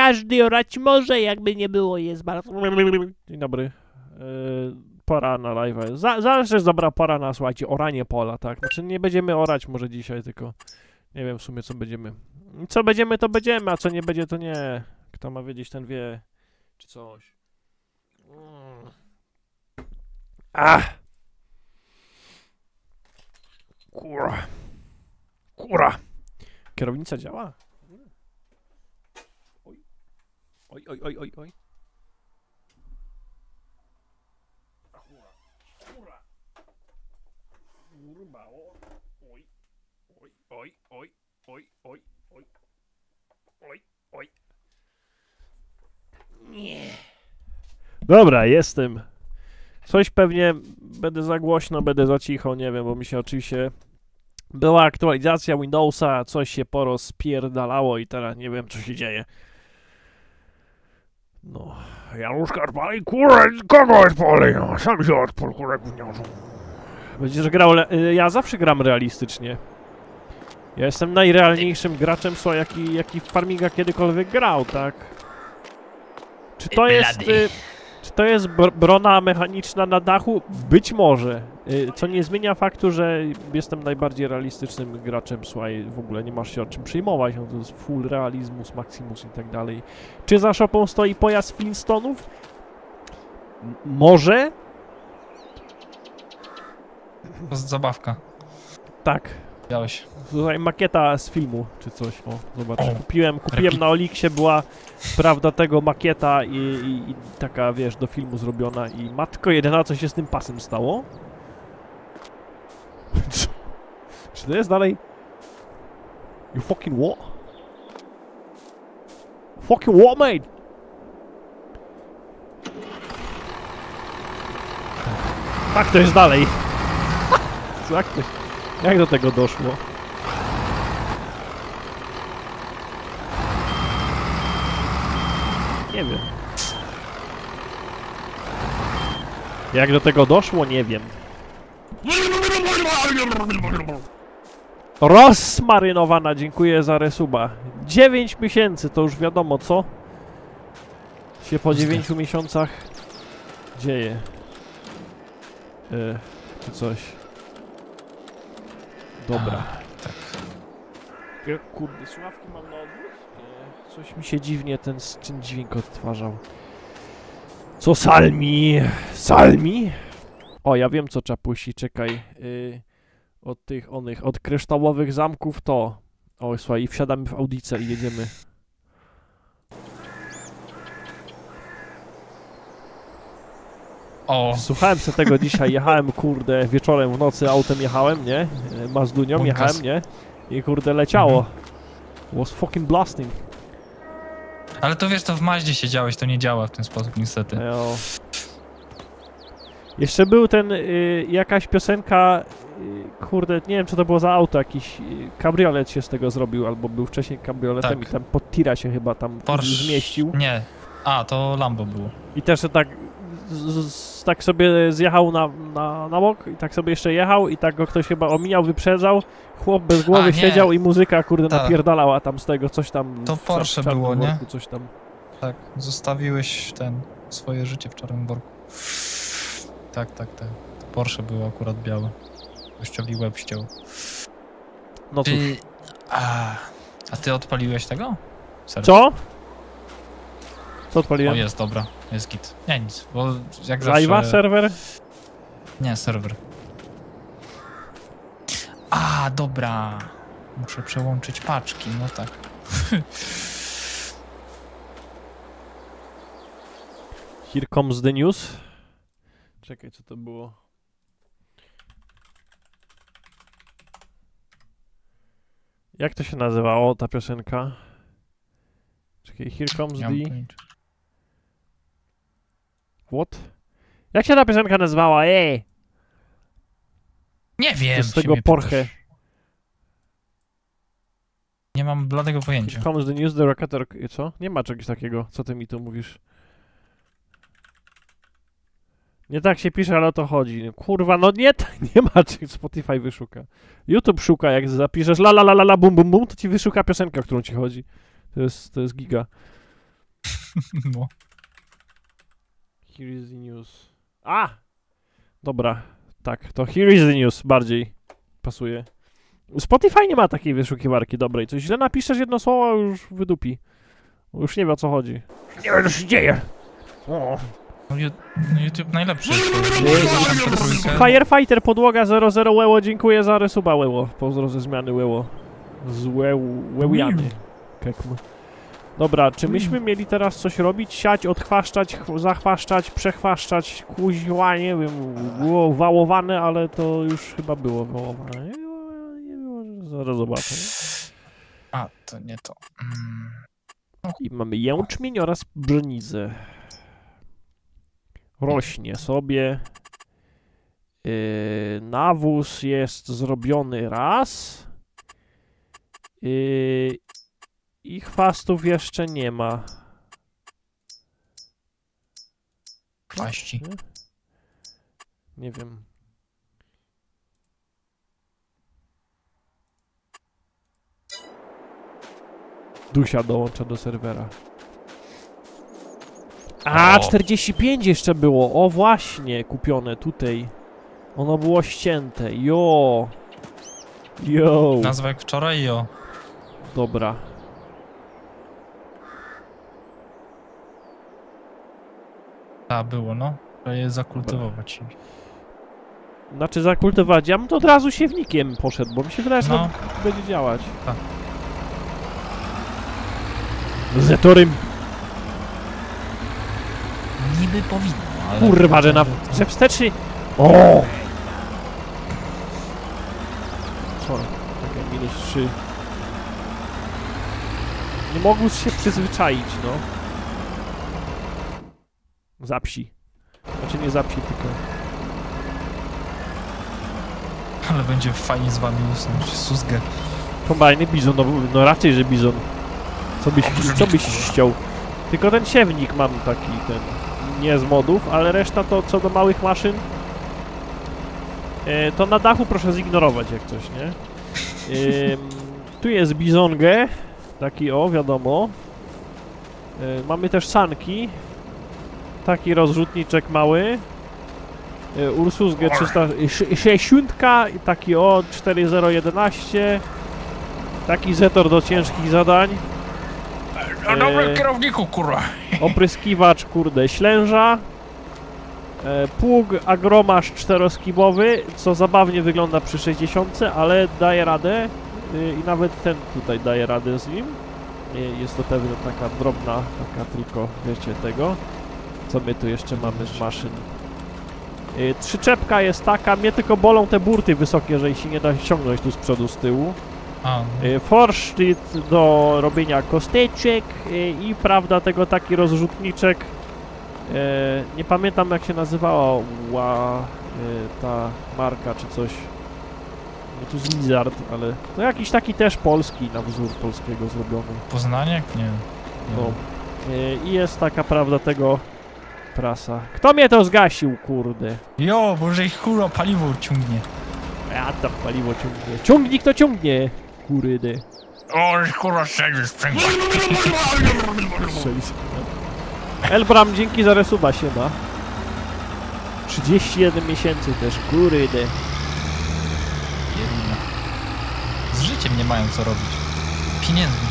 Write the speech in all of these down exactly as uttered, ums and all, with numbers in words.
każdy orać może, jakby nie było, jest bardzo... Dzień dobry. Yy, pora na live. Za, zawsze jest dobra pora na, słuchajcie, oranie pola, tak? Znaczy nie będziemy orać może dzisiaj, tylko nie wiem w sumie co będziemy. Co będziemy, to będziemy, a co nie będzie, to nie. Kto ma wiedzieć, ten wie. Czy coś. Mm. Ach! Kura. Kura. Kierownica działa? Oj. Oj, oj, oj, oj, oj. Kura. Kura. Kurwa. Oj. Oj, oj, oj, oj, oj, oj. Oj, oj. Nie. Dobra, jestem. Coś pewnie będę za głośno, będę za cicho, nie wiem, bo mi się oczywiście była aktualizacja Windowsa, coś się porozpierdalało i teraz nie wiem, co się dzieje. No, Janusz Karpali, kurę, kogo odpali, no, sam się odpal, kurę, gówniarzu. Będziesz grał, ja zawsze gram realistycznie. Ja jestem najrealniejszym graczem, co jaki, jaki w Farminga kiedykolwiek grał, tak? Czy to jest... Y, czy to jest br brona mechaniczna na dachu? Być może. Y, co nie zmienia faktu, że jestem najbardziej realistycznym graczem, słuchaj, w ogóle nie masz się o czym przejmować, no to jest full realizmus, maximus i tak dalej. Czy za szopą stoi pojazd Flintstonów? M może? To jest zabawka. Tak. Widziałeś. Tutaj makieta z filmu, czy coś. O, zobacz. Kupiłem, kupiłem na Oliksie, była prawda tego makieta i, i, i taka, wiesz, do filmu zrobiona i matko jedyna, co się z tym pasem stało? Czy to jest dalej? You fucking what? Fucking what, mate? Tak to jest dalej. Jak to, jak do tego doszło? Nie wiem. Jak do tego doszło? Nie wiem. Rozmarynowana, dziękuję za resuba. dziewięć miesięcy, to już wiadomo co się po dziewięciu miesiącach dzieje. Yy, czy coś. Dobra. A, tak. Ja, kurde, słuchawki mam na odwrót? Nie. Coś mi się dziwnie ten, ten dźwięk odtwarzał. Co Salmi? Salmi? O, ja wiem co trzeba puścić, czekaj. Yy, od tych onych, od kryształowych zamków to. O, słuchaj, i wsiadamy w Audicę i jedziemy. O. Słuchałem sobie tego dzisiaj, jechałem, kurde, wieczorem w nocy autem jechałem, nie? Mazdunią jechałem, nie? I kurde, leciało. Mhm. Was fucking blasting. Ale to wiesz, to w Maździe siedziałeś, to nie działa w ten sposób niestety. Jo. Jeszcze był ten, y, jakaś piosenka, y, kurde, nie wiem co to było za auto, jakiś y, kabriolet się z tego zrobił, albo był wcześniej kabrioletem tak. I tam pod tira się chyba tam Porsche zmieścił. Nie, a to Lambo było. I też tak, z, z, tak sobie zjechał na, na, na bok i tak sobie jeszcze jechał i tak go ktoś chyba omijał, wyprzedzał. Chłop bez głowy a, siedział i muzyka, kurde, Ta. napierdalała tam z tego, coś tam... To Porsche było, nie? Worku, coś tam. Tak, zostawiłeś ten, swoje życie w czarnym worku. Tak, tak, tak. To Porsche było akurat białe. Gościowi łeb ściął. No cóż. Ty... A, a ty odpaliłeś tego? Serio? Co? Co odpaliłem? O, jest, dobra. Jest git. Nie, nic, bo jak zawsze... Live'a, serwer? Nie, serwer. A, dobra. Muszę przełączyć paczki, no tak. Here comes the news. Czekaj, co to było? Jak to się nazywało, ta piosenka? Czekaj, here comes the... What? Jak się ta piosenka nazywała? Ej! Nie wiem! Z tego Porsche. Nie mam bladego pojęcia. Here comes the news, the rocketer... Co? Nie ma czegoś takiego. Co ty mi tu mówisz? Nie tak się pisze, ale o to chodzi. Kurwa, no nie, nie ma, czy Spotify wyszuka. YouTube szuka, jak zapiszesz la la la la la bum bum bum, to ci wyszuka piosenka, o którą ci chodzi. To jest, to jest giga. No. Here is the news. A! Dobra, tak, to here is the news bardziej pasuje. Spotify nie ma takiej wyszukiwarki dobrej. Coś źle napiszesz jedno słowo, już wydupi. Już nie wie, o co chodzi. Nie wiem, co się dzieje. O. No, no YouTube najlepszy. Firefighter podłoga zero zero Łeło, dziękuję za resuba Łeło. Pozdro ze zmiany Łeło. Z Łełjany. Kekm. Dobra, czy myśmy mieli teraz coś robić? Siać, odchwaszczać, zachwaszczać, przechwaszczać, kuźła, nie wiem, było wałowane, ale to już chyba było wałowane. Nie było, zaraz zobaczę. A, to nie to. Mm. I mamy jęczmień oraz pszenicę. Rośnie sobie. Yy, nawóz jest zrobiony raz. Yy, I chwastów jeszcze nie ma. Kwaści. Nie? Nie wiem. Dusia dołącza do serwera. A, O. czterdzieści pięć jeszcze było. O, właśnie, kupione tutaj. Ono było ścięte. Jo. Jo. Nazwa jak wczoraj, jo. Dobra. Ta, było, no. Trzeba je zakultywować. Znaczy zakultywować. Ja bym to od razu siewnikiem poszedł, bo mi się wydaje, że No. to będzie działać. Tak. Zetorym. Niby powinno, ale... Kurwa, że na... że wstecznie... O! Co? Takie minus trzy. Nie mogą się przyzwyczaić, no. Zapsi. Znaczy nie zapsi, tylko... Ale będzie fajnie z wami usunąć susgę. Kombajny bizon, no, no raczej, że bizon. Co byś, co byś ściął? Tylko ten siewnik mam taki, ten... Nie z modów, ale reszta to co do małych maszyn... E, to na dachu proszę zignorować jak coś, nie? E, tu jest bizongę. Taki o, wiadomo. E, mamy też sanki. Taki rozrzutniczek mały. E, Ursusgę trzysta sześćdziesiąt. Taki o, cztery zero jedenaście. Taki Zetor do ciężkich zadań. No dobry kierowniku, kurwa. Opryskiwacz, kurde, ślęża. E, pług agromasz czteroskibowy, co zabawnie wygląda przy sześćdziesiątce, ale daje radę. E, I nawet ten tutaj daje radę z nim. E, jest to pewnie taka drobna, taka tylko, wiecie, tego. Co my tu jeszcze mamy z maszyn? E, trzyczepka jest taka, mnie tylko bolą te burty wysokie, że się nie da ściągnąć tu z przodu, z tyłu. A, E, Forsztyt do robienia kosteczek e, i prawda tego taki rozrzutniczek. E, nie pamiętam jak się nazywała ła, e, ta marka czy coś. Nie, tu z Lizard, ale to jakiś taki też polski, na wzór polskiego zrobiony. Poznaniak? Nie. nie. No. E, I jest taka prawda tego prasa. Kto mnie to zgasił, kurde? Jo, może ich kurwa paliwo ciągnie. Ja tam paliwo ciągnie. Ciągnik to ciągnie, kurde. O, kurwa strzelił sprzęgło. Strzeli sobie. Elbram, dzięki za resuba się ma. trzydzieści jeden miesięcy też, kurde. Jedyne. Z życiem nie mają co robić. Pieniędzmi.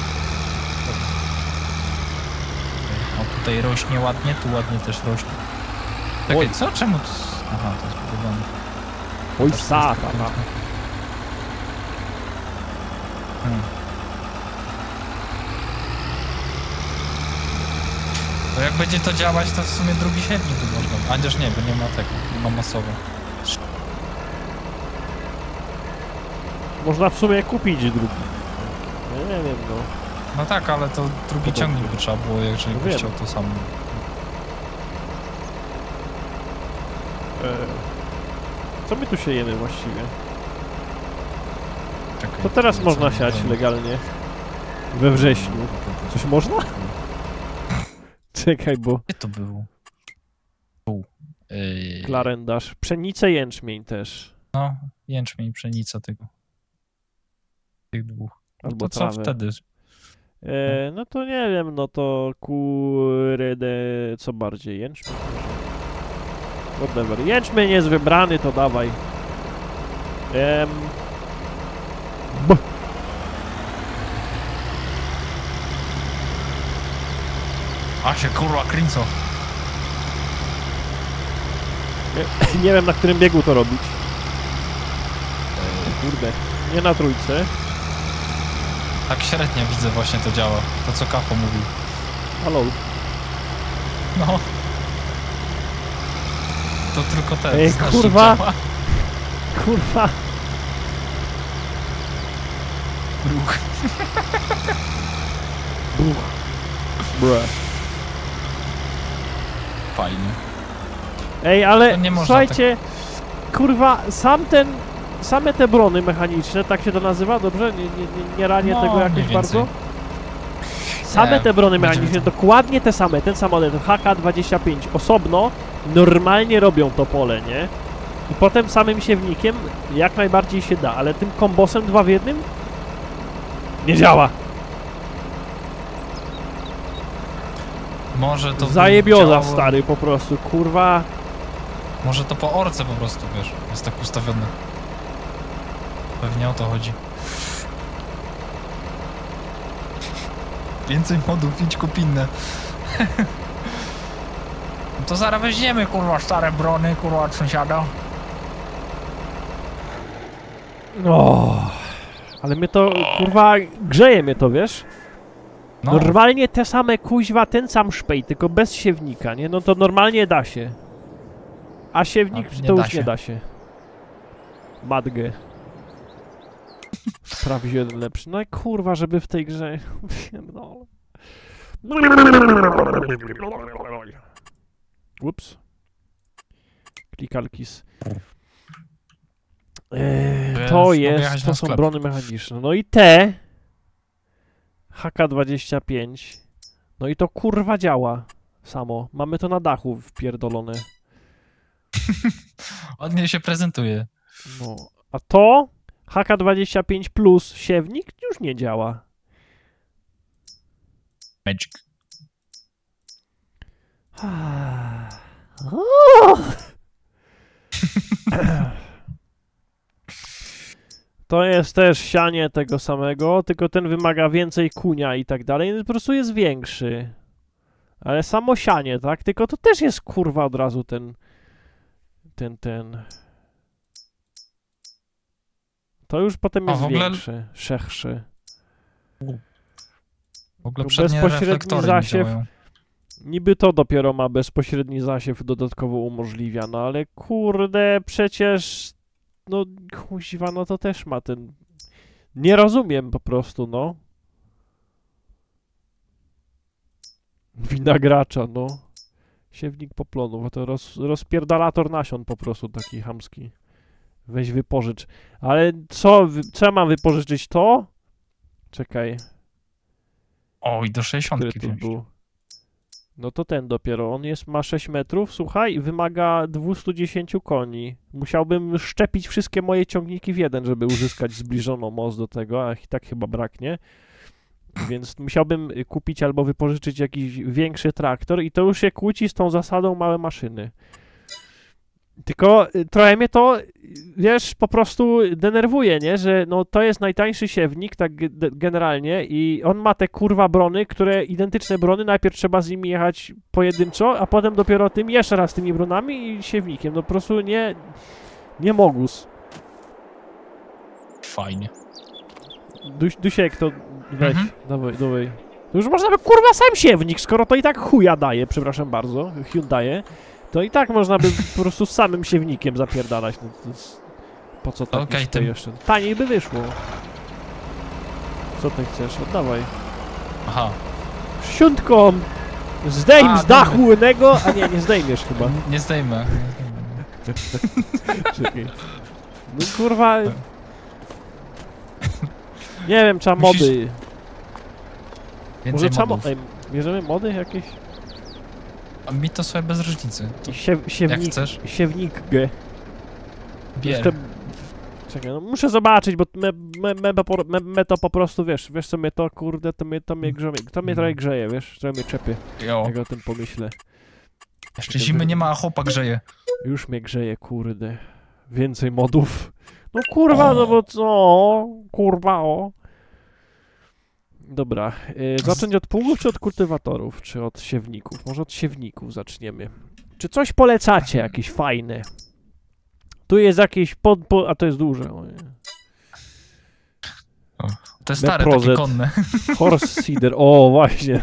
O, tutaj rośnie ładnie, tu ładnie też rośnie. Czekaj, Oj. co? Czemu to... Aha, to jest budowane. Oj, Teraz sata, jest tak. Hmm. To jak będzie to działać, to w sumie drugi siewnik by można. Chociaż nie, bo nie ma tego, nie ma masowo. Można w sumie kupić drugi. No, nie wiem, no. No tak, ale to drugi Podobnie. ciągnik by trzeba było, jeżeli No by wiem. chciał to samo. E, co my tu siejemy właściwie? Czekaj, To teraz co można ja siać wiem. legalnie. We wrześniu. Coś można? Czekaj, bo... Gdzie to było? Tu. Yy, Klarendarz. Pszenicę, jęczmień też. no, jęczmień, pszenica tego. Tych dwóch. No Albo to co trawę. wtedy? E, no to nie wiem, no to kurde, co bardziej, jęczmień? Whatever. Jęczmień jest wybrany, to dawaj. Em... B. A się kurwa kręcą. Nie, nie wiem, na którym biegu to robić. Kurde, nie na trójce. Tak średnio widzę właśnie to działa. To co Kapo mówił. Halo. No. To tylko ten. Ej, znacznik kurwa. działa. Kurwa. Ruch. Buch. Bre. Fajnie. Ej, To ale nie można słuchajcie, kurwa, sam ten, same te brony mechaniczne, tak się to nazywa, dobrze? Nie, nie, nie, nie ranię No, tego mniej jakoś więcej. bardzo? Same Nie, te brony będzie mechaniczne, więcej. dokładnie te same, ten samolot H K dwadzieścia pięć osobno normalnie robią to pole, nie? I potem samym siewnikiem jak najbardziej się da, ale tym kombosem dwa w jednym nie działa. Może to by Zajebioza, działało- stary, po prostu, kurwa. Może to po orce po prostu, wiesz, jest tak ustawione. Pewnie o to chodzi. Więcej modów, idź kup inne. No to zaraz weźmiemy, kurwa, stare brony, kurwa, od sąsiada. O, ale mnie to, kurwa, grzeje mnie to, wiesz? No, Normalnie te same kuźwa, ten sam szpej, tylko bez siewnika, nie? No to normalnie da się. A siewnik A, nie to da już nie się. da się. Madgę. Sprawdź jeden lepszy. No i kurwa, żeby w tej grze... Pierdolę. Ups. Klikalkis. Eee, To ja to już mogę jest, jechać to na są sklep. brony mechaniczne. No i te... H K dwadzieścia pięć. No i to kurwa działa samo. Mamy to na dachu wpierdolone. ładnie się prezentuje. No. A to H K dwadzieścia pięć plus siewnik już nie działa. Magic. To jest też sianie tego samego, tylko ten wymaga więcej kunia i tak dalej, po prostu jest większy. Ale samo sianie, tak? Tylko to też jest kurwa od razu ten... Ten, ten... To już potem A, jest w ogóle- większy, szerszy. W ogóle To przednie bezpośredni reflektory nie zasiew. działają. Niby to dopiero ma bezpośredni zasiew dodatkowo umożliwia, no ale kurde, przecież... No kuźwa, no to też ma ten... Nie rozumiem po prostu, no. Wina gracza, no. Siewnik poplonów, a to roz, rozpierdalator nasion po prostu taki chamski. Weź wypożycz. Ale co, wy- co ja mam wypożyczyć? To? Czekaj, O, i do sześćdziesiątki który tu wziąć. był? No to ten dopiero. On jest, ma sześć metrów, słuchaj, i wymaga dwieście dziesięć koni. Musiałbym szczepić wszystkie moje ciągniki w jeden, żeby uzyskać zbliżoną moc do tego, a i tak chyba braknie. Więc musiałbym y, kupić albo wypożyczyć jakiś większy traktor i to już się kłóci z tą zasadą małe maszyny. Tylko y, trochę mnie to, y, wiesz, po prostu denerwuje, nie? Że no to jest najtańszy siewnik, tak ge- de- generalnie i on ma te kurwa brony, które identyczne brony, najpierw trzeba z nimi jechać pojedynczo, a potem dopiero tym jeszcze raz tymi bronami i siewnikiem. No po prostu nie, nie mogus. Fajnie. Duś, Dusiek, to weź, Mhm. dawaj, dawaj. To już można by kurwa sam siewnik, skoro to i tak chuja daje, przepraszam bardzo, Hyundai, to i tak można by po prostu z samym siewnikiem zapierdalać. No, to jest, po co tak Okej, okay, tym- jeszcze? Taniej by wyszło. Co ty chcesz? Oddawaj. Aha. Siuntką! Zdejm A, z dachu łynego! A nie, nie zdejmiesz chyba. N- Nie zdejmę. Czekaj. No kurwa... Nie wiem, trzeba Musisz- mody. Więcej Może trzeba modów. mody. Bierzemy mody jakieś? A mi to sobie bez różnicy. To Siew, siewnik, chcesz? siewnik G. bier. Jeszcze Czekaj, no muszę zobaczyć, bo me, me, me, me, me to po prostu, wiesz, wiesz co mnie to, kurde, to mnie, to mnie grzeje, to mnie trochę grzeje, wiesz, trochę mnie czepie, Jo. jak o tym pomyślę. Jeszcze zimy nie ma, a chłopak grzeje. Już mnie grzeje, kurde. Więcej modów. No kurwa, o. no bo co? Kurwa, o. Dobra, yy, zacząć od pługów, czy od kultywatorów, czy od siewników? Może od siewników zaczniemy. Czy coś polecacie, jakieś fajne? Tu jest jakieś pod... Po, a to jest duże. O nie. To jest stare, takie konne. Horse Seeder, o właśnie.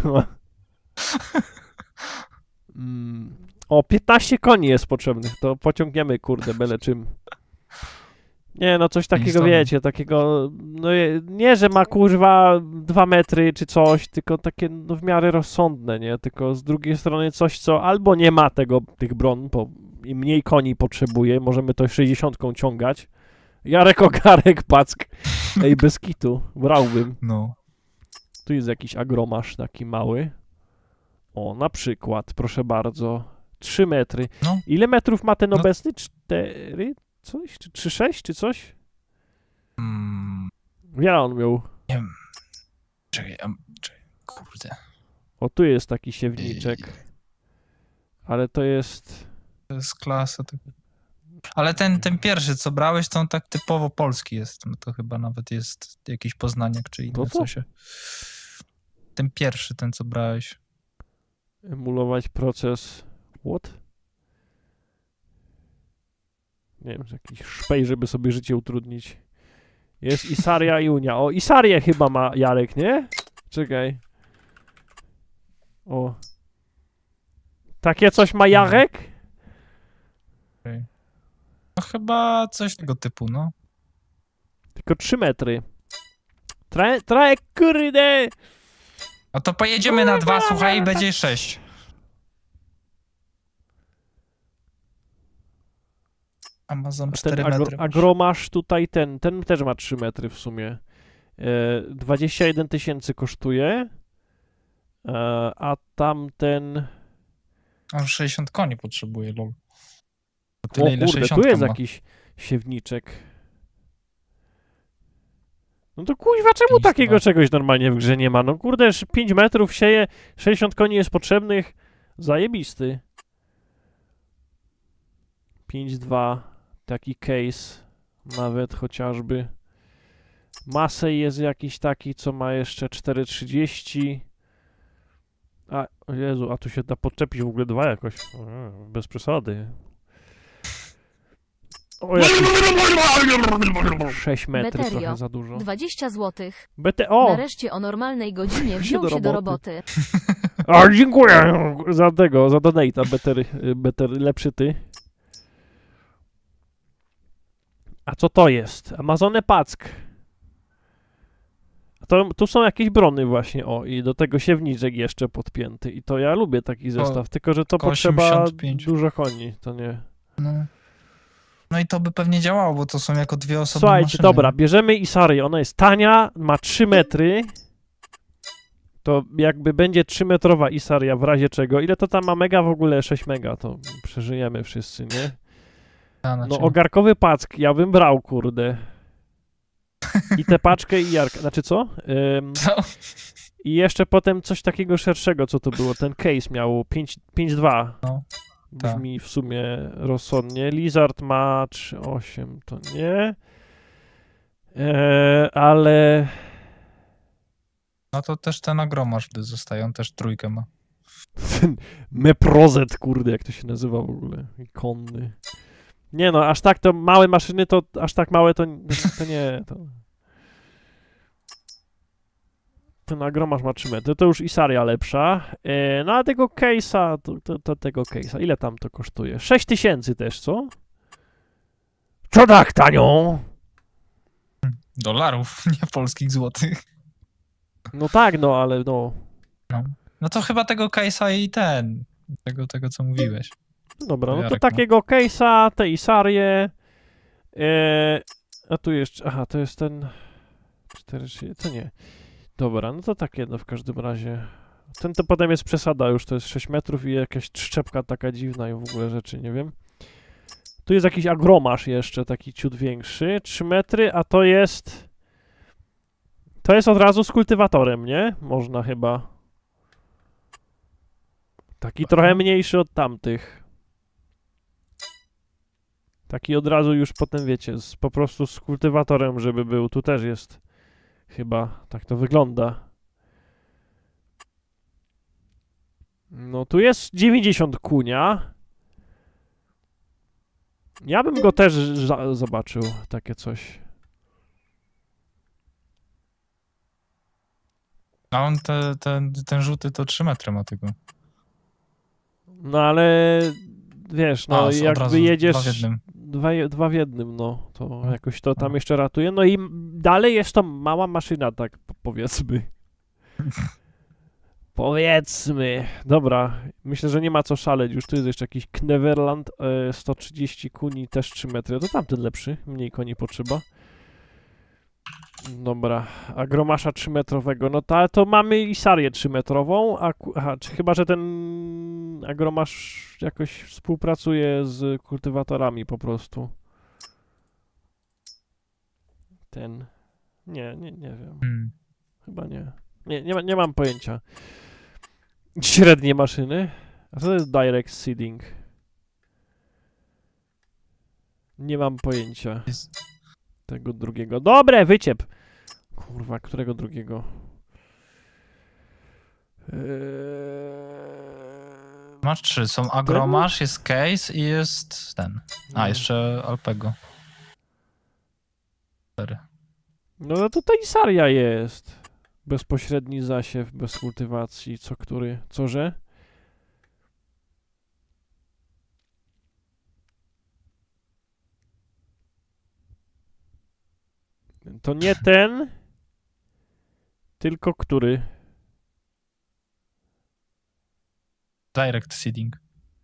mm. O, piętnaście koni jest potrzebnych, to pociągniemy, kurde, byle czym. Nie, no coś takiego, wiecie, takiego, no nie, że ma kurwa dwa metry czy coś, tylko takie no w miarę rozsądne, nie? Tylko z drugiej strony coś, co albo nie ma tego, tych bron, bo im mniej koni potrzebuje, możemy to sześćdziesiątką ciągać. Jarek Ogarek, pack. Ej, bez kitu, brałbym. No. Tu jest jakiś agromasz taki mały. O, na przykład, proszę bardzo, trzy metry. No. Ile metrów ma ten no. obecny? cztery? Coś? Czy trzy sześć, czy coś? Mm. Ja on miał. Nie wiem. Czekaj, czekaj, kurde. O, tu jest taki siewniczek. Ale to jest... To jest klasa. To... Ale ten, ten pierwszy, co brałeś, to on tak typowo polski jest. No to chyba nawet jest jakiś Poznaniak, czy inne to co? coś. Ten pierwszy, ten co brałeś. Emulować proces... What? Nie wiem, jakiś szpej, żeby sobie życie utrudnić. Jest Isaria i Unia. O, Isarię chyba ma Jarek, nie? Czekaj. O. Takie coś ma Jarek? Okay. No chyba coś tego typu, no. Tylko trzy metry. Trochę, trochę kurde! A to pojedziemy na dwa, słuchaj, i będzie sześć. Amazon cztery ten metry. Agro, agromasz tutaj, ten, ten też ma trzy metry w sumie. E, dwadzieścia jeden tysięcy kosztuje, e, a tamten... On sześćdziesiąt koni potrzebuje, lol. O tyle, kurde, tu jest ma. jakiś siewniczek. No to kuźwa, czemu takiego ma. czegoś normalnie w grze nie ma? No kurde, pięć metrów sieje, sześćdziesiąt koni jest potrzebnych. Zajebisty. pięć dwa. Taki case, nawet chociażby. Masej jest jakiś taki, co ma jeszcze cztery trzydzieści. A, o Jezu, a tu się da podczepić w ogóle dwa jakoś. O, bez przesady. O, jakiś... sześć metrów, Beterio, trochę za dużo. dwadzieścia złotych. Bete o! Nareszcie o normalnej godzinie wziął się, się do roboty. A, dziękuję za tego, za donate'a, beter, beter, lepszy ty. A co to jest? Amazone Pack. To, tu są jakieś brony właśnie, o, i do tego siewniczek jeszcze podpięty. I to ja lubię taki zestaw, o, tylko że to potrzeba osiemdziesiąt pięć. Dużo koni, to nie... No. No i to by pewnie działało, bo to są jako dwie osobne Słuchajcie, maszyny. dobra, bierzemy Isarię, ona jest tania, ma trzy metry. To jakby będzie trzymetrowa Isaria w razie czego. Ile to tam ma mega? W ogóle sześć mega, to przeżyjemy wszyscy, nie? No ogarkowy pack, ja bym brał, kurde. I tę paczkę i Jarka, znaczy co? Ym, co? I jeszcze potem coś takiego szerszego, co to było, ten case miał pięć dwa. No, brzmi w sumie rozsądnie. Lizard ma trzy osiem, to nie. E, ale... No to też ten agromasz, gdy zostaje, on też trójkę ma. Ten Meprozet, kurde, jak to się nazywa w ogóle, konny. Nie no, aż tak to małe maszyny, to aż tak małe to, to nie. To... Ten agromasz ma trzy metry, to już Isaria lepsza. E, no a tego case'a, to, to, to tego case'a, ile tam to kosztuje? sześć tysięcy też, co? Co tak tanio? Dolarów, nie polskich złotych. No tak, no ale no. No, no to chyba tego case'a i ten, tego, tego co mówiłeś. Dobra, no to Jarek, takiego no. case'a, te Isarię. E, a tu jeszcze, aha, to jest ten... cztery, to nie. Dobra, no to takie, no w każdym razie. Ten to potem jest przesada już, to jest sześć metrów i jakaś szczepka taka dziwna i w ogóle rzeczy, nie wiem. Tu jest jakiś agromasz jeszcze, taki ciut większy, trzy metry, a to jest... To jest od razu z kultywatorem, nie? Można chyba. Taki trochę mniejszy od tamtych. Taki od razu już potem, wiecie, z, po prostu z kultywatorem, żeby był. Tu też jest chyba, tak to wygląda. No tu jest dziewięćdziesiąt kunia. Ja bym go też za zobaczył, takie coś. A on te, ten, ten żółty to trzy metry ma tylko. No ale wiesz, no A, z- od jakby razu jedziesz dwa w jednym. Dwa, je- dwa w jednym, no to No. jakoś to tam No. jeszcze ratuje. No i m- dalej jest to mała maszyna, tak po- powiedzmy. Powiedzmy. Dobra, myślę, że nie ma co szaleć. Już tu jest jeszcze jakiś Kneverland, e, sto trzydzieści kuni, też trzy metry. To tamten lepszy, mniej koni potrzeba. Dobra, agromasza trzymetrowego. No to, ale to mamy i Sarię trzymetrową, a ku- aha, czy chyba, że ten agromasz jakoś współpracuje z kultywatorami po prostu. Ten. Nie, nie, nie wiem. Hmm. Chyba nie. Nie, nie, ma, nie mam pojęcia. Średnie maszyny. A co to jest direct seeding? Nie mam pojęcia Jest- tego drugiego. Dobre, wyciep! Kurwa, którego drugiego? Eee... Masz trzy, są agromasz, jest case i jest ten. A, No. jeszcze Alpego. Cztery. No to tutaj Saria jest. Bezpośredni zasiew, bez kultywacji. Co który? Co że? To nie ten, tylko który? Direct seeding.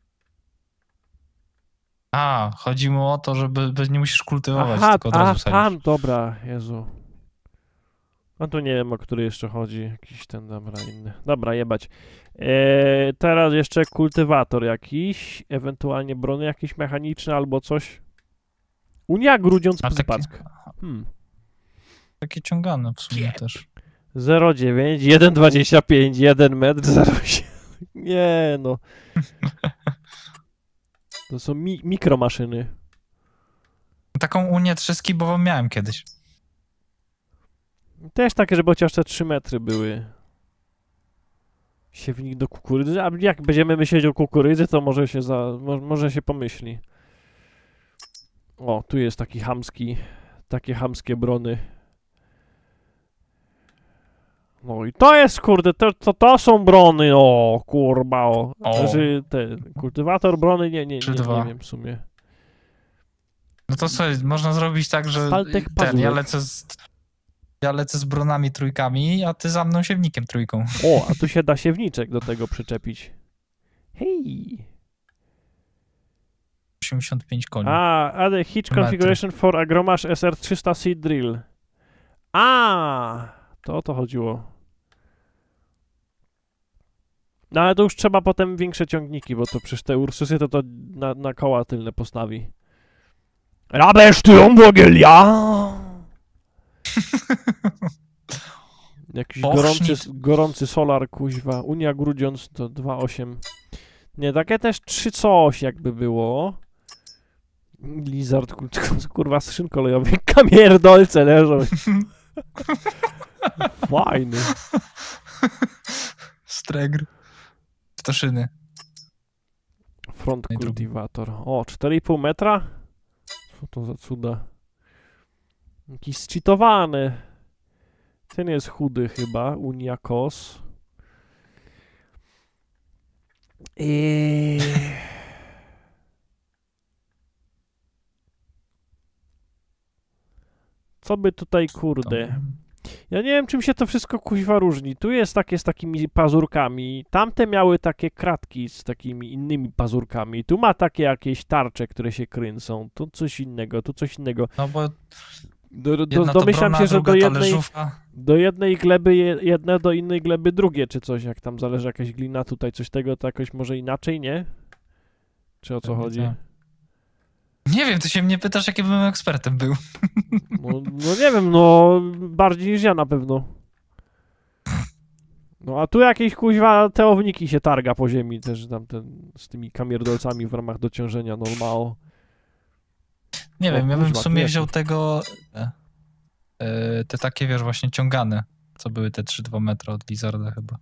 A, chodzi mu o to, żeby bez- nie musisz kultywować, Aha, tylko od a, razu sadzisz. tam, dobra, Jezu. No to nie wiem, o który jeszcze chodzi. Jakiś ten, dobra, inny. Dobra, jebać. Eee, teraz jeszcze kultywator jakiś, ewentualnie brony jakieś mechaniczne albo coś. Unia grudziąc A takie, Pack. Hmm. takie ciągane w sumie też. zero przecinek dziewięć, jeden przecinek dwadzieścia pięć, jeden metr, zero przecinek siedem. Nie no. To są mi mikromaszyny. Taką unię trzyskibową miałem kiedyś. Też takie, żeby chociaż te trzy metry były. Siewnik do kukurydzy. A jak będziemy myśleć o kukurydzy, to może się za, mo, może się pomyśli. O, tu jest taki chamski, takie chamskie brony. No i to jest, kurde, to, to, to są brony, o, kurba, o. O. Znaczy, te, kultywator brony, nie, nie, Trzy, nie, nie dwa. wiem w sumie. No to co, można zrobić tak, że Staltek ten, ja pazurek. lecę z, ja lecę z bronami trójkami, a ty za mną siewnikiem trójką. O, a tu się da siewniczek do tego przyczepić. Hej! osiemdziesiąt pięć koni. A, add a hitch Metry. configuration for Agromash S R trzysta Seed Drill. A, to o to chodziło. No ale to już trzeba potem większe ciągniki, bo to przecież te Ursusy to to na, na koła tylne postawi. Rabesz ty ją Bogelia! Jakiś Ochnit. gorący, gorący solar, kuźwa. Unia grudziąc to dwa osiem. Nie, takie też trzy coś jakby było. Lizard, kurwa, skrzyn kolejowy. Kamierdolce leżą. Fajny. Stregr. Stoszyny. Front No i drugi. kultywator. O, cztery i pół metra? Co to za cuda? Jakiś zcheatowany. Ten jest chudy chyba. Unia Kos. I... Co by tutaj, kurde? Ja nie wiem, czym się to wszystko kuźwa różni. Tu jest takie z takimi pazurkami, tamte miały takie kratki z takimi innymi pazurkami. Tu ma takie jakieś tarcze, które się kręcą. Tu coś innego, tu coś innego. No bo Do, do, jedna to domyślam brona, się, że druga do jednej, talerzówka. do jednej gleby je, jedne, do innej gleby drugie, czy coś, jak tam zależy jakaś glina, tutaj coś tego, to jakoś może inaczej, nie? Czy o co Pewnie chodzi? tak. Nie wiem, ty się mnie pytasz, jakim bym ekspertem był. No, no nie wiem, no bardziej niż ja na pewno. No a tu jakieś kuźwa teowniki się targa po ziemi też tam ten, z tymi kamierdolcami w ramach dociążenia normal. Nie O, wiem, ja bym w kuźwa, tu sumie jakieś- wziął tego... e, e, te takie, wiesz, właśnie ciągane, co były te trzy dwa metry od Lizarda chyba.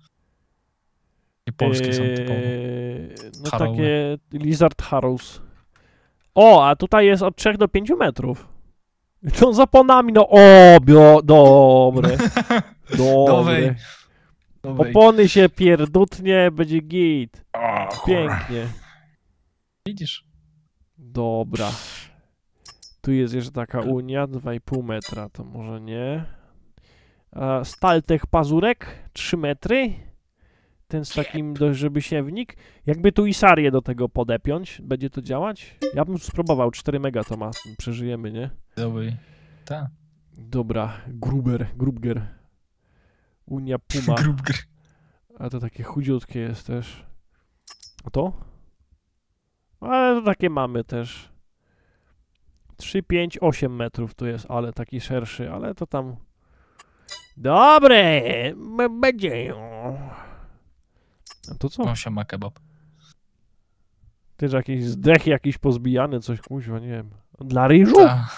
I polskie są typowo. Eee, no Harrowy. takie Lizard Harrows. O, a tutaj jest od trzech do pięciu metrów. To z oponami, no o, bio, dobre. Dobre. Opony się pierdutnie, będzie git. Pięknie. Widzisz? Dobra. Tu jest jeszcze taka unia, dwa i pół metra, to może nie. A Staltech pazurek, trzy metry. Ten z takim dość, żeby siewnik. Jakby tu Isarię do tego podepiąć, będzie to działać? Ja bym spróbował, cztery mega to ma, przeżyjemy, nie? Dobry. Tak. Dobra, Gruber, Grubger. Unia Puma. Grubgr. A to takie chudziutkie jest też. A to? Ale to takie mamy też. trzy, pięć, osiem metrów tu jest, ale taki szerszy, ale to tam... Dobre! b- Będzie. A to co? O, siema kebab. Też jakiś zdech jakiś pozbijany, coś kuźwa, nie wiem. Dla ryżu? Ta.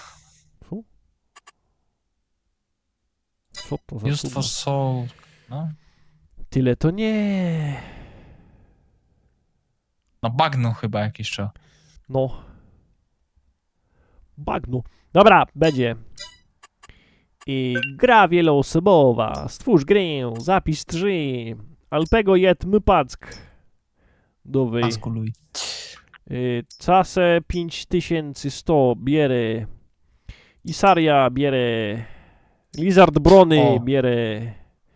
Co to za Just cuda? for soul. No. Tyle to nie. No bagno chyba jakieś trzeba. No. Bagnu. Dobra, będzie. I gra wieloosobowa. Stwórz grę. Zapisz trzy. Alpego jed mypack. Dowej. Askuluj. Y, Case pięć tysięcy sto bierę. Isaria bierę. Lizard Brony O. bierę.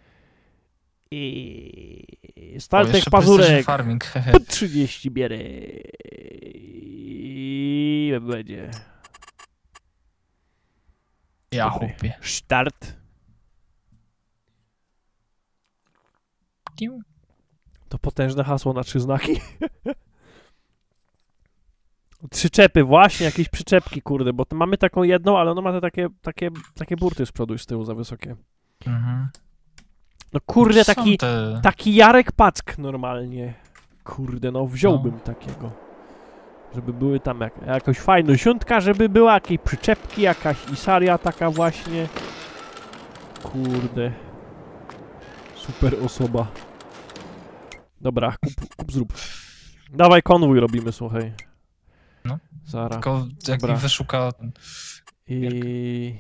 I O, Staltech jeszcze Precision Pazurek. Farming, hehe. Po trzydzieści bierę. I będzie. Ja Dobry. chłopie. Start. To potężne hasło na trzy znaki. Trzy czepy, właśnie, jakieś przyczepki, kurde, bo to mamy taką jedną, ale ona ma te takie, takie, takie burty z przodu i z tyłu za wysokie. Mhm. No kurde, Są taki, te... taki Jarek Pack normalnie. Kurde, no wziąłbym takiego. Żeby były tam jak, jakoś fajna siuntka, żeby była jakieś przyczepki, jakaś Isaria taka właśnie. Kurde. Super osoba. Dobra, kup, kup zrób. Dawaj konwój robimy, słuchaj. No. Zara. Tylko jak Dobra. mi wyszuka... I...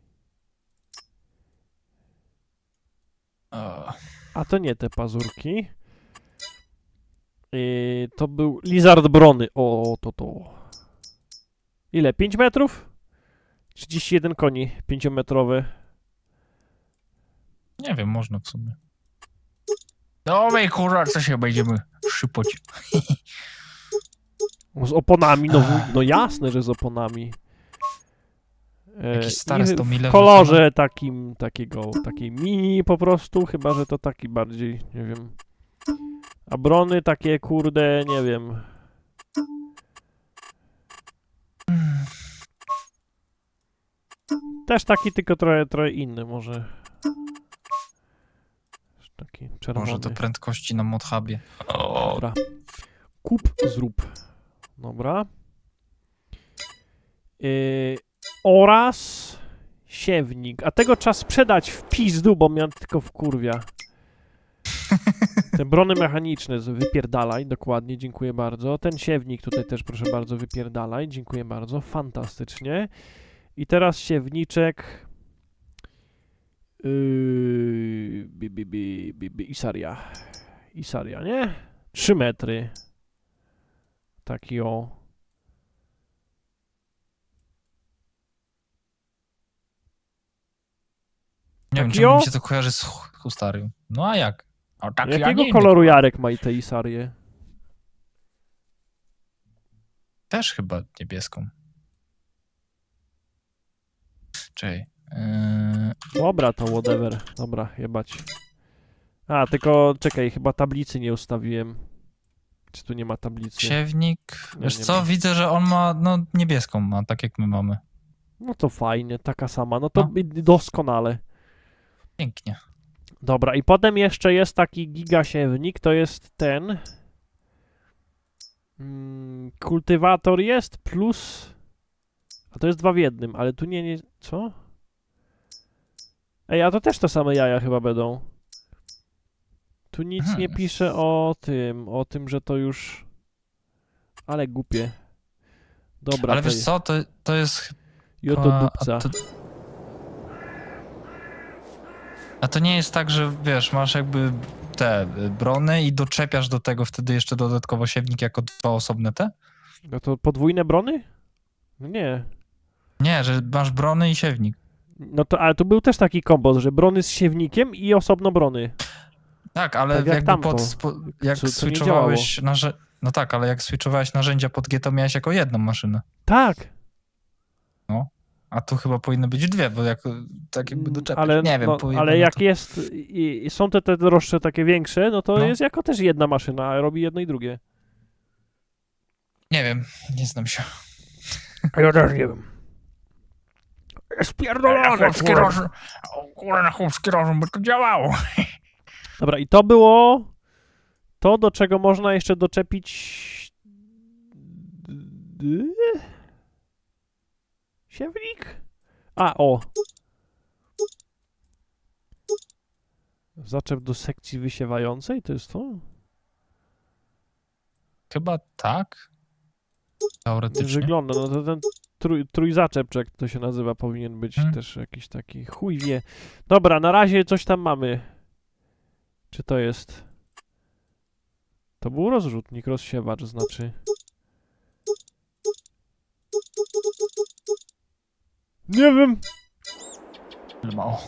O, A to nie te pazurki. I to był Lizard Brony. O, to to. Ile? pięć metrów? trzydzieści jeden koni. pięciometrowy. nie wiem, można w sumie. Dobra, kurwa, co się będziemy szypoć. Z oponami, no, w- no jasne, że z oponami. E, Jakieś stare i sto mile w kolorze takim, takiego, takiej mini po prostu, chyba, że to taki bardziej, nie wiem. A brony takie, kurde, nie wiem. Też taki, tylko trochę, trochę inny, może. Taki czerwony. Może do prędkości na modhubie. O, Dobra. Kup, zrób. Dobra. Yy, oraz siewnik. A tego trzeba sprzedać w pizdu, bo miał tylko w kurwia. Te brony mechaniczne, z- wypierdalaj, dokładnie, dziękuję bardzo. Ten siewnik tutaj też, proszę bardzo, wypierdalaj, dziękuję bardzo, fantastycznie. I teraz siewniczek... Yy, bi, bi, bi, bi, bi, Isaria. Isaria, nie? Trzy metry. Taki o. nie wiem, taki czemu o? mi się to kojarzy z hu- hustarią. No a jak? A tak, Jakiego ja nie koloru wiem. Jarek ma i te Isarię? Też chyba niebieską. Czekaj. Yy, Dobra, to whatever. Dobra, jebać. A, tylko czekaj, chyba tablicy nie ustawiłem. Czy tu nie ma tablicy? Siewnik, Nie, wiesz nie co, ma. widzę, że on ma, no niebieską ma, tak jak my mamy. No to fajnie, taka sama. No to No. i doskonale. Pięknie. Dobra, i potem jeszcze jest taki gigasiewnik, to jest ten. Mm, kultywator jest plus. A to jest dwa w jednym, ale tu nie, nie. Co? Ej, a to też te same jaja chyba będą. Tu nic Hmm. nie pisze o tym, o tym, że to już. Ale głupie. Dobra, Ale to wiesz jest. co, to, to jest Joto A, dupca. a, to... a to nie jest tak, że wiesz, masz jakby te y, brony i doczepiasz do tego wtedy jeszcze dodatkowo siewnik jako dwa osobne te? No to podwójne brony? No nie. Nie, że masz brony i siewnik. No to, ale tu był też taki kombos, że brony z siewnikiem i osobno brony. Tak, ale Tak jak jakby tamto. pod, spo, jak Co- co nie switchowałeś narze... No tak, ale jak switchowałeś narzędzia pod G, to miałeś jako jedną maszynę. Tak. A tu chyba powinny być dwie, bo jak tak jakby doczepiasz. Ale, nie wiem, no, powinno ale na jak to... jest i, i są te, te droższe takie większe, no to No. jest jako też jedna maszyna, a robi jedno i drugie. Nie wiem, nie znam się. A ja też nie wiem. Spierdolone, kurwa. Kurwa, na chłopski rozum by to działało. Dobra, i to było to, do czego można jeszcze doczepić siewnik? A, o. Zaczep do sekcji wysiewającej, to jest to? Chyba tak. Teoretycznie. Wygląda, no to ten trój, trójzaczep, czy jak to się nazywa, powinien być Hmm. też jakiś taki, chuj wie. Dobra, na razie coś tam mamy. Czy to jest... To był rozrzutnik, rozsiewacz, znaczy. Nie wiem. Mało.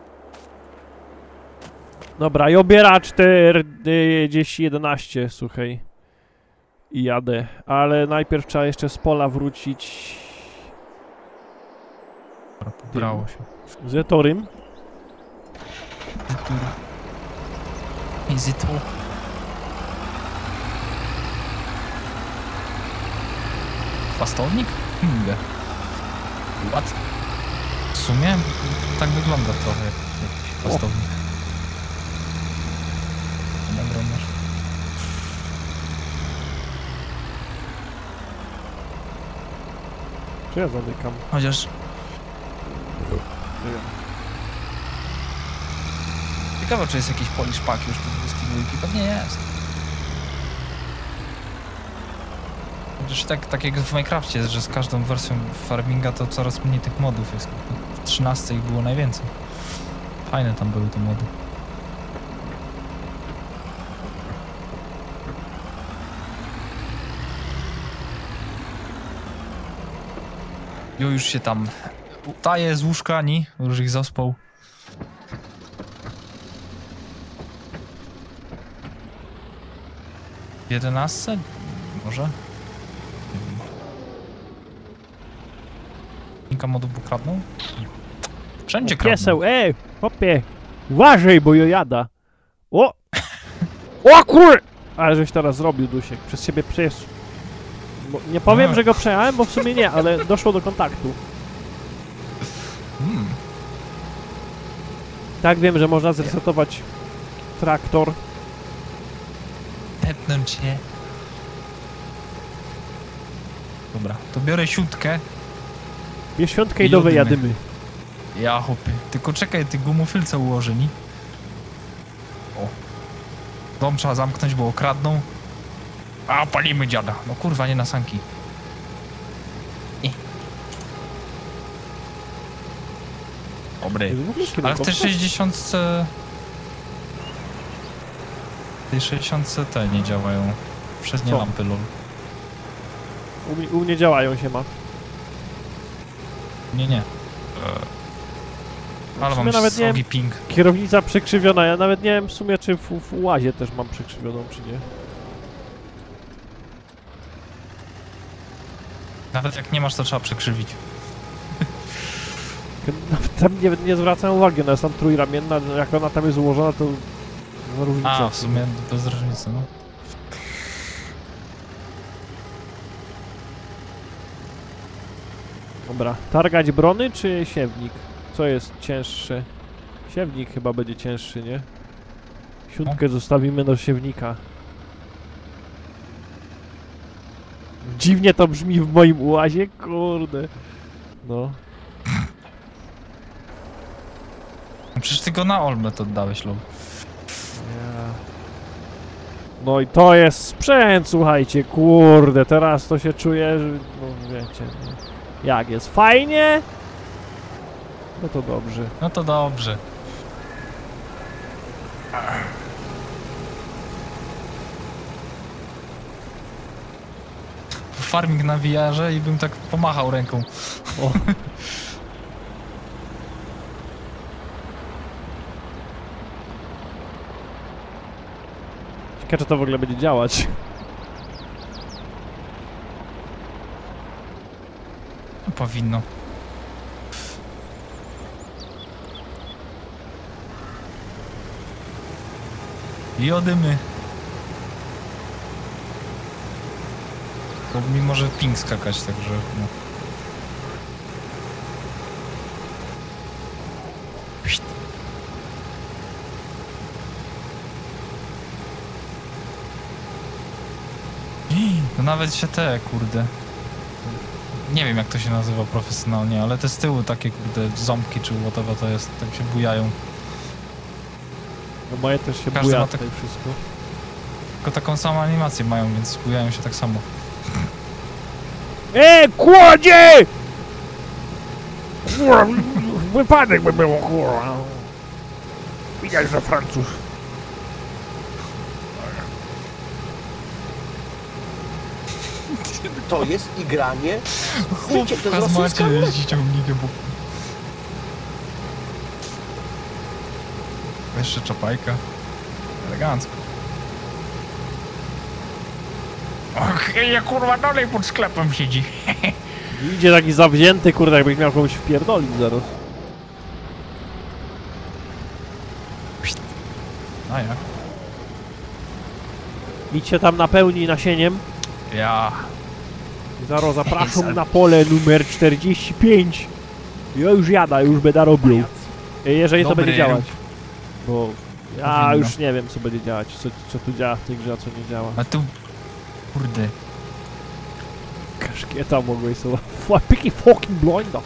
Dobra, i obiera czterdzieści jedenaście, słuchaj. I jadę. Ale najpierw trzeba jeszcze z pola wrócić Brało się. z Torym. Easy to. Fastownik? Hmm. What? W sumie tak wygląda trochę jak jakiś fastownik. Dobra, masz. Czy ja zamykam? Chociaż... Ciekawe, czy jest jakiś polish pack już do dwudziestej dwójki. Pewnie jest. Chociaż tak, tak jak w Minecrafcie jest, że z każdą wersją farminga to coraz mniej tych modów jest. W trzynastce ich było najwięcej. Fajne tam były te mody. Jo, już się tam taje z łóżkani, już ich zaspał. W jedenastce? Może? Nie wiem. Kilka modów by kradną? Wszędzie kradną. Pieseł, ej, hopie. Uważaj, bo jo jada. O! O kur... Ale żeś teraz zrobił, Dusiek. Przez siebie przejść. Nie powiem, A. że go przejechałem, bo w sumie nie, ale doszło do kontaktu. Hmm. Tak, wiem, że można zresetować traktor. Tepnąć się. Dobra, to biorę siódkę. Bierz świątkę i I do jadymy. wyjadymy. Ja chłopie. Tylko czekaj, ty gumofylce ułoży mi. O. Dom trzeba zamknąć, bo okradną. A, palimy dziada. No kurwa, nie na sanki. Nie. Dobry. Ale w tej sześćdziesiątce... W tej sześćdziesiątce te nie działają. Przednie Co? lampy, lol. U, mnie- u mnie działają się ma. Nie, nie. Ale W mam sumie nawet nie srogi wiem, ping. kierownica przekrzywiona, ja nawet nie wiem w sumie czy w, w łazie też mam przekrzywioną, czy nie. Nawet jak nie masz, to trzeba przekrzywić. Nawet tam nie, nie zwracam uwagi, ona jest tam trójramienna, jak ona tam jest ułożona, to za różnica. A, w sumie bez różnicy, no. Dobra, targać brony czy siewnik? Co jest cięższe? Siewnik chyba będzie cięższy, nie? Siódmkę zostawimy do siewnika. Dziwnie to brzmi w moim ułazie, kurde. No. No przecież ty go na Olmę to oddałeś, Low. Ja. No i to jest sprzęt, słuchajcie, kurde, teraz to się czuję, że, no wiecie, no. Jak jest fajnie? No to dobrze. No to dobrze. Farming na V R-ze i bym tak pomachał ręką. O. Ciekawe, czy to w ogóle będzie działać. Powinno. I odymy. Bo mi może ping skakać, także no. Pszt. No nawet się te, kurde. Nie wiem jak to się nazywa profesjonalnie, ale te z tyłu takie kurde ząbki czy whatever to jest, tak się bujają. No moje też się Każdy buja ma tak- tutaj wszystko. Tylko taką samą animację mają, więc bujają się tak samo. E, kłodzie! Kurwa, wypadek by było, kurwa. Widać, że Francuz. To jest igranie. Wiecie, to jest Hazmacie rosyjska jeździ ciągnikiem, bo... Jeszcze czapajka. Elegancko. Och, ja kurwa dalej pod sklepem siedzi. Idzie taki zawzięty, kurde, jakbyś miał komuś wpierdolić zaraz. A ja. Idźcie tam napełnij nasieniem. Ja. Zaraz zapraszam na pole numer czterdzieści pięć. Ja już jada, już będę robił. Jeżeli to Dobry będzie działać. Bo ja Powinno. już nie wiem, co będzie działać, co, co tu działa w tej grze, a co nie działa. A tu... Kurde. Kaszkieta mogłeś sobie... Piki fucking blinder.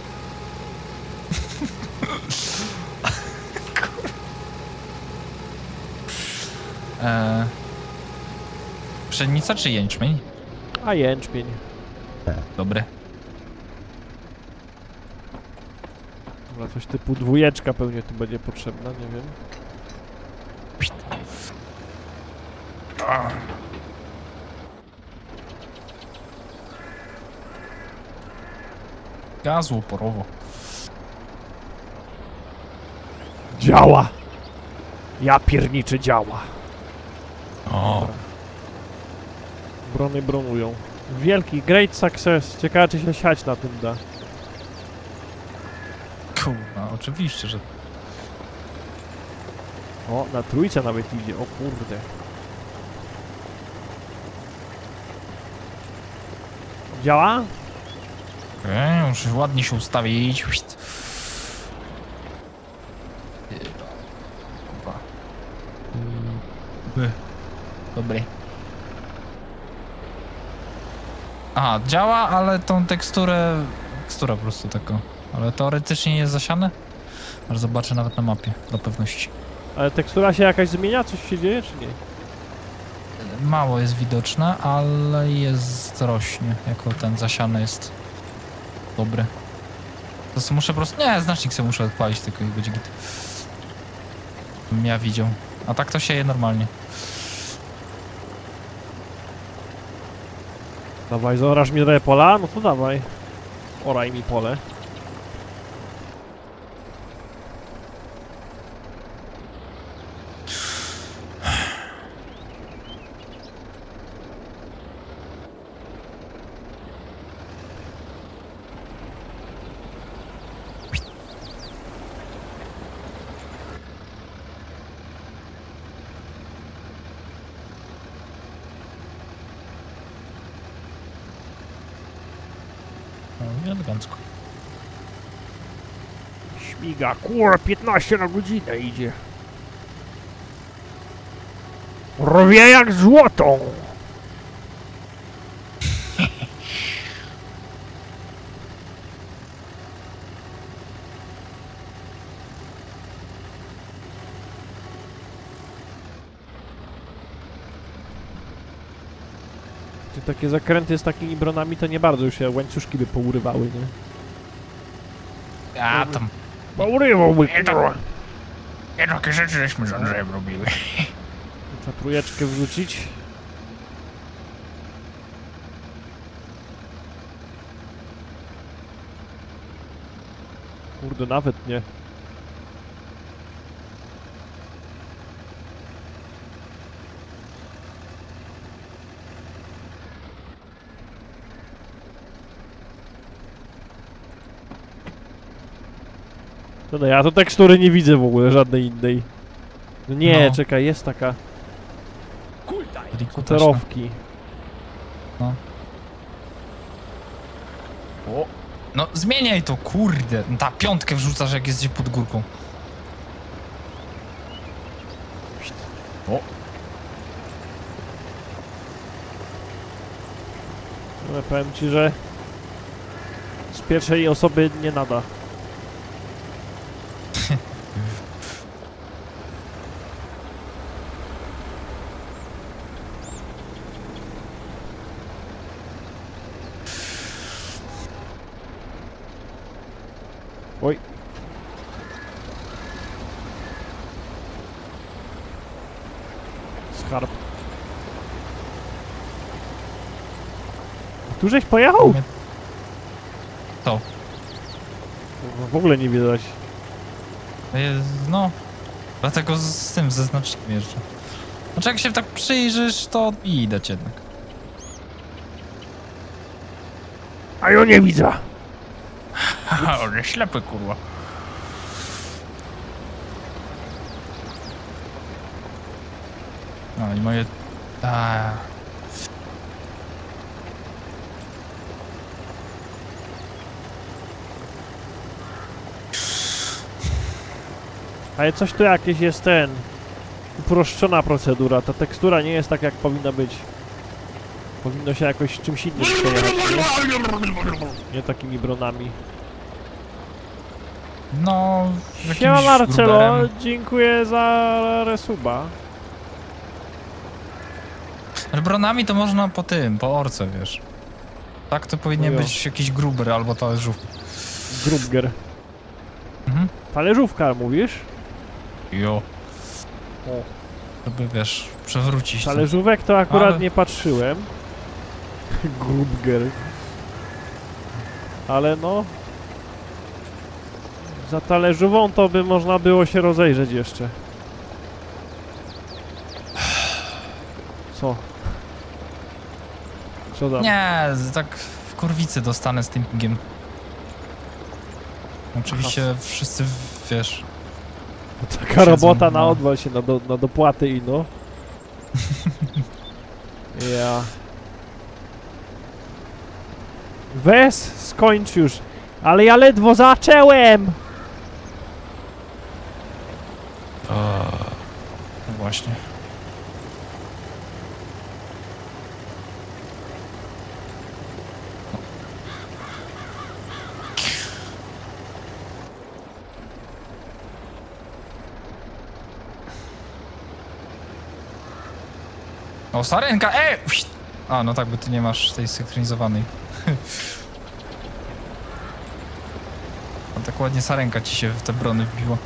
Eee... Pszenica czy jęczmień? A jęczmień. Dobre. Dobra, coś typu dwójeczka pewnie tu będzie potrzebna, nie wiem. Gazu oporowo. Działa! Ja pierniczy działa. O. Dobra. Brony bronują. Wielki, great success. Ciekawe, czy się siać na tym da. Kurwa, oczywiście, że... O, na trójce nawet idzie, o kurde. Działa? Okej, muszę ładnie się ustawić. Kurwa. By. Dobry. Aha, działa, ale tą teksturę... Tekstura po prostu taką. Ale teoretycznie jest zasiane? Ale zobaczę nawet na mapie, dla pewności. Ale tekstura się jakaś zmienia? Coś się dzieje, czy nie? Mało jest widoczne, ale jest rośnie, jako ten zasiany jest dobry. To co muszę po prostu... Nie, znacznik sobie muszę odpalić, tylko i będzie git. Ja widział. A tak to sieje normalnie. Dawaj, zoraż mi trochę pola? No to dawaj. Oraj mi pole. No i elegancko. Miga, kurwa, piętnaście na godzinę idzie. Rwie jak złoto. Ty takie zakręty z takimi bronami to nie bardzo już się łańcuszki by pourywały, nie? A tam. Pourywałby, kurwa. Nie takie rzeczy żeśmy z Andrzejem robiły. Trzeba trójeczkę wrzucić. Kurde, nawet nie. To no, ja to tekstury nie widzę w ogóle, żadnej innej. No nie, No. czekaj, jest taka. Riku też, no. Kuterowki. No. O. No zmieniaj to, kurde. No, ta piątkę wrzucasz jak jesteś pod górką. O. Ale powiem ci, że z pierwszej osoby nie nada. Oj. Skarb. Tu żeś pojechał? To. W ogóle nie widać. Jest, no. Dlatego z, z tym zaznacznikiem jeżdżę. Znaczy jak się tak przyjrzysz, to widać jednak. A ja nie widzę. Haha, on jest ślepy, kurwa. No i moje... A... Ale coś tu jakieś jest ten... uproszczona procedura. Ta tekstura nie jest tak, jak powinna być. Powinno się jakoś czymś innym przejechać, nie? Nie takimi bronami. No... Siema jakimś Marcelo, gruberem. dziękuję za resuba. Ale bronami to można po tym, po orce, wiesz. Tak to powinien No jo. być jakiś gruber albo talerzów. Grubger. Mhm. Talerzówka mówisz? Jo. O. Żeby, wiesz, przewrócić to. Talerzówek to akurat Ale- nie patrzyłem. Grubger. Ale no... Za talerzową to by można było się rozejrzeć jeszcze. Co? Co tam? Nie, z- tak w kurwicy dostanę z tym pingiem. Oczywiście wszyscy, w- wiesz... Taka siedzą, robota na no. odwal się na, do, na dopłaty i no. Ja. Wes, skończ już. Ale ja ledwo zacząłem. No właśnie. O, sarenka, ej! A, no tak, bo ty nie masz tej synchronizowanej. A tak ładnie sarenka ci się w te brony wbiła.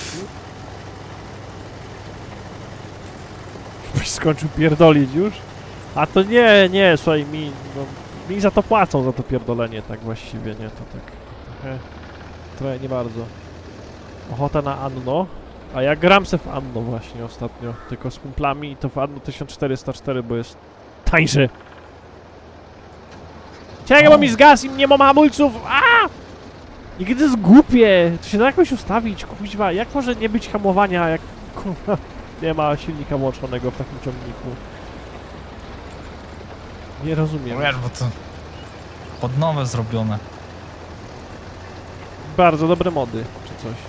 Byś skończył pierdolić już? A to nie, nie, słuchaj, mi, no, mi za to płacą, za to pierdolenie, tak właściwie, nie, to tak trochę, trochę nie bardzo. Ochota na Anno, a ja gram se w Anno właśnie ostatnio, tylko z kumplami i to w Anno tysiąc czterysta cztery, bo jest tańsze. Czekaj, bo mi zgasł i nie mam hamulców, aaa! I kiedy to jest głupie, to się da jakoś ustawić, kuźwa, jak może nie być hamowania, jak kurwa nie ma silnika włączonego w takim ciągniku. Nie rozumiem. Wiesz, bo to pod nowe zrobione. bardzo dobre mody, czy coś.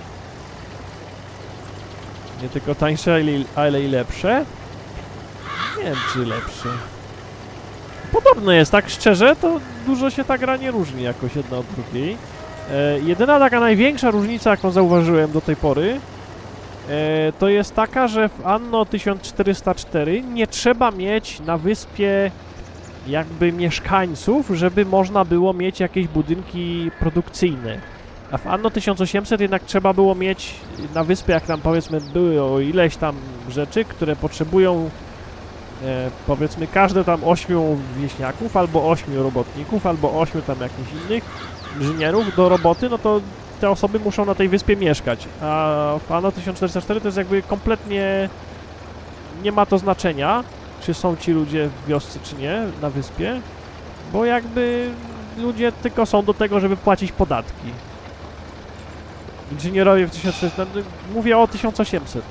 Nie tylko tańsze, ale i, ale i lepsze. Nie wiem, czy lepsze. Podobne jest, tak szczerze, to dużo się ta gra nie różni jakoś jedna od drugiej. E, jedyna taka największa różnica, jaką zauważyłem do tej pory, e, to jest taka, że w Anno tysiąc czterysta cztery nie trzeba mieć na wyspie jakby mieszkańców, żeby można było mieć jakieś budynki produkcyjne. A w Anno tysiąc osiemset jednak trzeba było mieć na wyspie, jak tam powiedzmy były o ileś tam rzeczy, które potrzebują e, powiedzmy każde tam ośmiu wieśniaków, albo ośmiu robotników, albo ośmiu tam jakichś innych inżynierów do roboty, no to te osoby muszą na tej wyspie mieszkać. A w Anno tysiąc czterysta cztery to jest jakby kompletnie nie ma to znaczenia, czy są ci ludzie w wiosce, czy nie, na wyspie, bo jakby ludzie tylko są do tego, żeby płacić podatki. Inżynierowie w tysiąc czterysta... Mówię o tysiąc osiemset.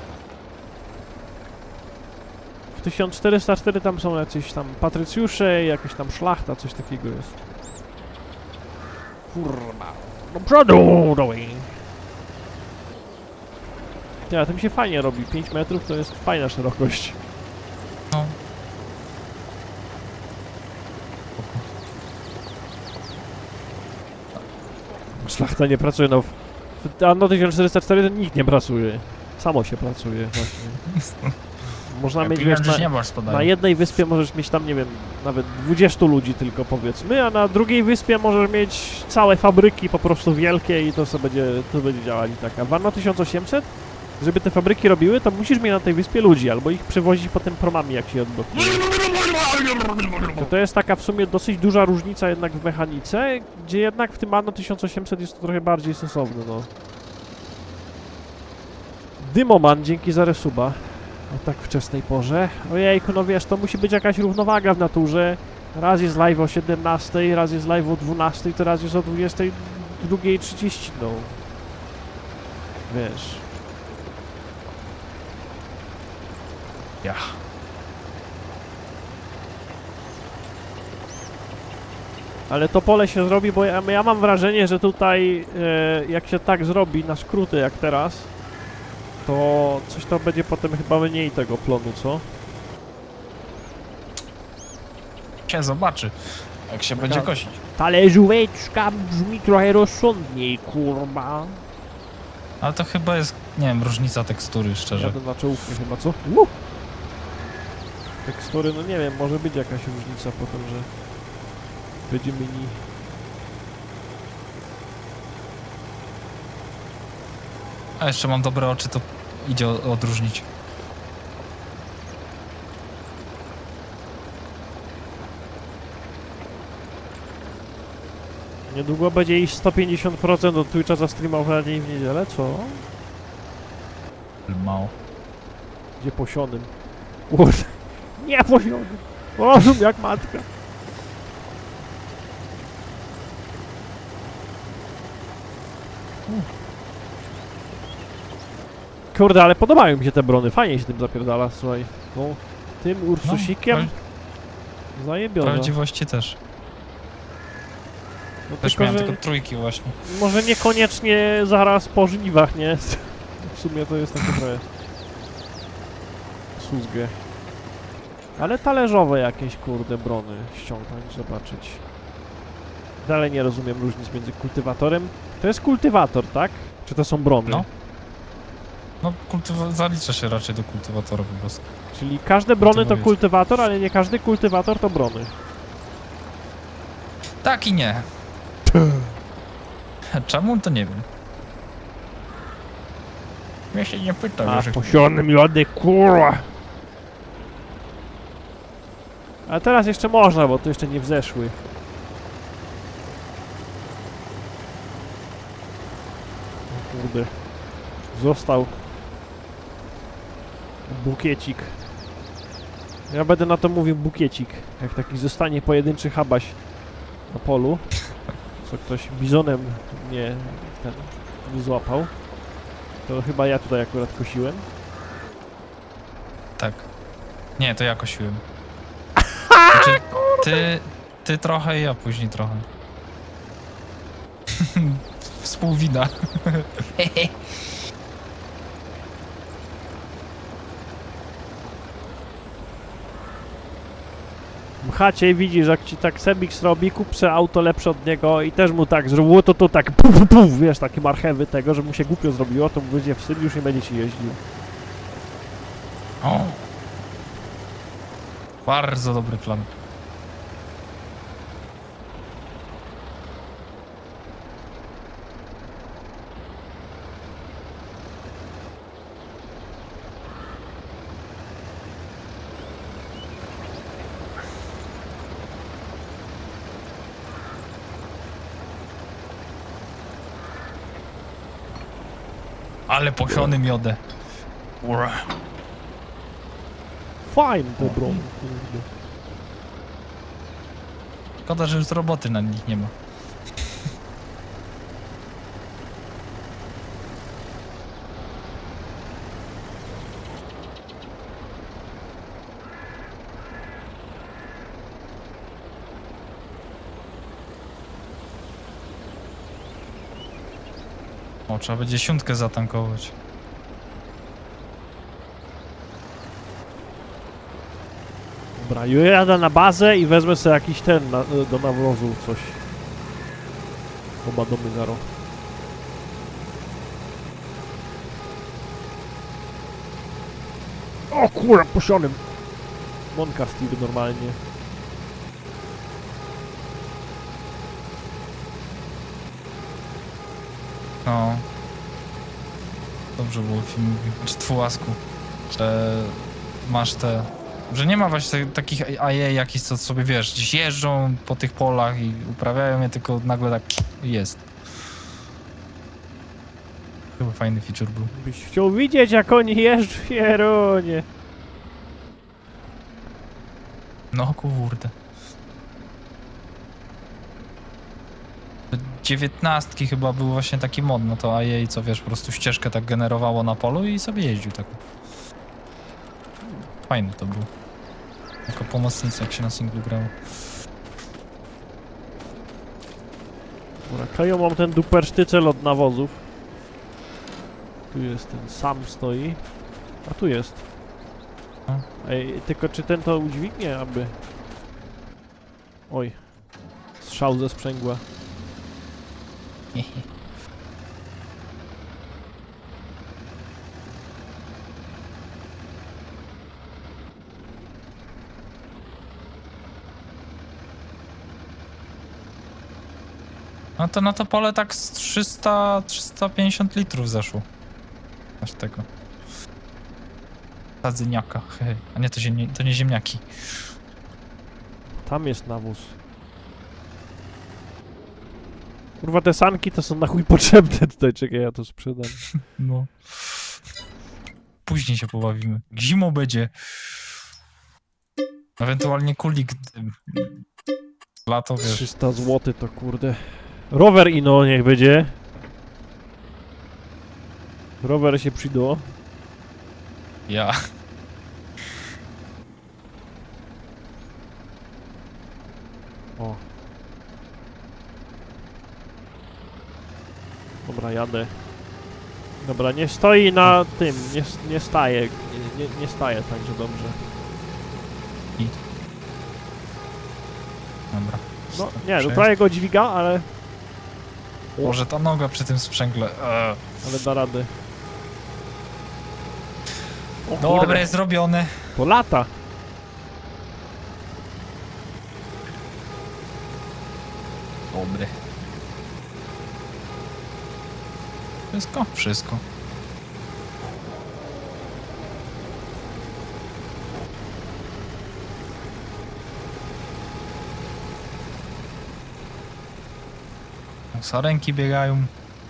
W tysiąc czterysta cztery tam są jacyś tam patrycjusze, jakaś tam szlachta, coś takiego jest. Kurwa. Do przodu, dołej. Ja, to mi się fajnie robi. pięć metrów to jest fajna szerokość. No. Szlachta nie pracuje, no w, w Anno tysiąc czterysta cztery to nikt nie pracuje. Samo się pracuje właśnie. Można Ja mieć, wiesz, nie na, masz spodaje. na jednej wyspie możesz mieć tam, nie wiem, nawet dwudziestu ludzi tylko powiedzmy, a na drugiej wyspie możesz mieć całe fabryki po prostu wielkie i to sobie będzie, to będzie działać tak. A w Anno tysiąc osiemset, żeby te fabryki robiły, to musisz mieć na tej wyspie ludzi, albo ich przewozić potem promami, jak się odblokuje. To, to jest taka w sumie dosyć duża różnica jednak w mechanice, gdzie jednak w tym Anno tysiąc osiemset jest to trochę bardziej sensowne, no. Dymoman, dzięki za resuba. O tak wczesnej porze. Ojejku, no wiesz, to musi być jakaś równowaga w naturze. Raz jest live o siedemnastej, raz jest live o dwunastej, to raz jest o dwudziestej drugiej trzydzieści, no. Wiesz. Ja. Ale to pole się zrobi, bo ja, ja mam wrażenie, że tutaj e, jak się tak zrobi na skróty jak teraz, to coś tam będzie potem chyba mniej tego plonu, co? Się zobaczy, jak się będzie kosić. Talerzóweczka brzmi trochę rozsądniej, kurwa. Ale to chyba jest, nie wiem, różnica tekstury, szczerze. Jadę na czołówkę chyba, co? Uh! Tekstury, no nie wiem, może być jakaś różnica potem, że będzie mini. A jeszcze mam dobre oczy, to idzie o- odróżnić. Niedługo będzie iść sto pięćdziesiąt procent od Twitcha za streamowanie w niedzielę, co? Mało. Gdzie posionym? Kurde, nie posionym! Rozum jak matka! Kurde, ale podobają mi się te brony, fajnie się tym zapierdala, słuchaj. No, tym Ursusikiem No, zajebiona. prawdziwości też. No Też tylko, miałem że tylko trójki właśnie. może niekoniecznie zaraz po żniwach, nie? W sumie to jest takie trochę słuzgę. Ale talerzowe jakieś, kurde, brony ściągnąć, zobaczyć. Dalej nie rozumiem różnic między kultywatorem. To jest kultywator, tak? Czy to są brony? No. No, kultywa- zalicza się raczej do kultywatora po prostu. Czyli każde brony to Kultywujesz. kultywator, ale nie każdy kultywator to brony. Tak i nie. Czemu? To nie wiem. Ja się nie pytam. A, jeżeli- posionym lody, kurwa! A teraz jeszcze można, bo to jeszcze nie wzeszły. O kurde. Został bukiecik. Ja będę na to mówił bukiecik. Jak taki zostanie pojedynczy habaś na polu. Co ktoś bizonem nie, ten, nie złapał. To chyba ja tutaj akurat kosiłem. Tak. Nie, to ja kosiłem. Znaczy, ty, ty trochę i ja później trochę. W współwina. Mchacie i widzisz, jak ci tak Semix robi, kup se auto lepsze od niego i też mu tak zrobiło, to to tak puf, puf, puf, wiesz, takie marchewy tego, że mu się głupio zrobiło, to mu będzie wstyd, już nie będzie ci jeździł. O. Bardzo dobry plan. Ale posiony miodę. Ura. Fajny te bron, kurde. Szkoda, że już roboty na nich nie ma. O, trzeba będzie siódmkę zatankować. Dobra, ja jadę na bazę i wezmę sobie jakiś ten na, do nawozu coś. Oba domy zaro. O kurwa, pusionym. Monka Steve normalnie. No. Dobrze było w filmie, czy Twłasku, że masz te... Że nie ma właśnie takich A I jakichś, co sobie, wiesz, gdzieś jeżdżą po tych polach i uprawiają je, tylko nagle tak jest. Chyba fajny feature był. Byś chciał widzieć, jak oni jeżdżą, Jeronie. No kurde. Dziewiętnastki chyba był właśnie taki mod, no to A I, co wiesz, po prostu ścieżkę tak generowało na polu i sobie jeździł tak. Fajny to był. Jako pomocnicy, jak się na singlu grało. Dobra, Kajo, mam ten duper sztycel od nawozów. Tu jest ten sam stoi. A tu jest. No. Ej, tylko czy ten to udźwignie, aby... Oj. Strzał ze sprzęgła. No to na to pole tak z trzysta trzysta pięćdziesiąt litrów zeszło. Aż tego. Sadzyniaka. A nie, to, ziemni to nie ziemniaki. Tam jest nawóz. Kurwa, te sanki to są na chuj potrzebne tutaj, czekaj, ja to sprzedam. No. Później się pobawimy. Zimą będzie. Ewentualnie kulik. Lato, wiesz. trzysta złotych to kurde. Rower ino niech będzie. Rower się przyda. Ja. O. Dobra, jadę. Dobra, nie stoi na tym, nie, nie staje, nie, nie, nie staje, także dobrze. I. Dobra. No, nie, no prawie go dźwiga, ale... Może ta noga przy tym sprzęgle. Eee. Ale da radę. O, Dobre, kurde, zrobione. to lata. Dobre. Wszystko? Wszystko. Sarenki biegają.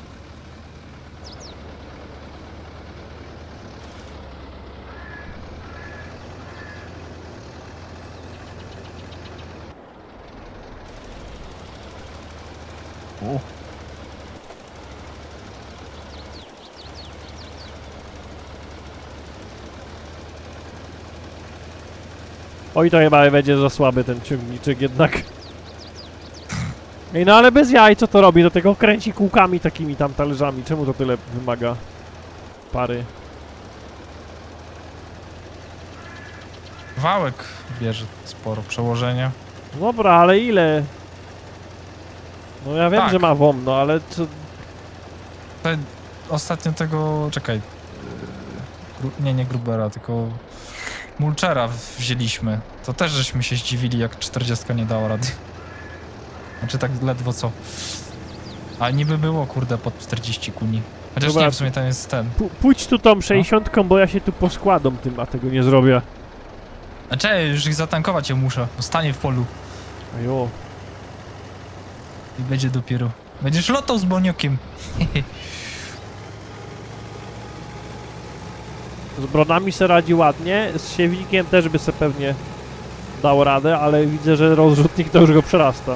O. Oj, to chyba będzie za słaby ten ciągniczek jednak. Ej, no ale bez jaj, co to robi? Do tego kręci kółkami takimi tam talerzami. Czemu to tyle wymaga pary? Wałek bierze sporo przełożenia. Dobra, ale ile? No ja wiem, Tak. że ma W O M, no ale co... Te, ostatnio tego, czekaj, yy, gru, nie, nie Grubera, tylko Mulchera wzięliśmy. To też żeśmy się zdziwili, jak czterdziestka nie dała rady. Znaczy tak ledwo co. A niby było, kurde, pod czterdzieści kuni. Chociaż Dobra, nie, w sumie tam jest ten. P pójdź tu tą sześćdziesiątką, bo ja się tu poskładam tym, a tego nie zrobię. A czekaj, już ich zatankować je muszę. Stanie w polu. Ajo. I będzie dopiero. Będziesz lotał z boniokiem. Z bronami se radzi ładnie, z siewnikiem też by se pewnie dał radę, ale widzę, że rozrzutnik to już go przerasta.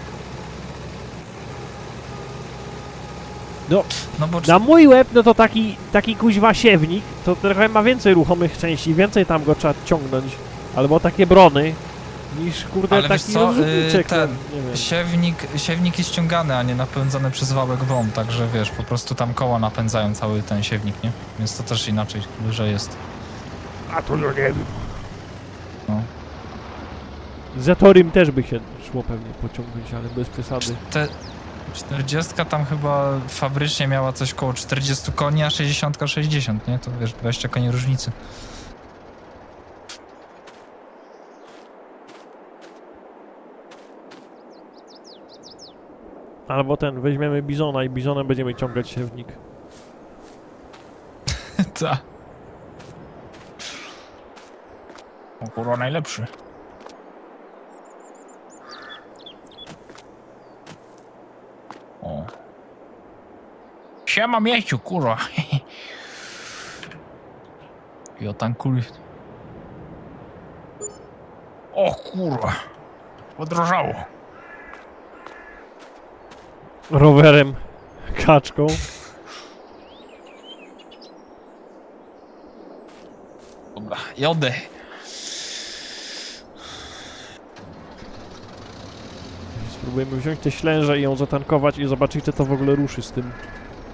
No, No bo na mój łeb, no to taki, taki kuźwa siewnik, to trochę ma więcej ruchomych części, więcej tam go trzeba ciągnąć. Albo takie brony, niż kurde Ale wiesz taki co, rozrzutniczek. yy, ten, no, nie wiem. siewnik, siewnik jest ściągany, a nie napędzany przez wałek W O M, także wiesz, po prostu tam koła napędzają cały ten siewnik, nie? Więc to też inaczej, że jest. A to no nie wiem. No. Z Torym też by się szło pewnie pociągnąć, ale bez przesady. Te czterdziestka tam chyba fabrycznie miała coś koło czterdzieści koni, a sześćdziesiąt sześćdziesiąt, nie? To wiesz, dwadzieścia koni różnicy. Albo ten, weźmiemy Bizona i Bizonem będziemy ciągać siewnik. Ta. O kurwa, najlepszy. O. Siema mieciu, kurwa. I o tankuli. O kurwa. Podrożało. Rowerem, kaczką. Dobra, jodę. Spróbujemy wziąć te ślęże i ją zatankować i zobaczyć, czy to w ogóle ruszy z tym.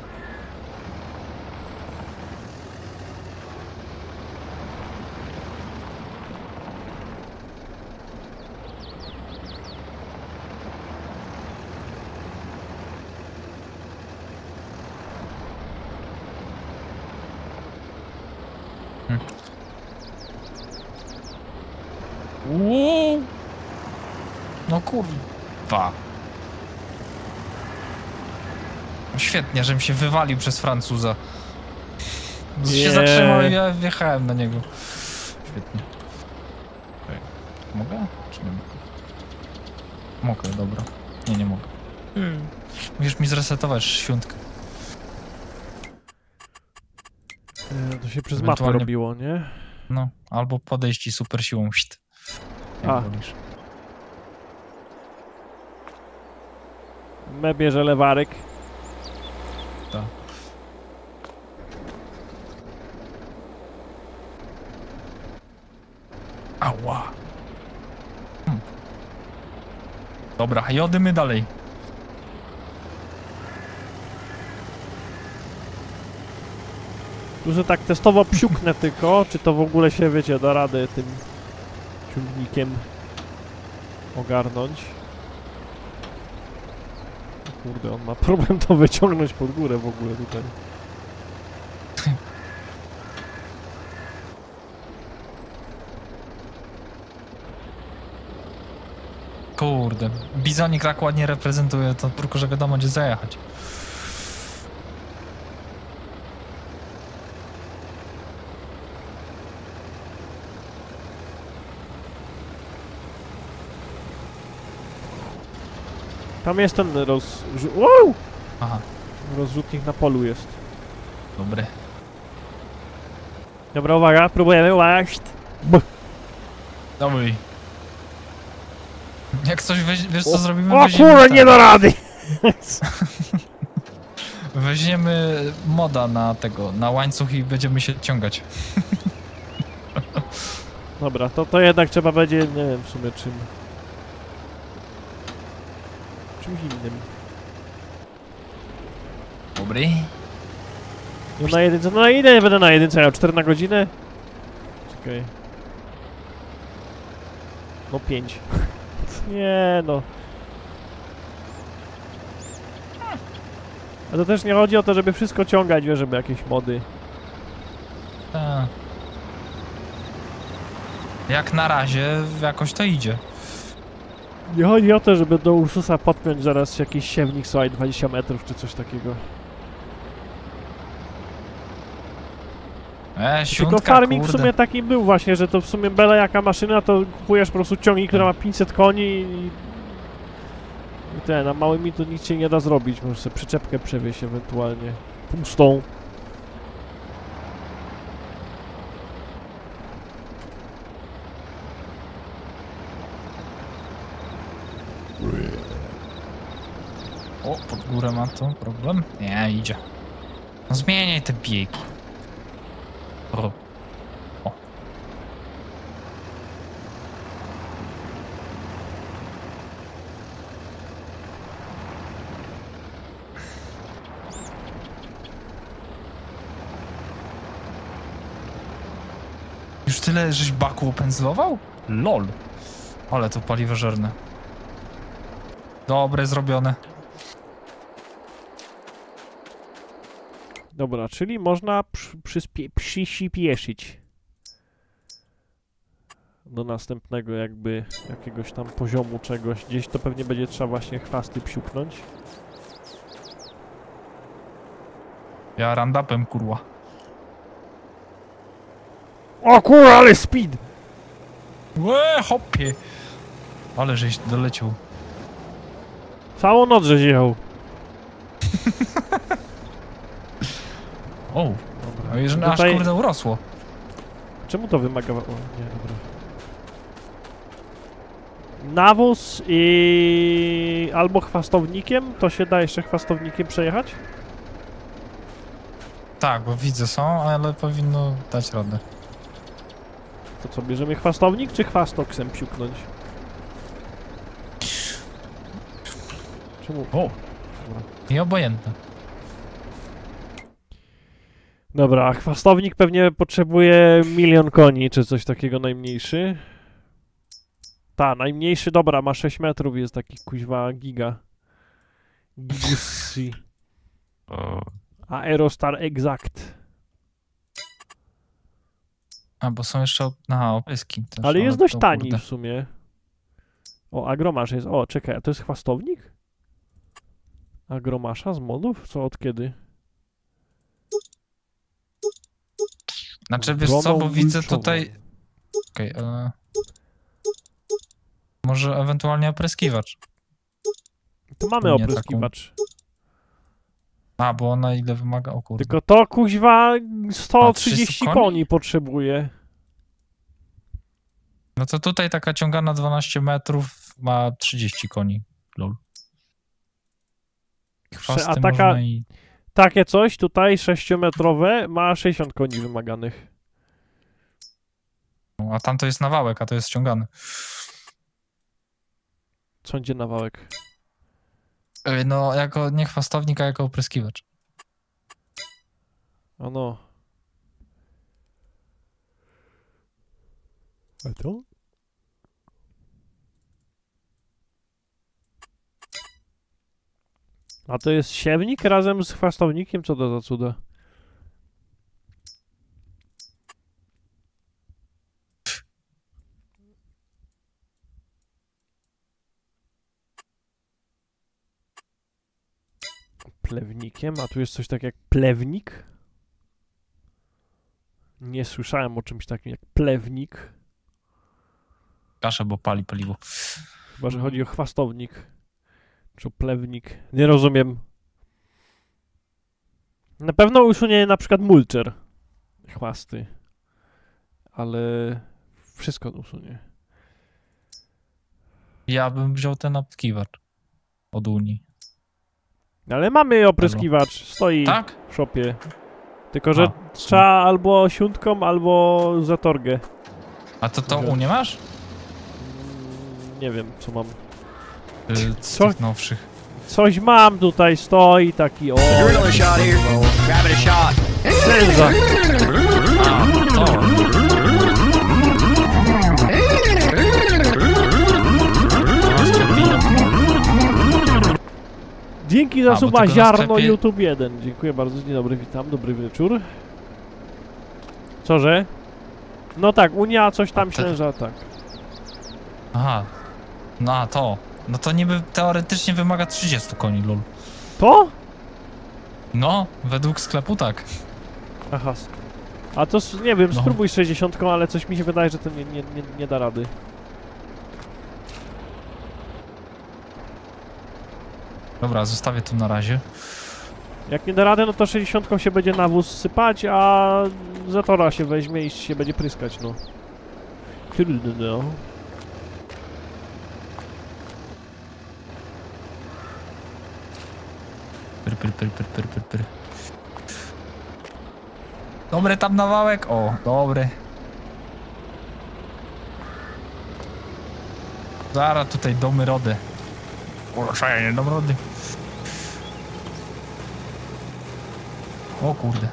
Uuu. No kurwa. Świetnie, żebym się wywalił przez Francuza. Nie. Się zatrzymał i ja wjechałem na niego. Świetnie. Ej, mogę? Czy nie mogę? Mogę, dobra. Nie, nie mogę. Musisz mi zresetować świątkę. E, to się przez mapę Ewentualnie- robiło, nie? No, albo podejść i super siłą. Szt. Jak A. wolisz. Me bierze lewarek. Tak. Ała. Hmm. Dobra, jodymy dalej. Tu że tak testowo psiuknę tylko, czy to w ogóle się, wiecie, da radę tym ciągnikiem ogarnąć. O kurde, on ma problem to wyciągnąć pod górę w ogóle tutaj. Kurde, Bizonik tak ładnie reprezentuje to, tylko że wiadomo gdzie zajechać. Tam jest ten roz... Wow! Aha, Rozrzutnik na polu jest. dobry. Dobra, uwaga, próbujemy, uwaga. Dobry. Jak coś weź, wiesz co zrobimy? O Weźmiemy kurde, ten- nie da rady! Weźmiemy moda na tego, na łańcuch i będziemy się ciągać. Dobra, to, to jednak trzeba będzie, nie wiem w sumie czym. czymś innym. Dobry. No na jedynce, no na ile będę na jedynce, ja cztery na godzinę? Czekaj. No pięć. Nie no. A to też nie chodzi o to, żeby wszystko ciągać, wiesz, żeby jakieś mody. Ta. Jak na razie jakoś to idzie. Nie chodzi o to, żeby do Ursusa podpiąć zaraz jakiś siewnik, słuchaj, dwadzieścia metrów czy coś takiego. E, siuntka, Tylko farming kurde. w sumie taki był właśnie, że to w sumie byle jaka maszyna, to kupujesz po prostu ciągnik, która ma pięćset koni i... I ten, na małymi to nic się nie da zrobić, możesz sobie przyczepkę przewieźć ewentualnie. Pustą. O, pod górę ma to problem? Nie, idzie. No zmieniaj te biegi. O. O. Już tyle, żeś baku opędzlował? Lol. Ale to paliwożerne. Dobre, zrobione. Dobra, czyli można przy, przyspie, przyspieszyć do następnego jakby jakiegoś tam poziomu czegoś. Gdzieś to pewnie będzie trzeba właśnie chwasty psiuknąć. Ja randapem, kurwa. O kurwa, ale speed! Łe, hopie. Ale żeś doleciał. Całą noc żeś jechał. O, Dobra. no i że aż Tutaj... kurde urosło. Czemu to wymaga... O, nie, dobra. Nawóz i... albo chwastownikiem? To się da jeszcze chwastownikiem przejechać? Tak, bo widzę są, ale powinno dać radę. To co, bierzemy chwastownik czy chwastoksem psiuknąć? Czemu? O, i obojętne. Dobra, a chwastownik pewnie potrzebuje milion koni, czy coś takiego najmniejszy. Ta, najmniejszy, dobra, ma sześć metrów, jest taki kuźwa giga. Gigussi. Aerostar Exact. A, bo są jeszcze, aha, opryski też. Ale jest dość to tani kurde. w sumie. O, agromasz jest. O, czekaj, a to jest chwastownik? Agromasza z modów? Co, od kiedy? Znaczy, wiesz co, Broną bo widzę wilczową. tutaj... Okej, okay, e... może ewentualnie opryskiwacz. To mamy Nie opryskiwacz. A, bo ona ile wymaga? O kurde. Tylko to kuźwa sto trzydzieści trzysta koni? koni potrzebuje. No to tutaj taka ciągana dwanaście metrów ma trzydzieści koni. Lol. Chwasty A taka, można i... takie coś tutaj sześciometrowe ma sześćdziesiąt koni wymaganych. No, a tam to jest nawałek, a to jest ściągany. Co będzie na wałek? Yy, No, jako nie chwastownik, a jako opryskiwacz. Ano. A to? A to jest siewnik razem z chwastownikiem? Co to za cuda? Plewnikiem? A tu jest coś takiego jak plewnik? Nie słyszałem o czymś takim jak plewnik. Kaszę, bo pali paliwo. Chyba, że chodzi o chwastownik. Czy o plewnik. Nie rozumiem. Na pewno usunie na przykład mulcher. Chwasty. Ale wszystko usunie. Ja bym wziął ten opryskiwacz od Unii. Ale mamy opryskiwacz. Stoi Tak? w shopie. Tylko, że A, trzeba albo siuntką, albo zatorgę. A to tą Wziąć. Unię masz? Mm, Nie wiem, co mam. Yy, z Co? tych nowszych. Coś mam tutaj, stoi taki, o... Gorilla shot here. Grabbing a shot. Sędza. A, to. Dzięki za A, bo suba tego na ziarno sklepie- YouTube jeden. Dziękuję bardzo, dzień dobry, witam, dobry wieczór. Co, że? No tak, Unia coś tam A, te- ślęża, tak. Aha. No a to. No to niby teoretycznie wymaga trzydziestu koni, lol. To? No, według sklepu tak. Aha. s- A to, s- nie wiem, No. spróbuj z sześćdziesiątką, ale coś mi się wydaje, że to nie, nie, nie, nie da rady. Dobra, zostawię tu na razie. Jak nie da rady, no to sześćdziesiątką się będzie nawóz sypać, a Zatora się weźmie i się będzie pryskać, no. Trudno. Pyr, pyr, pyr, pyr, pyr, pyr, pyr. Dobry tam nawałek. O, dobry. Zaraz tutaj domy rody. Kurczę, nie dom rody. O kurde.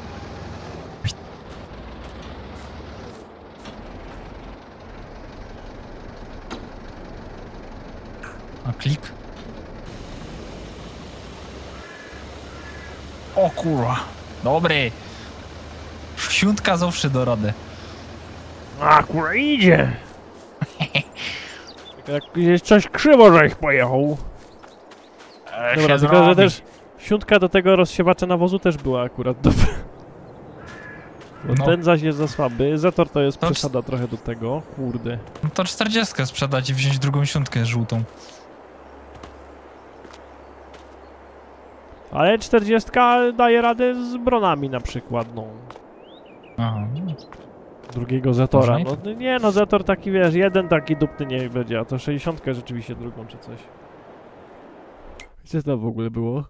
A klik. O kurwa. Dobry. Siuntka zawsze do rady. A, kurwa, idzie! Jak gdzieś coś krzywo, żeś pojechał. Dobra, tylko że też siuntka do tego rozsiewacza nawozu też była akurat dobra. Bo No. ten zaś jest za słaby. Zator to jest To przesada trochę do tego. Kurde. No to czterdziestkę sprzedać i wziąć drugą siuntkę żółtą. Ale czterdziestka daje radę z bronami na przykład, no. Aha. Drugiego Zetora. Można No nie no, Zetor taki wiesz, jeden taki dupny nie będzie, a to sześćdziesiątka rzeczywiście drugą czy coś. Co to w ogóle było?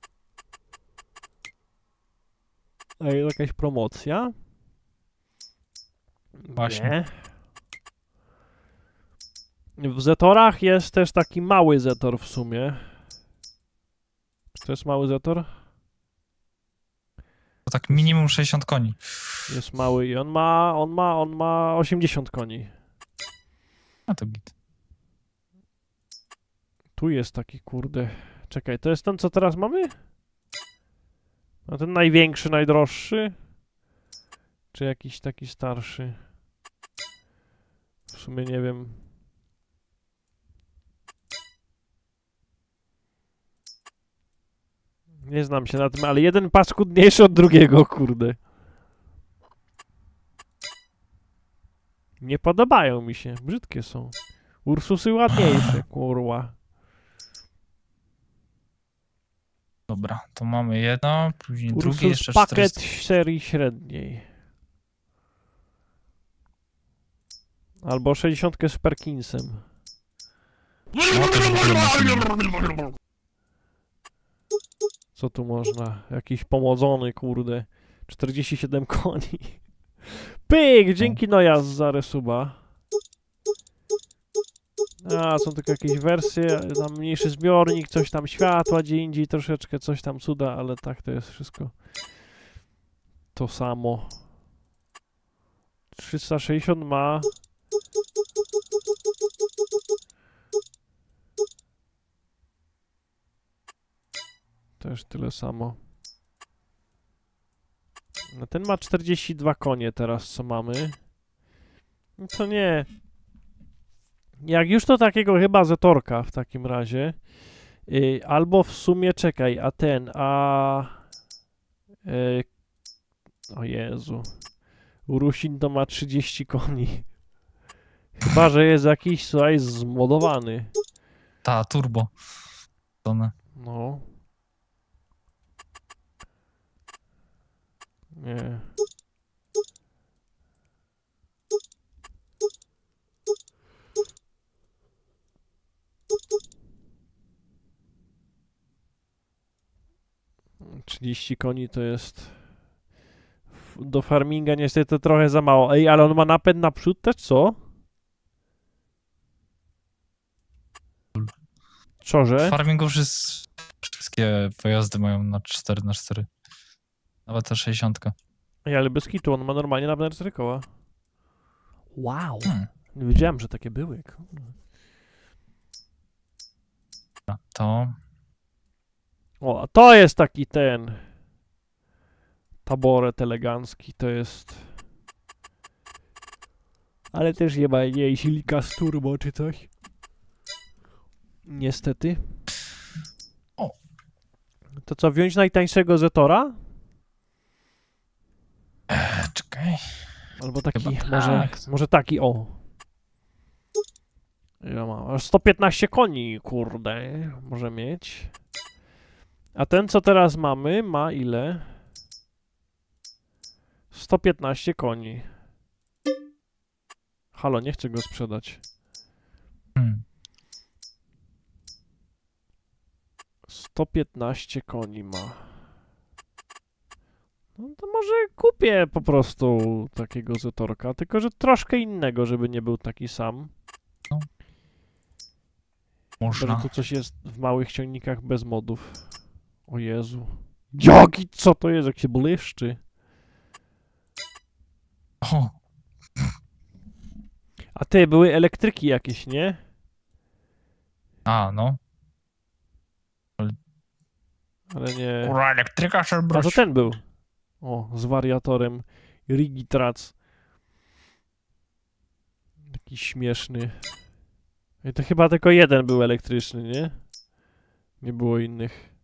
A jest jakaś promocja? Właśnie. Nie. W Zetorach jest też taki mały Zetor w sumie. Czy to jest mały Zetor? To tak minimum sześćdziesiąt koni. Jest mały i on ma, on ma, on ma osiemdziesiąt koni. A to git. Tu jest taki, kurde. Czekaj, to jest ten, co teraz mamy? A ten największy, najdroższy? Czy jakiś taki starszy? W sumie nie wiem. Nie znam się na tym, ale jeden paskudniejszy od drugiego, kurde. Nie podobają mi się, brzydkie są. Ursusy ładniejsze, kurwa. Dobra, to mamy jedno, później drugie, Ursus jeszcze pakiet czterysta. serii średniej. Albo sześćdziesiątkę z Perkinsem. No to już w ogóle musimy. Co tu można? Jakiś pomodzony, kurde. czterdzieści siedem koni. Pyk! Dzięki Noja za resuba. A, są tylko jakieś wersje, tam mniejszy zbiornik, coś tam światła, gdzie indziej troszeczkę, coś tam cuda, ale tak to jest wszystko to samo. trzysta sześćdziesiąt ma... Też tyle samo. No ten ma czterdzieści dwa konie teraz, co mamy. No to nie. Jak już to takiego chyba Zetorka w takim razie. Yy, albo w sumie, czekaj, a ten, a... Yy, o Jezu. Urusin to ma trzydzieści koni. Chyba, że jest jakiś, słuchaj, zmodowany. Ta, turbo. One. No. Nie. trzydzieści koni to jest... F- Do farminga niestety trochę za mało. Ej, ale on ma napęd naprzód też, co? Co, W że? farmingu wszys- wszystkie pojazdy mają na cztery na cztery. Nawet ta sześćdziesiąt. Ej, ale bez kitu, on ma normalnie na cztery koła. Wow. Hmm. Nie wiedziałem, że takie były. kurde. To O, a to jest taki ten... Taboret elegancki, to jest... Ale też nie ma jej silnika z turbo czy coś. Niestety. O. To co, wziąć najtańszego Zetora? e, czekaj. Albo taki, Chyba może, tak. może taki, o. Ja mam aż sto piętnaście koni, kurde, może mieć. A ten, co teraz mamy, ma ile? sto piętnaście koni. Halo, nie chcę go sprzedać. Hmm. sto piętnaście koni ma. No to może kupię po prostu takiego Zetorka, tylko że troszkę innego, żeby nie był taki sam. Może Można. tu coś jest w małych ciągnikach bez modów. O Jezu. Jaki, co to jest, jak się błyszczy. O, A ty, były elektryki jakieś, nie? a no. Ale nie... Kurwa, elektryka się A to brać. ten był. O, z wariatorem. Rigitrac. Taki śmieszny. I to chyba tylko jeden był elektryczny, nie? Nie było innych.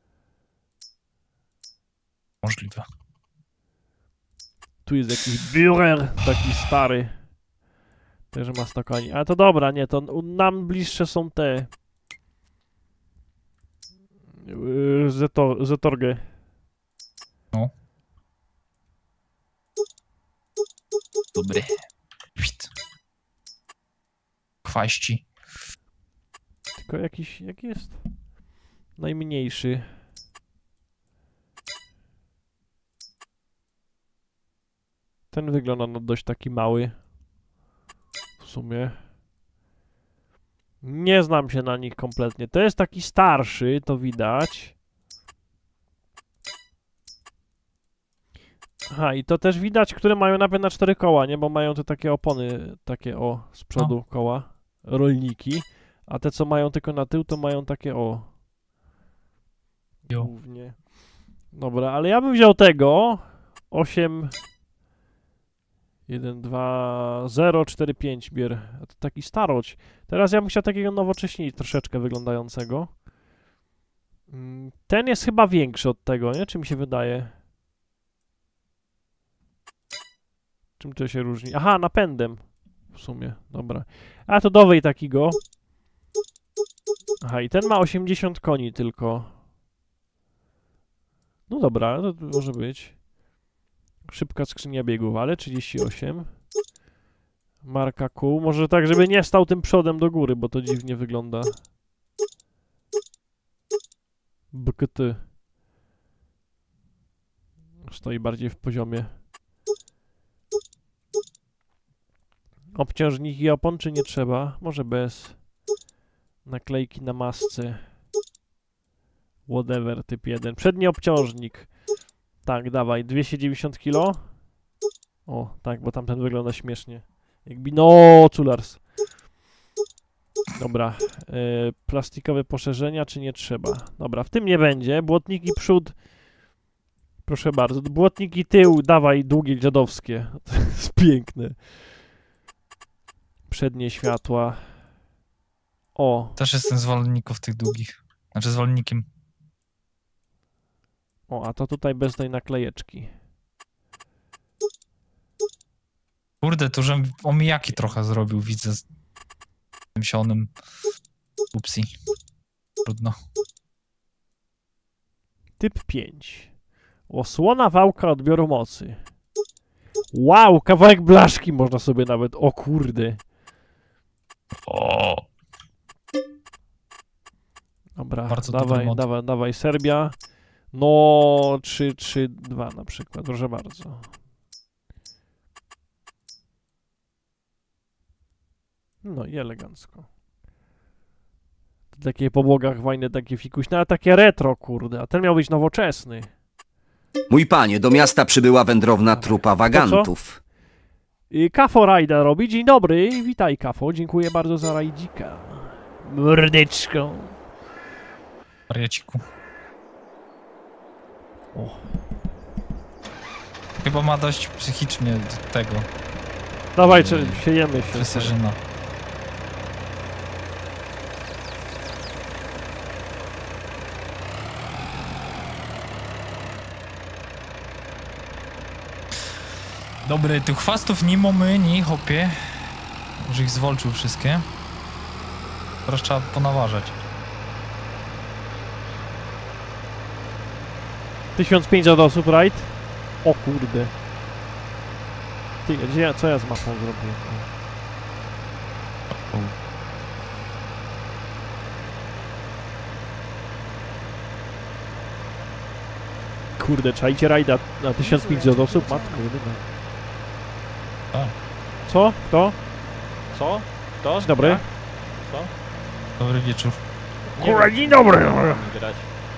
Możliwe. Tu jest jakiś Bührer, taki stary. Też ma sto koni. A to dobra, nie, to u- nam bliższe są te... Yy, Zetor, Zetorge. No. Dobry. Wit. Kwaści. Tylko jakiś, jaki jest? Najmniejszy. Ten wygląda no dość taki mały. W sumie. Nie znam się na nich kompletnie. To jest taki starszy, to widać. Aha, i to też widać, które mają napęd na cztery koła, nie? Bo mają te takie opony, takie o, z przodu koła. Rolniki. A te, co mają tylko na tył, to mają takie o. Jo. Głównie. Dobra, ale ja bym wziął tego. osiem... jeden, dwa, zero, cztery, pięć bier. A to taki starość. Teraz ja bym chciał takiego nowocześniej troszeczkę wyglądającego. Mm, Ten jest chyba większy od tego, nie? Czy mi się wydaje? Czym to się różni? Aha, napędem. W sumie, dobra. A to dowej takiego. Aha, i ten ma osiemdziesiąt koni tylko. No dobra, to może być. Szybka skrzynia biegów, ale trzydzieści osiem. Marka kół. Może tak, żeby nie stał tym przodem do góry, bo to dziwnie wygląda. B K T. Stoi bardziej w poziomie. Obciążniki opon, czy nie trzeba? Może bez. Naklejki na masce. Whatever, typ jeden. Przedni obciążnik. Tak, dawaj. dwieście dziewięćdziesiąt kilo. O, tak, bo tamten wygląda śmiesznie. Jakby no, culars. Dobra. E, plastikowe poszerzenia, czy nie trzeba? Dobra, w tym nie będzie. Błotniki przód. Proszę bardzo. Błotniki tył, dawaj, długie dziadowskie. To jest piękne. Przednie światła. O, Też jestem zwolenników tych długich. Znaczy zwolennikiem. o, a to tutaj bez tej naklejeczki. Kurde, tu żem omijaki trochę zrobił, widzę z tym sionym. Upsi. Trudno. Typ pięć. Osłona wałka odbioru mocy. Wow, kawałek blaszki można sobie nawet. O kurde. O, Dobra, Bardzo dobry dawaj, mod. dawaj, dawaj, Serbia. No, trzy, trzy, dwa na przykład, proszę bardzo. No i elegancko. Takie po błogach fajne, takie fikuśne, ale takie retro, kurde. A ten miał być nowoczesny. Mój panie, do miasta przybyła wędrowna trupa wagantów. I Kafo rajda robi. Dzień dobry, witaj Kafo, dziękuję bardzo za rajdzika. Mordeczką. Wariaciku. O. Chyba ma dość psychicznie do tego. Dawaj, czy siejemy się. Przeserzyna. Dobry, tych chwastów nie mamy, nie hopie. Już ich zwolczył wszystkie. Teraz trzeba ponaważać. tysiąc pięćdziesiąt osób, right? O kurde. Ty, gdzie ja, co ja z mapą zrobiłem? O. Kurde, czajcie rajda na tysiąc pięćdziesiąt osób? Matko, jedyna. A. Co? Kto? Co? To? Dzień dobry. Ja? Co? Dobry wieczór. Kurwa, dzień dobry! Grać.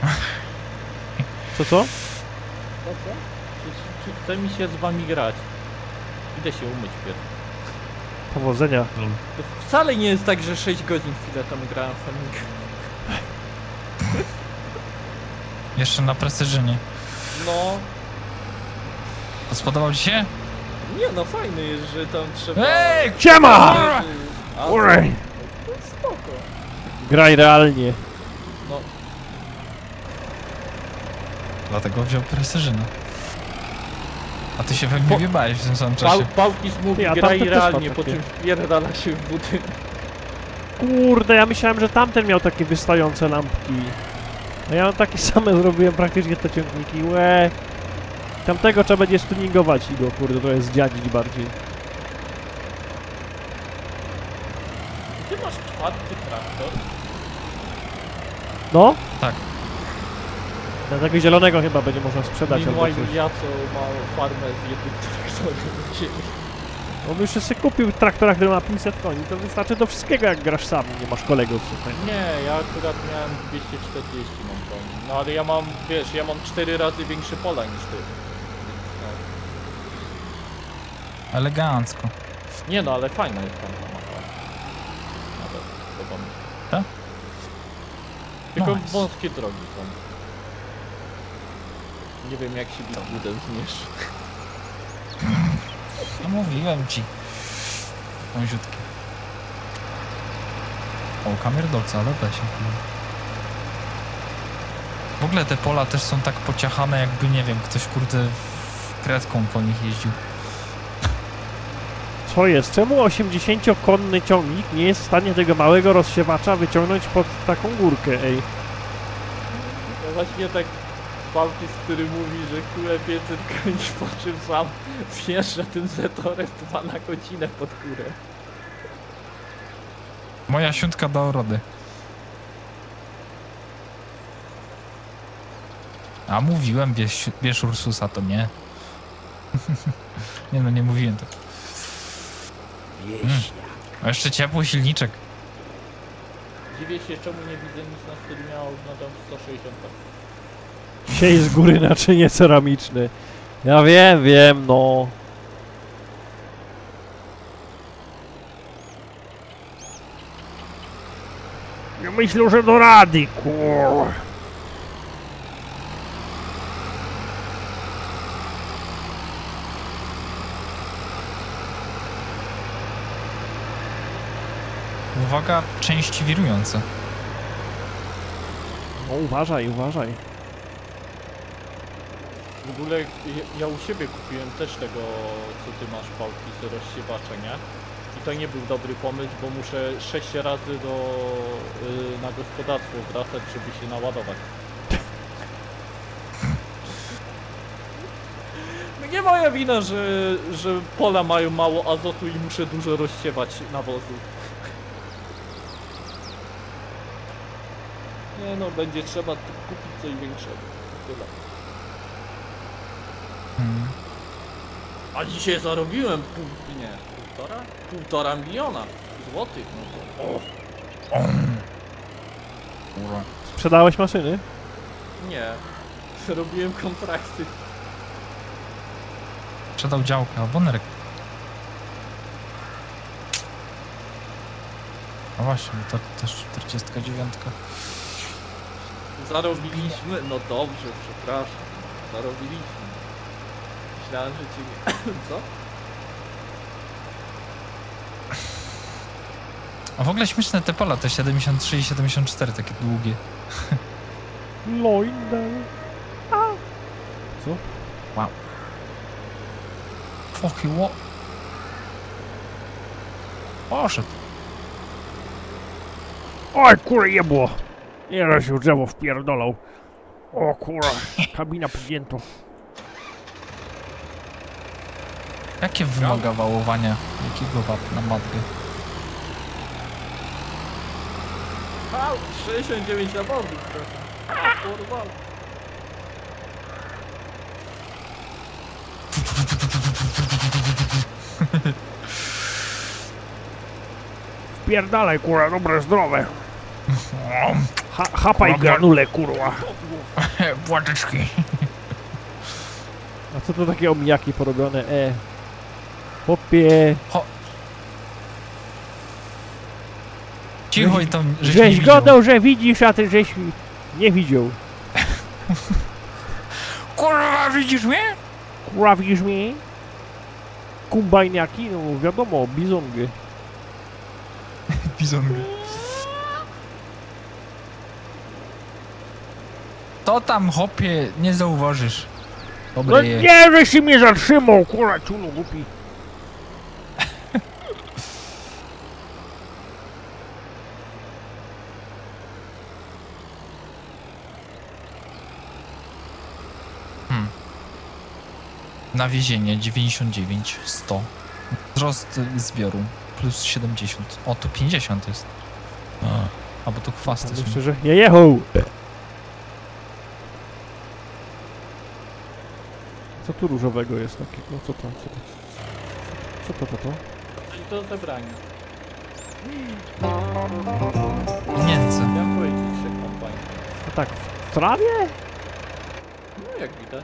Co, co? Co, co? Czy, czy, czy chce mi się z wami grać? Idę się umyć pierw. Powodzenia. To wcale nie jest tak, że sześć godzin chwilę temu grałem w Famicom. Jeszcze na precyzyjnie. No, To spodobał ci się? nie no, fajny jest, że tam trzeba... Ej! Siema! A, Uraj! to jest spoko. Graj realnie. No, Dlatego wziął precyzyjna. A ty się we mnie wjebałeś w tym samym czasie. Pał, Pałkis mówi, Ty, a graj tamten też ma realnie, po takie. czym wpierdala się w budynek. Kurde, ja myślałem, że tamten miał takie wystające lampki. A ja takie same zrobiłem praktycznie te ciągniki. Łe. Tamtego trzeba będzie stuningować i go, kurde, to jest dziadzić bardziej. Ty masz czwarty traktor? No? Tak. Na tego zielonego chyba będzie można sprzedać albo Meanwhile coś. ja co mam farmę z jednym traktorem u siebie. On już sobie kupił traktora, który ma pięćset koni, to wystarczy do wszystkiego jak grasz sam, nie masz kolegów, słuchaj. Nie, ja akurat miałem dwieście czterdzieści mam koni. No ale ja mam, wiesz, ja mam cztery razy większe pola niż ty. No. Elegancko. Nie no, ale fajna jest tam mapa. Nawet, podoba mi się. Tak? Tylko Nice. wąskie drogi są. Nie wiem jak się budem zmierz. No mówiłem ci. Wąziutki. O, kamierdolca, ale da się. W ogóle te pola też są tak pociachane, jakby, nie wiem, ktoś kurde kredką po nich jeździł. Co jest? Czemu osiemdziesięciokonny ciągnik nie jest w stanie tego małego rozsiewacza wyciągnąć pod taką górkę, ej? Ja właśnie tak Pałkis, który mówi, że kule pięćset koni, po czym sam wjeżdża tym zetorem dwa na godzinę pod górę. Moja siuntka da urody. A mówiłem, bierz, bierz Ursusa, to nie. Nie no, nie mówiłem to. Hmm. A jeszcze ciepły silniczek. Dziwię się, czemu nie widzę nic na streamie, a oglądam sto sześćdziesiąt. Siej z góry naczynie ceramiczne. Ja wiem, wiem, no. Ja myślę, że do rady, kur. Uwaga, części wirujące. No uważaj, uważaj. W ogóle ja, ja u siebie kupiłem też tego, co ty masz, Pałkis, rozsiewacza, nie? I to nie był dobry pomysł, bo muszę sześć razy do, yy, na gospodarstwo wracać, żeby się naładować. No nie moja wina, że, że pola mają mało azotu i muszę dużo rozsiewać nawozu. Nie no, będzie trzeba tu kupić coś większego. Tyle. Hmm. A dzisiaj zarobiłem pół, nie, półtora? Półtora miliona złotych. No to, o. Kurwa. Sprzedałeś maszyny? Nie. Robiłem kontrakty. Sprzedał działkę albo nerek. No właśnie, to też czterdziestka dziewięć. Zarobiliśmy? No dobrze, przepraszam. Zarobiliśmy. Myślałem, że cię nie... Co? A w ogóle śmieszne te pola, te siedemdziesiąt trzy i siedemdziesiąt cztery, takie długie. Loinder. Co? Wow. Fuck you, what? Poszedł. Oj, kurwa, jebło. Jeden się w drzewo wpierdolał. O kurwa, kabina podjęto. Jakie wymaga wałowania? Jakiego wapna matkę? Au, sześćdziesiąt dziewięć nawozów, proszę. A, kurwa. Wpierdalaj, kurwa, dobre, zdrowe. Ha, chapaj granule, kurwa. Płateczki. A co to takie omijaki porobione? E. Hopie. Ho. Cicho i tam, żeś Żeś nie widział. gadał, że widzisz, a ty żeś nie widział. Kurwa, widzisz mnie? Kurwa, widzisz mnie? Kumbajniaki? No wiadomo, bizongy. Bizongy. To tam, hopie, nie zauważysz. Dobre No je. nie, żeś się mnie zatrzymał, kurwa, ciulu głupi. Hmm. Nawiezienie dziewięćdziesiąt dziewięć, sto. Wzrost zbioru plus siedemdziesiąt. O, tu pięćdziesiąt jest. A, a bo tu chwasty są. Myślę, że nie jechał. Co tu różowego jest takiego? Co to? Co to? Co to? Co to? to? I do zebrania. Pieniędzy. Ja powiedzieć, że kombajn. A tak, w trawie? No jak widać.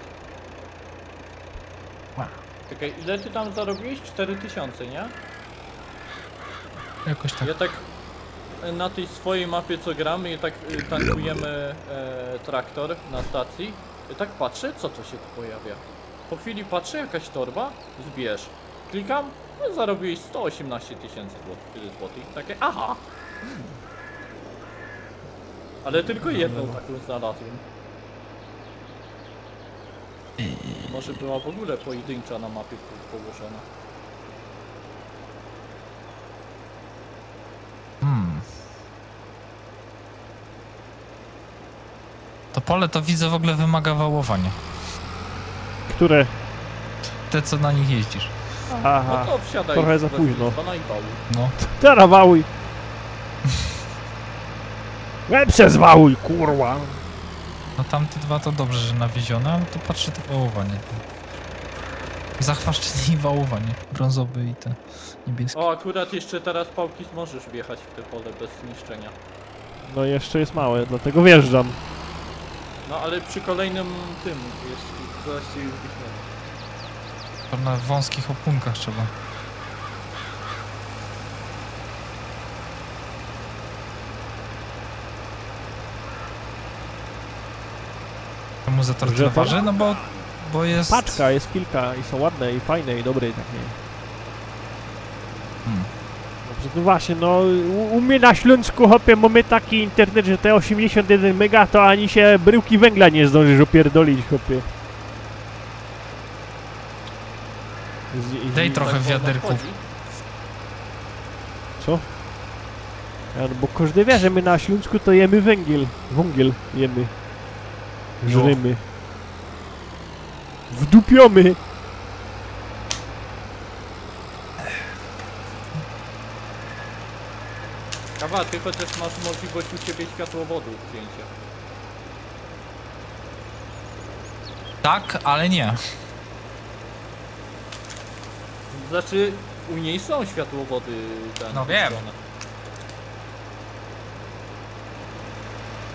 Wow. Czekaj, ile ty tam zarobiłeś? cztery tysiące, nie? Jakoś tak. Ja tak e, na tej swojej mapie co gramy i tak e, tankujemy e, traktor na stacji. I tak patrzę, co to się tu pojawia. Po chwili patrzę, jakaś torba, zbierz. Klikam, no zarobiłeś sto osiemnaście tysięcy złotych. Takie, aha! Ale tylko jedną taką znalazłem. Może była w ogóle pojedyncza na mapie po- położona. Hmm. To pole to widzę w ogóle wymaga wałowania. Które? Te co na nich jeździsz. Aha. No to wsiadaj. trochę za bez późno. listwa i wały. No. Teraz wałuj. Łeb se zwałuj, kurwa. No tamte dwa to dobrze, że nawiezione, ale to patrzę to wałowanie. Zachwaszczenie i wałowanie. Brązowy i te niebieskie. O, akurat jeszcze teraz pałki możesz wjechać w te pole bez zniszczenia. No jeszcze jest małe, dlatego wjeżdżam. No ale przy kolejnym tym, jeśli zaraz się już wyśmiemy. To na wąskich opunkach trzeba. Czemu za to Że tyle to? waży? No bo, bo jest... Paczka, jest kilka i są ładne i fajne i dobre i takie. Hmm. Dobrze, no właśnie, no u, u mnie na Śląsku, hopie, mamy taki internet, że te osiemdziesiąt jeden mega to ani się bryłki węgla nie zdążysz opierdolić, hopie. Z, Daj z, trochę Tak można wiaderków. wchodzić? Co? Ja, no bo każdy wie, że my na Śląsku to jemy węgiel. Wągiel jemy. Żrymy. Wdupiamy. Kawa, ty chociaż masz możliwość u ciebie światłowodu wzięcia. Tak, ale nie. Znaczy, u niej są światłowody. Ten, No wiem. włączone.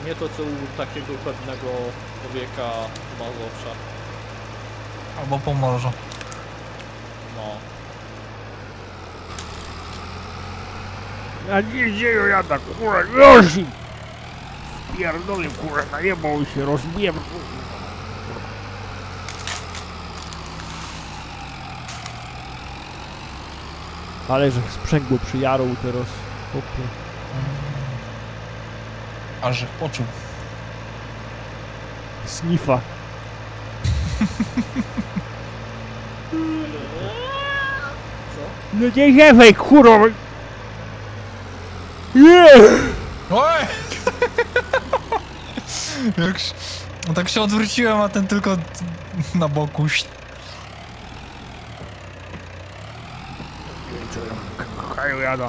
Nie to co u takiego pewnego człowieka z Mazowsza. Albo Pomorza. No. Ja nie dzieje, ja tak, kurwa, Yoshi! Pierdolę, kurwa, nie bał się, rozbiłem. Ale że sprzęgło przyjarł teraz. Opie. Aż że poczuł. Snifa. No nie ziewaj, kurwa! Nie! Oj! Jak się, no tak się odwróciłem, a ten tylko na boku. Kaju jadą.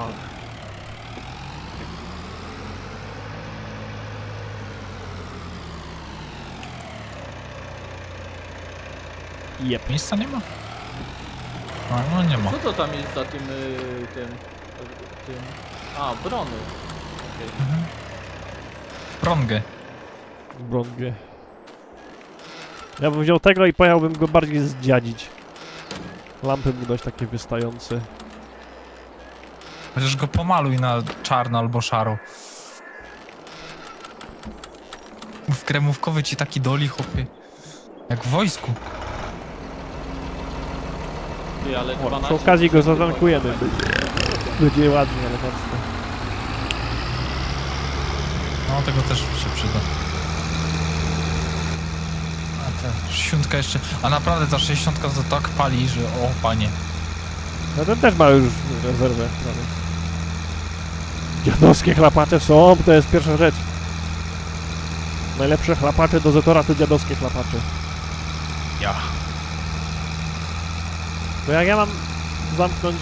Jep. Miejsca nie ma? A, no nie ma. Co to tam jest za tym, y, tym, y, tym... A, brony. Okej. Mhm. Prągę. Brągę. Ja bym wziął tego i pojechałbym go bardziej zdziadzić. Lampy mu dać takie wystające. Chociaż go pomaluj na czarno albo szaro. W kremówkowy ci taki doli, chłopie. Jak w wojsku. Ty, ale O, dwanaście przy okazji go zatankujemy. Będzie ładnie, elegancko. No tego też się przyda. A ta sześćdziesiątka jeszcze... A naprawdę ta sześćdziesiątka to tak pali, że o panie. No ten też ma już rezerwę. Prawie. Dziadowskie chlapacze są, to jest pierwsza rzecz. Najlepsze chlapacze do Zetora to dziadowskie chlapacze. Ja. Bo jak ja mam zamknąć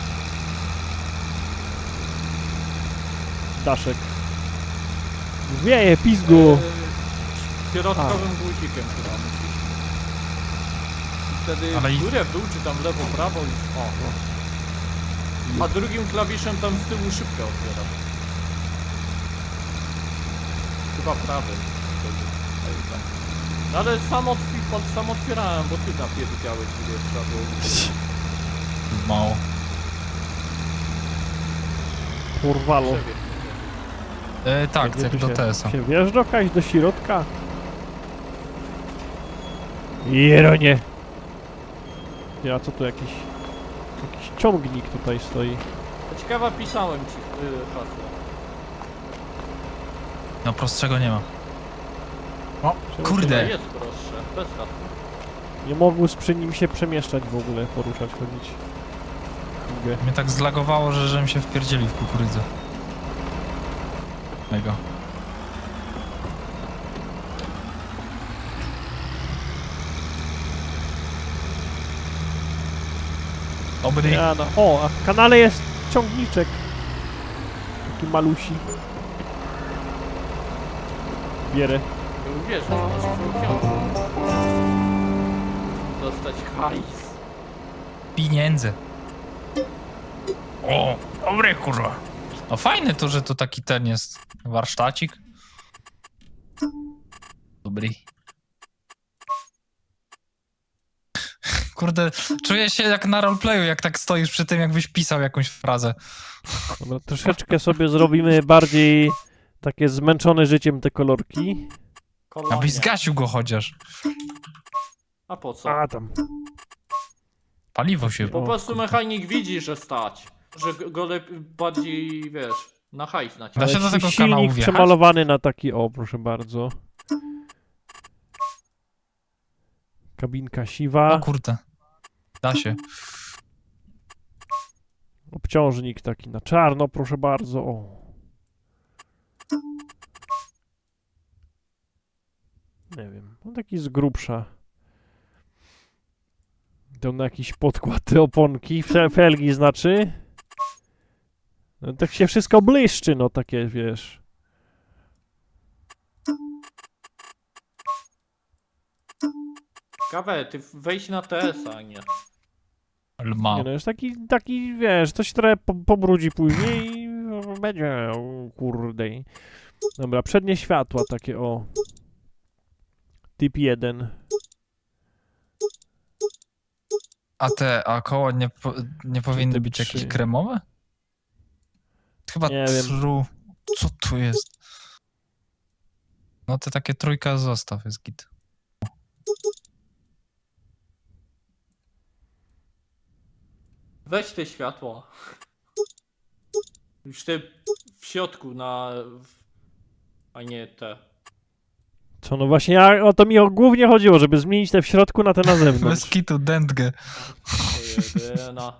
daszek. Wieje, pizgu! Yy, środkowym guzikiem chyba musisz. I wtedy Ale i- w górę, w dół, czy tam lewo, prawo i... O, no. A drugim klawiszem tam z tyłu szybkę otwierasz. Chyba prawym. wtedy. Ej, tam. No ale sam, otwi sam otwierałem, bo ty napierdziałeś ile trzeba było. Mało. Porwalo. Przebieg. E, tak, Gdzie jak tu do się- T S a. się wjeżdża jakaś do środka? Jeronie! Ja co tu jakiś... Jakiś ciągnik tutaj stoi. To ciekawa, pisałem ci yy, hasło. No prostszego nie ma. O, Czemu kurde. Jest prostsze, bez hasła. Nie mogło przy nim się przemieszczać w ogóle, poruszać, chodzić. Kurde. Mnie tak zlagowało, że żebym się wpierdzielił w kukurydzę. Mega. Dobry. Ja, no. O, a w kanale jest ciągniczek. Taki malusi. Bierę. Nie uwierzę, że masz pieniądze. Dostać hajs. Pieniądze. O, dobry kurwa. No fajne to, że to taki ten jest warsztacik. Dobry. Kurde, czuję się jak na roleplayu, jak tak stoisz przy tym, jakbyś pisał jakąś frazę. Dobra, troszeczkę sobie zrobimy bardziej takie zmęczone życiem te kolorki. Kolonia. Abyś zgasił go chociaż. A po co? A tam. Paliwo się... Po O, prostu kurde. mechanik widzi, że stać. Że go- go lepiej, bardziej, wiesz, na hajs Da naciąga. się do tego silnik kanału wjechać? przemalowany na taki, o proszę bardzo. Kabinka O siwa. kurde. Da się. Obciążnik taki na czarno, proszę bardzo. O. Nie wiem, no taki z grubsza. To na jakiś podkład te oponki, fe- felgi znaczy. No, tak się wszystko błyszczy, no takie wiesz. Ciekawe, ty wejdź na T S a, nie. Ale ma. Nie no, jest taki, taki wiesz, coś trochę po, pobrudzi później i będzie, o, kurde. Dobra, przednie światła takie o. Typ jeden. A te, a koła nie, po, nie powinny typ być jakieś trzy. kremowe? Chyba Nie wiem. tru... Co tu jest? No te takie trójka zostaw jest git. Weź te światła. Już te w środku na... A nie te. Co, no właśnie, ja, o to mi o- głównie chodziło, żeby zmienić te w środku na te na Bez zewnątrz. kitu, dętgę. Jedyna.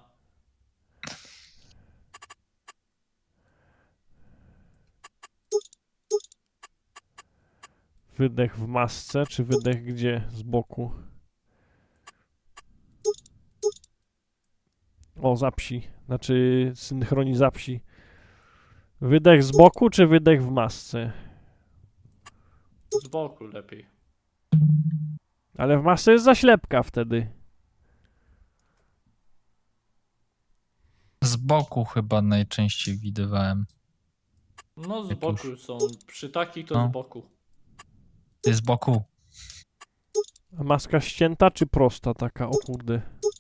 Wydech w masce, czy wydech gdzie? Z boku. O, zapsi. Znaczy synchronizacji. Wydech z boku, czy wydech w masce? Z boku lepiej. Ale w masce jest zaślepka wtedy. Z boku chyba najczęściej widywałem. No z Jak boku już. są. Przy takich to No. z boku. Ty z boku. A maska ścięta, czy prosta taka? O kurde.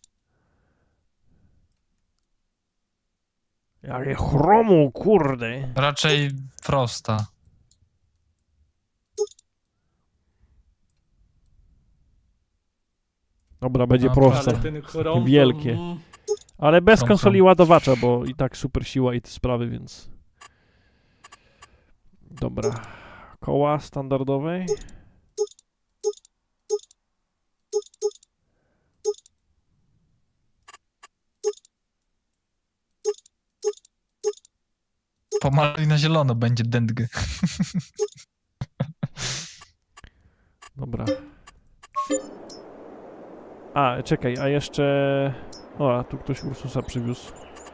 Jakie chromu, kurde. Raczej prosta. Dobra, będzie No, prosta. Ale ten chrom to, wielkie. mm, Ale bez Chrom, konsoli chrom. ładowacza, bo i tak super siła i te sprawy, więc... Dobra. Koła standardowej. Pomaluj na zielono, będzie dętgę. Dobra. A, czekaj, a jeszcze... O, a tu ktoś Ursusa przywiózł.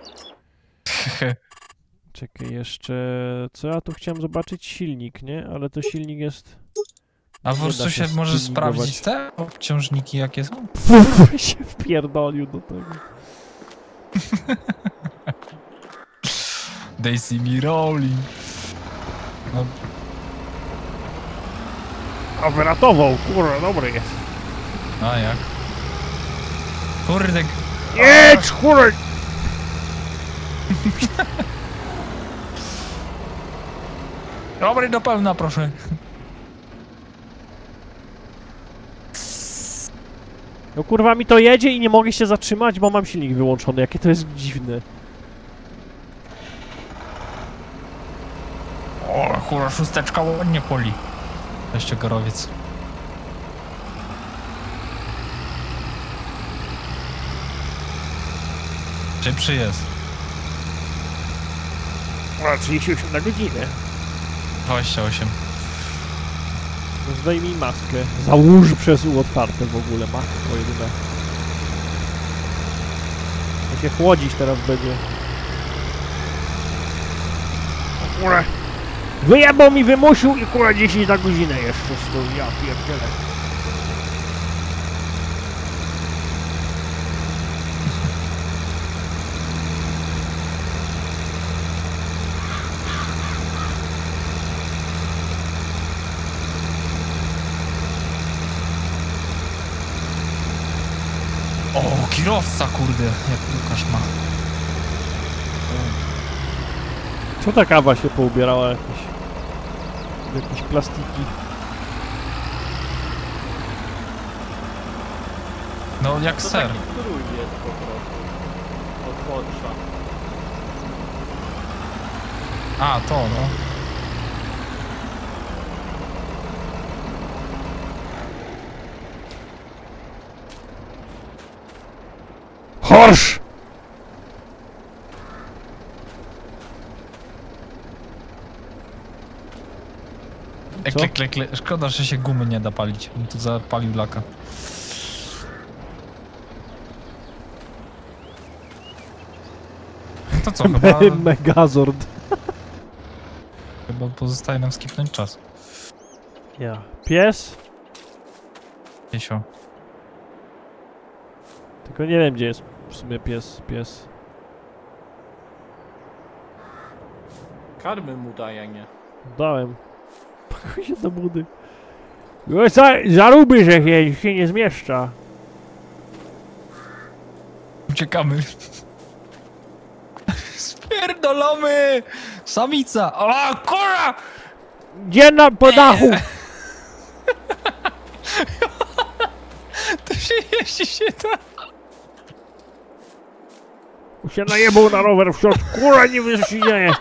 Czekaj, jeszcze... Co ja tu chciałem zobaczyć? Silnik, nie? Ale to silnik jest... A Nie w da Ursusie się możesz stylizować. sprawdzić te obciążniki jakie są? się wpierdolił do tego. They see me rolling. No, A wyratował, kurwa, dobry jest. a jak? Kurde, Jedź, kurwa! dobry do pełna, proszę. No kurwa mi to jedzie i nie mogę się zatrzymać, bo mam silnik wyłączony. Jakie to jest dziwne. O, kurwa, szósteczka ładnie poli. Sześciogorowiec. Szybszy jest. A, trzydzieści osiem na godzinę. dwadzieścia osiem. No zdejmij maskę. Załóż przez U otwarte w ogóle, matko jedyna. To się chłodzić teraz będzie. O kurę. Wyjebał mi, wymusił i kurę dziesięć na godzinę jeszcze stoi. Ja pierdzielę. O, kierowca, kurde, jak Łukasz ma. Co ta kawa się poubierała jakieś... w jakieś plastiki? No, jak to ser. taki strój jest po prostu. Od Porsche. A, to, no. Horsz! Ek, Co? kle, kle, kle. Szkoda, że się gumy nie da palić. On tu zapalił laka. No to co, chyba, Megazord. chyba pozostaje nam skipnąć czas. Ja. Pies? Piesio. Tylko nie wiem, gdzie jest w sumie pies, pies. Karmy mu daje, nie? Dałem. Pakuj się do budy. No, za, zaruby, że się, się nie zmieszcza. Uciekamy. Spierdolamy! Samica! O, kurwa! Gdzie na po dachu? To się jeździ się da. Się najebał na rower w środku. Kurwa, nie wiesz, co się dzieje.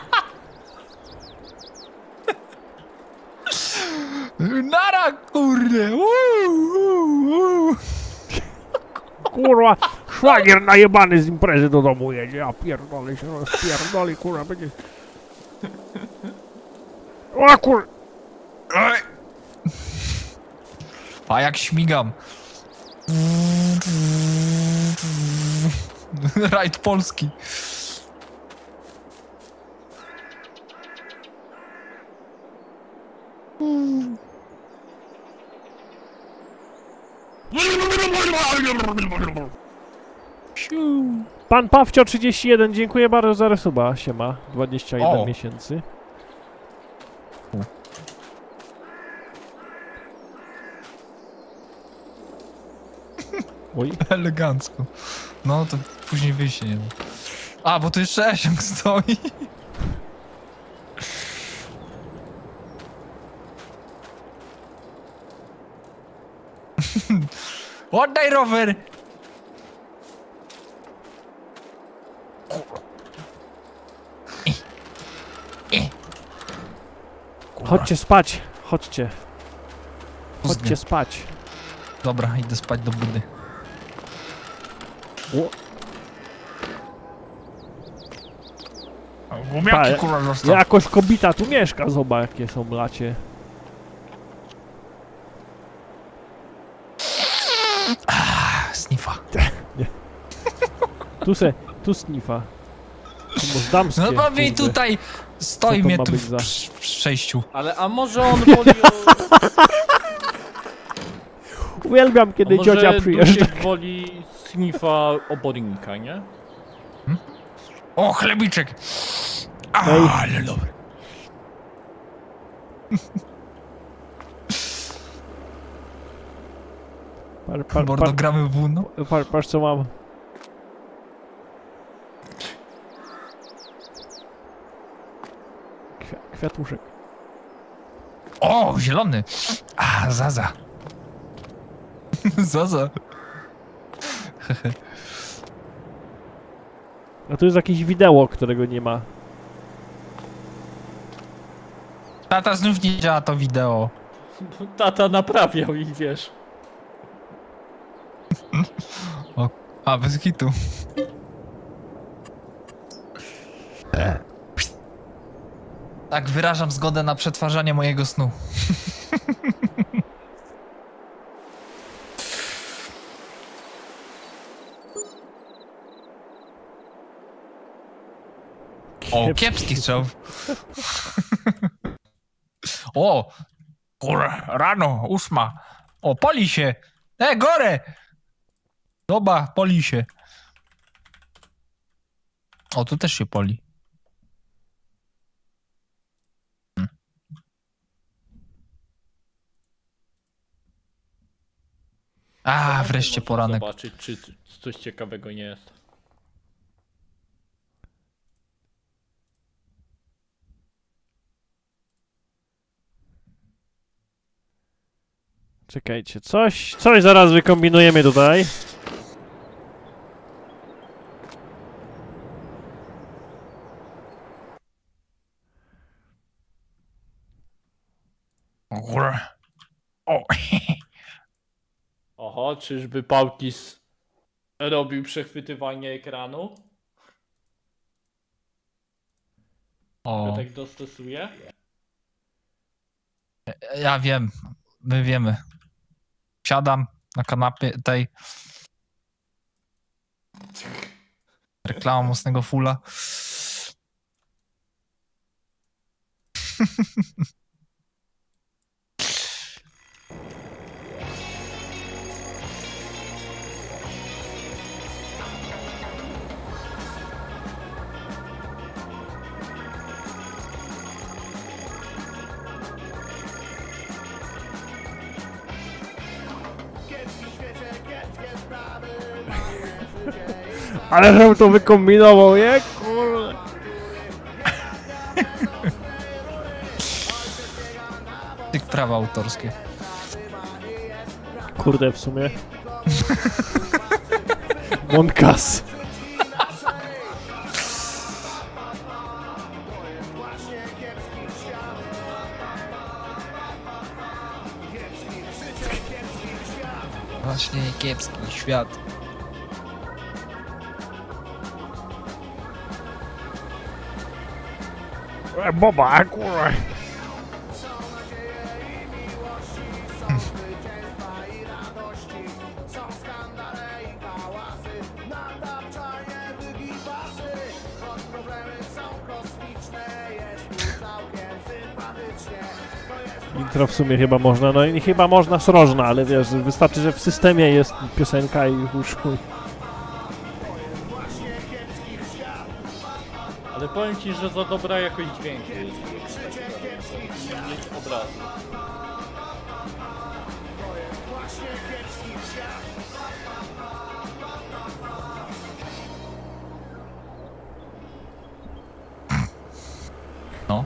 Nara, kurde! Uuu, uuu, uuu. Kurwa, szwagier najebany z imprezy do domu jedzie. Ja pierdolę się rozpierdolę, kurwa, będzie... O kur... Oj. A jak śmigam. Rajd polski. Pan Pawcio trzydzieści jeden, dziękuję bardzo za resuba. Siema, dwadzieścia jeden O. miesięcy. Oj. Elegancko. No to później wyjście nie ma. A, bo tu jeszcze Esiąg stoi. Oddaj rower! Chodźcie spać, chodźcie. Chodźcie spać. Dobra, idę spać do budy. Gumiaki, kurwa, zostaw. Jakoś kobita tu mieszka, zobacz jakie są blacie. Snifa. Tu se, tu snifa. Tu masz damskie, No bawi kurde. tutaj stoi Co to mnie ma tu być w za- przy- w przejściu. Ale a może on woli o... Uwielbiam, a kiedy może ciocia przyjeżdża. Dusiek woli sniffa obornika, nie? O, chlebiczek! A, Ej. ale dobry. Par, par, Mordo, par, gramy w Uno. par, patrz co mam. Kwia, kwiatuszek. O, zielony! A, Zaza. Zaza. A tu jest jakieś wideo, którego nie ma. Tata, znów nie działa to wideo. Tata naprawiał ich, wiesz. O, a, bez kitu. Tak, wyrażam zgodę na przetwarzanie mojego snu. O, kiepski strzał. O, kurwa, rano, ósma. O, pali się. E, gore! Doba, pali się. O, tu też się pali. Hmm. A, wreszcie Można poranek. Zobaczyć, czy coś ciekawego nie jest. Czekajcie, coś, coś zaraz wykombinujemy tutaj. O, kurwa. O, Oho, czyżby Pałkis robił przechwytywanie ekranu? o. Ja tak dostosuję? Ja wiem, my wiemy. Siadam na kanapie tej. Reklama mocnego fula. Ale żebym to wykombinował, nie? Kurde. Tych prawa autorskie. Kurde, w sumie. Monkas. Właśnie kiepski świat. E, Boba, kurwa. Intro w sumie chyba można, no i chyba można srożna, ale wiesz, wystarczy, że w systemie jest piosenka i już chuj. Ale powiem ci, że za dobra jakość dźwięku jest. Nie obrazu. No.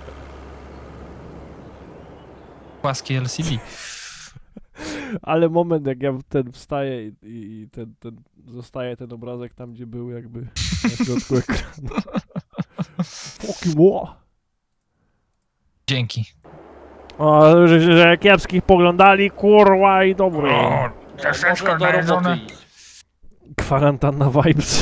Płaski L C D. Ale moment, jak ja ten wstaję i, i ten, ten, zostaje ten obrazek tam, gdzie był jakby na środku ekranu. Fucking what? Dzięki. O, że, że kiepskich poglądali, kurwa i dobry. O, Troszeczkę najedzone. Kwarantanna vibes.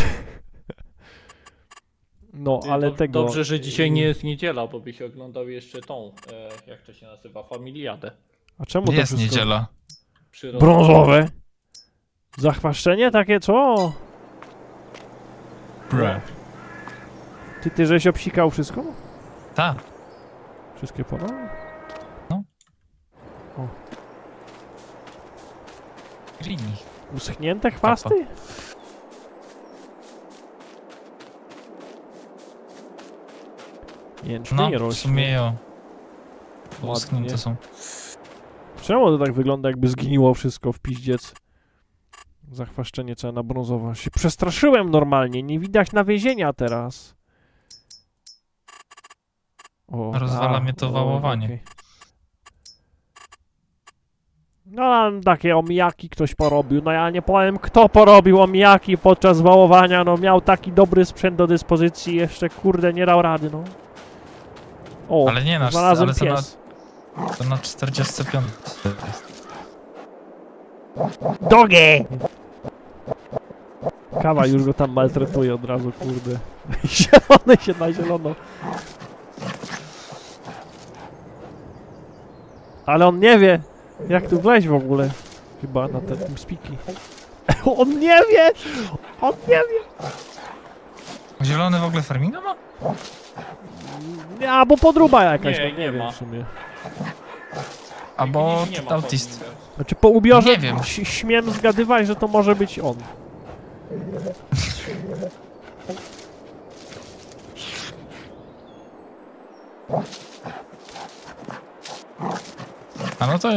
No, Ty, ale do, tego... Dobrze, że dzisiaj nie jest niedziela, bo byś oglądał jeszcze tą, e, jak to się nazywa, Familiadę. A czemu to Jest wszystko... niedziela. Przyroda. Brązowe? Zachwaszczenie takie co? Bro. Ty, ty żeś obsikał wszystko? Tak. Wszystkie pola? No. O. Grini. Uschnięte chwasty? Jęczmień No, w rośnie. sumie jo. Ładnie. Uschnięte są. Czemu to tak wygląda, jakby zgniło wszystko w piździec? Zachwaszczenie całe na brązowo. Się przestraszyłem normalnie, nie widać nawiezienia teraz. O, Rozwala a, mnie to o, wałowanie. okej. No, a takie omijaki ktoś porobił. No ja nie powiem, kto porobił omijaki podczas wałowania. No miał taki dobry sprzęt do dyspozycji, jeszcze kurde nie dał rady, no. O, Ale nie nasz, znalazłem ale to na, pies. to na czterdziestce piątej. Dogie! Kawa już go tam maltretuje od razu, kurde. Zielony się na zielono. Ale on nie wie, jak tu wleźć w ogóle. Chyba na te, tym spiki. On nie wie! On nie wie! Zielony w ogóle farminga ma? Nie, albo podruba jakaś, Nie, no, nie, nie wiem ma. w sumie. Albo Nie ma autist. farminga. Znaczy po ubiorze Nie wiem. ś- śmiem zgadywać, że to może być on. A no to...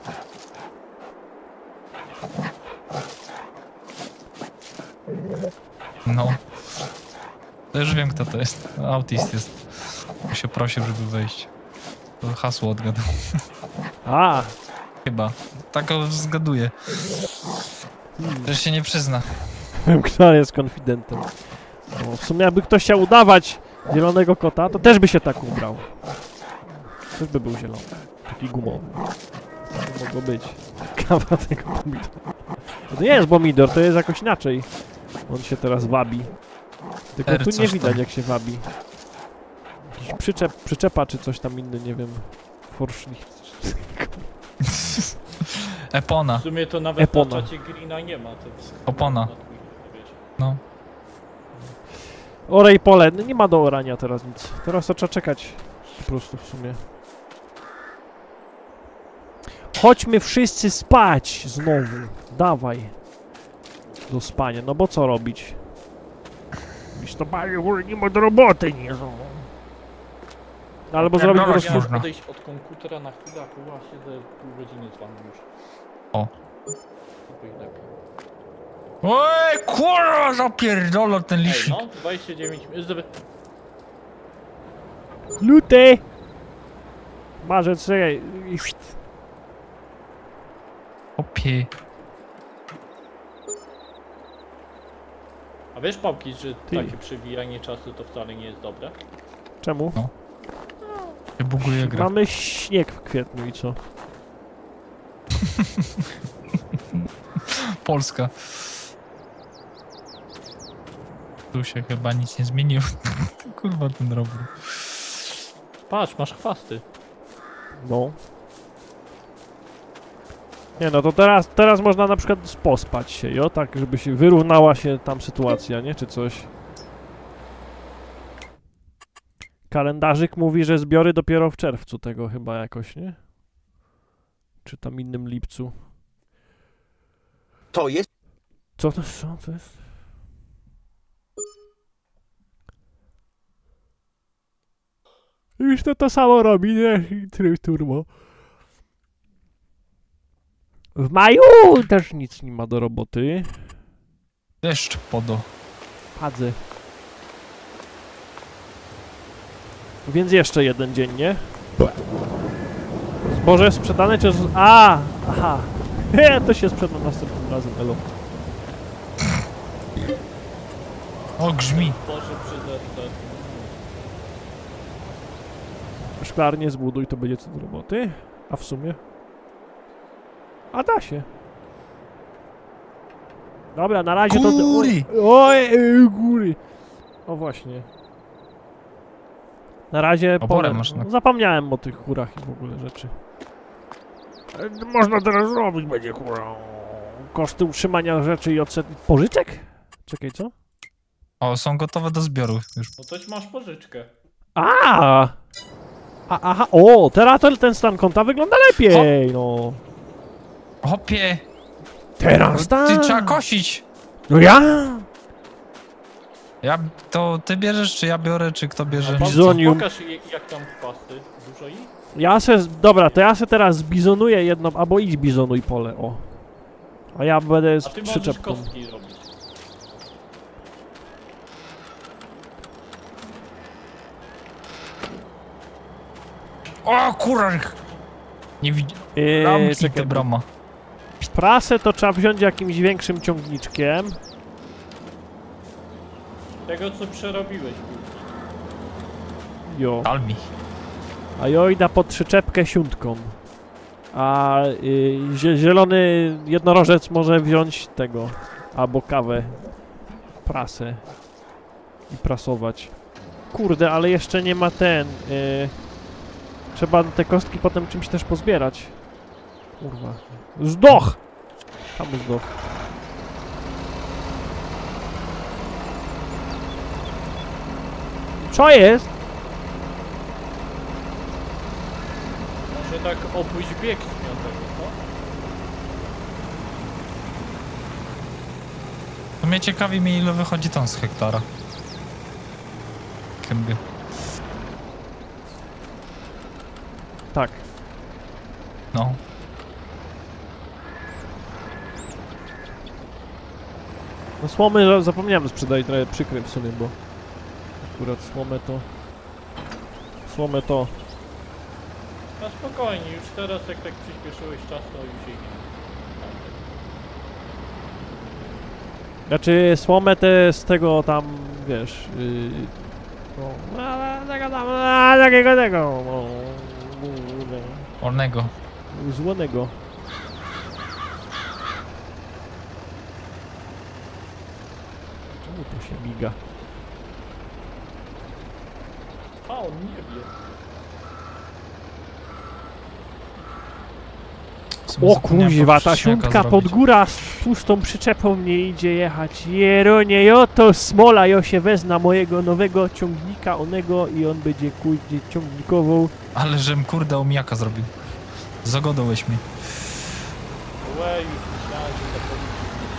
No. To już wiem, kto to jest. Autist jest. On się prosił, żeby wejść. To hasło odgadał. A, Chyba. Tak go zgaduję. Też się nie przyzna. wiem, kto jest konfidentem. No, w sumie jakby ktoś chciał udawać zielonego kota, to też by się tak ubrał. Też by był zielony. Taki gumowy. To mogło być. Kawa tego pomidora. No to nie jest pomidor, to jest jakoś inaczej. On się teraz wabi. Tylko R tu nie coś widać tam. jak się wabi. Jakiś przyczep, przyczepa czy coś tam inny, nie wiem. Forszlich. Epona. W sumie to nawet Epona. na czacie Greena nie ma. To jest Opona. na Twitterze, wiecie. No. Orej pole, no nie ma do orania teraz nic. Teraz to trzeba czekać po prostu w sumie. Chodźmy wszyscy spać znowu. Dawaj. Do spania, no bo co robić? Listopanie, nie ma do roboty, nie są. Albo Jak zrobić po dobra, prostu... nie można. Odejść od komputera na chwilę, a tu właśnie za pół godziny z wami już. O. To by lepiej. Oj, kurwa, zapierdolę ten Ej, licznik. no, dwadzieścia dziewięć minut. Luty! Marzec, czekaj. Opie. A wiesz, Pałki, że Ty. takie przewijanie czasu to wcale nie jest dobre? Czemu? Się buguje gra. Mamy śnieg w kwietniu i co? Polska. Tu się chyba nic nie zmieniło. Kurwa ten robór. Patrz, masz chwasty. No. Nie no, to teraz, teraz można na przykład pospać się, jo? Tak, żeby się wyrównała się tam sytuacja, nie? Czy coś. Kalendarzyk mówi, że zbiory dopiero w czerwcu tego chyba jakoś, nie? Czy tam innym lipcu. To jest Co to, co to jest? Już to to samo robi, nie? Tryb turbo. W maju też nic nie ma do roboty. Deszcz podo. Padzy. Więc jeszcze jeden dzień, nie? Zboże sprzedane czy... Z... A! Aha! He, to się sprzeda następnym razem, elo. O, grzmi. Boże, przyzerce. Szklarnię zbuduj, to będzie co do roboty. A w sumie? A da się. Dobra, na razie to... Góry! Oj, ej, góry! O właśnie. Na razie... Oborę po- masz na- Zapomniałem o tych kurach i w ogóle rzeczy. E, Można teraz zrobić będzie kurą. Koszty utrzymania rzeczy i odset... Pożyczek? Czekaj, co? O, są gotowe do zbioru już. No toś masz pożyczkę. A! A, aha, o, teraz ten, ten stan konta wygląda lepiej, no. Hopie! Teraz tak. Ty trzeba kosić! No ja? Ja, to ty bierzesz, czy ja biorę, czy kto bierze? Pałki, Bizonium. pokaż je- jak tam chwasty. Dużo ich? Ja se, z- dobra, to ja se teraz zbizonuję jedno, albo idź bizonuj pole, o. A ja będę z A ty możesz przyczepką. kostki robić. O, kurwa! Nie widzi... Eee, Ramki czekaj, te brama. prasę to trzeba wziąć jakimś większym ciągniczkiem. Tego, co przerobiłeś później. Jo. Albi. A jojda pod przyczepkę siódmką. A y, zie- zielony jednorożec może wziąć tego. Albo kawę. Prasę. I prasować. Kurde, ale jeszcze nie ma ten. Y, trzeba te kostki potem czymś też pozbierać. Kurwa. Zdoch! Tam zdoch. Co jest? Może tak opuść bieg z piątego, co? To mnie ciekawi mnie, ile wychodzi ton z hektara. Kęby. Tak. No. No słomy za- zapomniałem sprzedać, trochę przykry w sumie, bo akurat słomę to... Słomę to... No spokojnie, już teraz jak tak przyspieszyłeś czas, to już jej nie ma. Znaczy słomę te z tego tam, wiesz... Yy, no, a, tego tam, a, takiego tego... No, kurde, Olnego. złonego. Czemu to się miga? A, on nie wie. W sumie O zapomniałem kuźwa, ta podprzysiaka siódmka pod zrobić. góra z pustą przyczepą nie idzie jechać. Jeronie, jo to smola, jo się wezna mojego nowego ciągnika onego i on będzie kurde ciągnikował. Ale żem kurde omijaka zrobił. Zagodałeś mnie. Łe, już myślałem, że zapomnieć.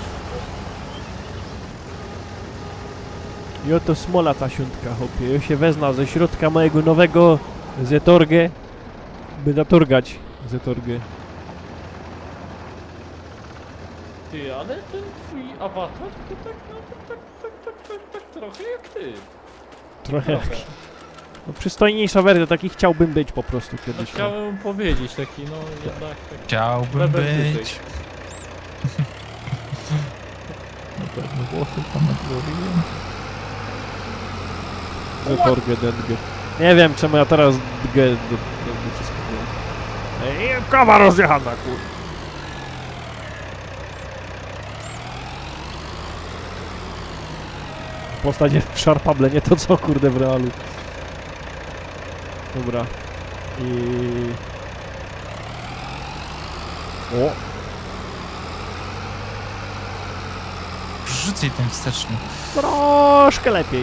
Jo to smola ta siódmka, hopie. Jo się wezna ze środka mojego nowego Zetorgę. By natorgać Zetorgę. Ty, ale ten twój awatar to tak, no, tak, tak, tak, tak, tak trochę jak ty. Trochę. Trochę. No, przystojniejsza wersja, taki chciałbym być po prostu No, kiedyś. No. chciałem powiedzieć taki, no jednak taki. Chciałbym Level być. wyżej. Na pewno włosy tam na głowie. Zetorgę, dęgę. Nie wiem czemu ja teraz dgę do, do, do wszystko było. Ej, kawa rozjechana, kur... Postać jest szarpable, nie to co kurde w realu. Dobra. I... O! Rzucaj ten wsteczny. Troszkę lepiej.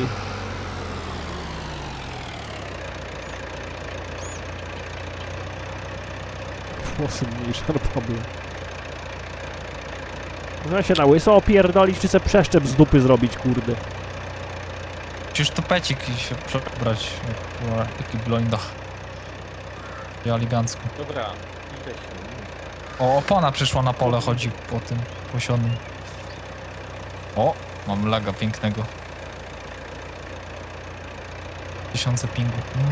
Włosy mniej szarpable. Można się na łyso opierdolić, czy se przeszczep z dupy zrobić, kurde. Przecież to pecik się przebrać jak była taki blondach. I elegancko. Dobra, idę się. O, opona przyszła na pole, chodzi po tym posionym. O, mam laga pięknego. Tysiące pingu. Mm.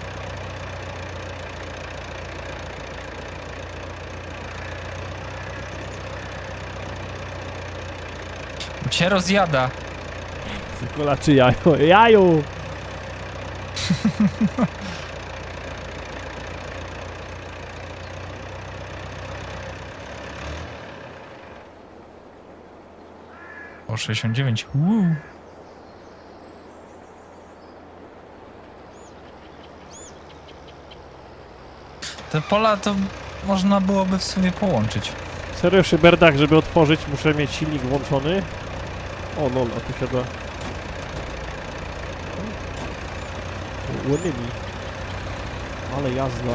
Cię rozjada. Kolaczy jajo. Jaju! O sześćdziesiąt dziewięć. Uuu. Te pola to można byłoby w sumie połączyć. Serio, szyberdach, żeby otworzyć, muszę mieć silnik włączony. O lol, a tu siada... Łonymi. Ale jazda.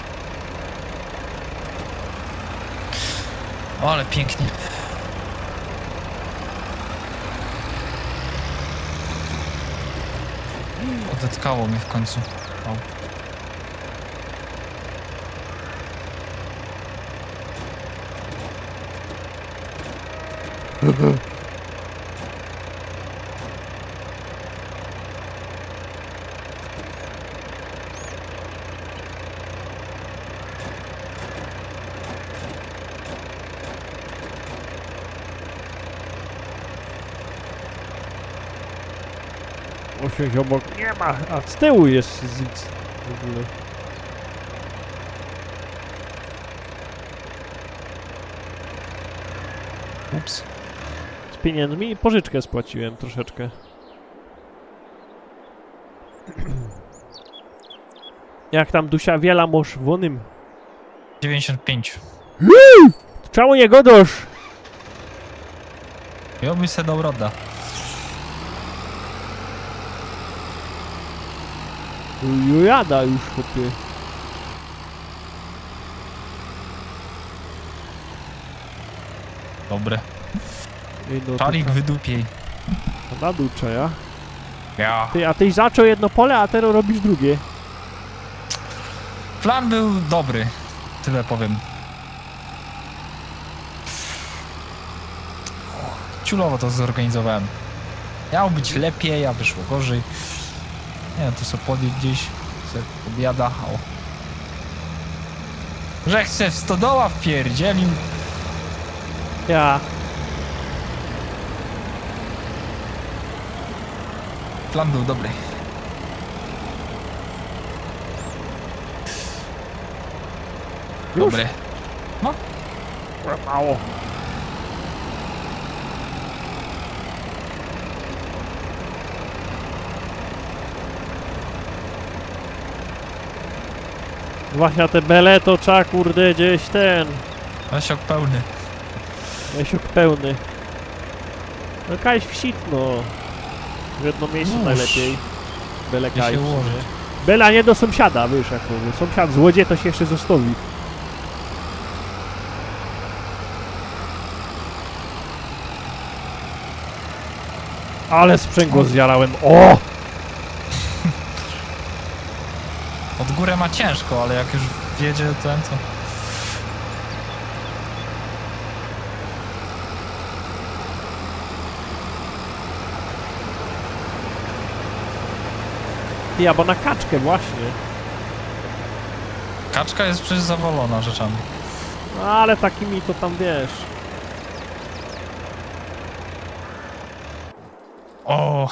O, ale pięknie. Odetkało mnie w końcu. O. Osiąść obok nie ma, a z tyłu jest zic w ogóle. Ups. Z pieniędzmi i pożyczkę spłaciłem troszeczkę. Jak tam Dusia wiela moż wonym. dziewięćdziesiąt pięć. Czemu nie godosz? Ja bym se dał roda. Jada już chłopie. Dobre. Ej, no, Czarik to- wydupiej. to na dół ja. Ja. Ty, a tyś zaczął jedno pole, a teraz robisz drugie. Plan był dobry. Tyle powiem. Ciulowo to zorganizowałem. Miało być lepiej, a wyszło gorzej. Nie wiem, tu sobie podjedź gdzieś. Se obiada. O. Że chce w stodoła wpierdzielił. Ja. Plan był dobry. Już? Dobry. Mało. Właśnie na te bele to trzeba kurde gdzieś ten. Lesiok pełny. Jesiok pełny. No kaś wsit no. W jedno miejsce Nóż. najlepiej. Bele Gdzie kaj się w sumie. ułoży. Bela nie do sąsiada, wiesz jak mówię. Sąsiad złodziej to się jeszcze zostawi. Ale sprzęgło zjarałem. O! Od góry ma ciężko, ale jak już wjedzie ten co... Ja, bo na kaczkę właśnie. Kaczka jest przecież zawalona rzeczami. No ale takimi to tam wiesz. O,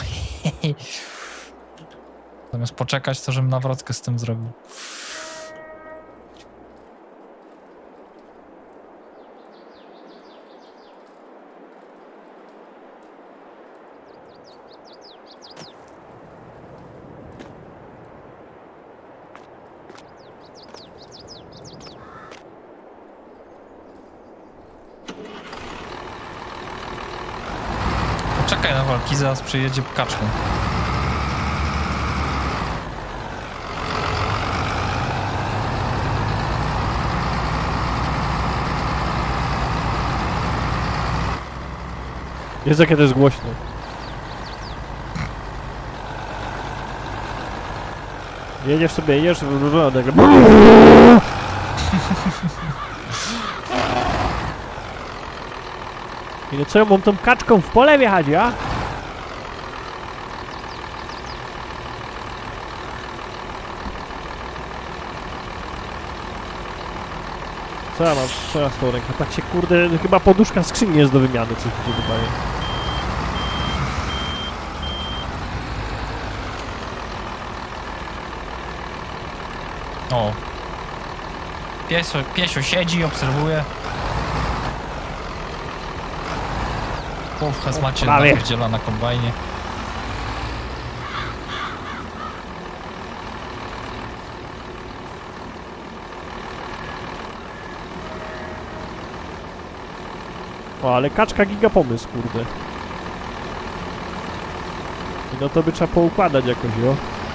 zamiast poczekać, to żebym nawrotkę z tym zrobił. Czekaj na walki, zaraz przyjedzie kaczką. Jest jakie to jest głośne. Jedziesz sobie, jedziesz w nagle. I no co ja mam tą kaczką w pole wjechać, ja? Co ja mam? Co ja z tą ręką? Tak się kurde, chyba poduszka skrzyni jest do wymiany, coś mi się wydaje. O. Piesio, piesio siedzi, obserwuje. Po w hazmacie napierdziela na kombajnie. O, ale kaczka giga pomysł, kurde. I no to by trzeba poukładać jakoś, jo.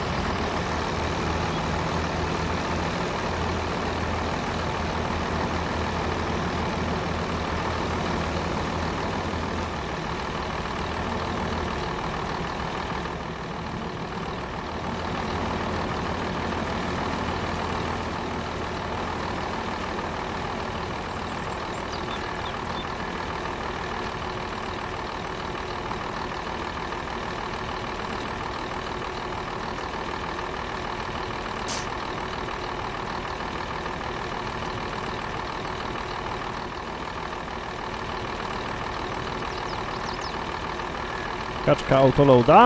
Kaczka autoloada?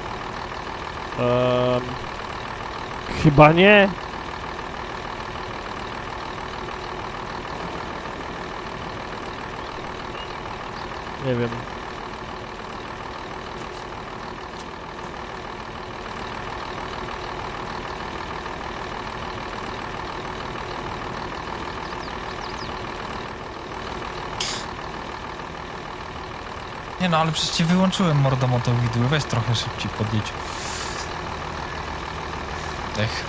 Um, chyba nie. Nie wiem. Nie no, ale przecież cię wyłączyłem mordomoto widły. Weź trochę szybciej podjedź. Ech.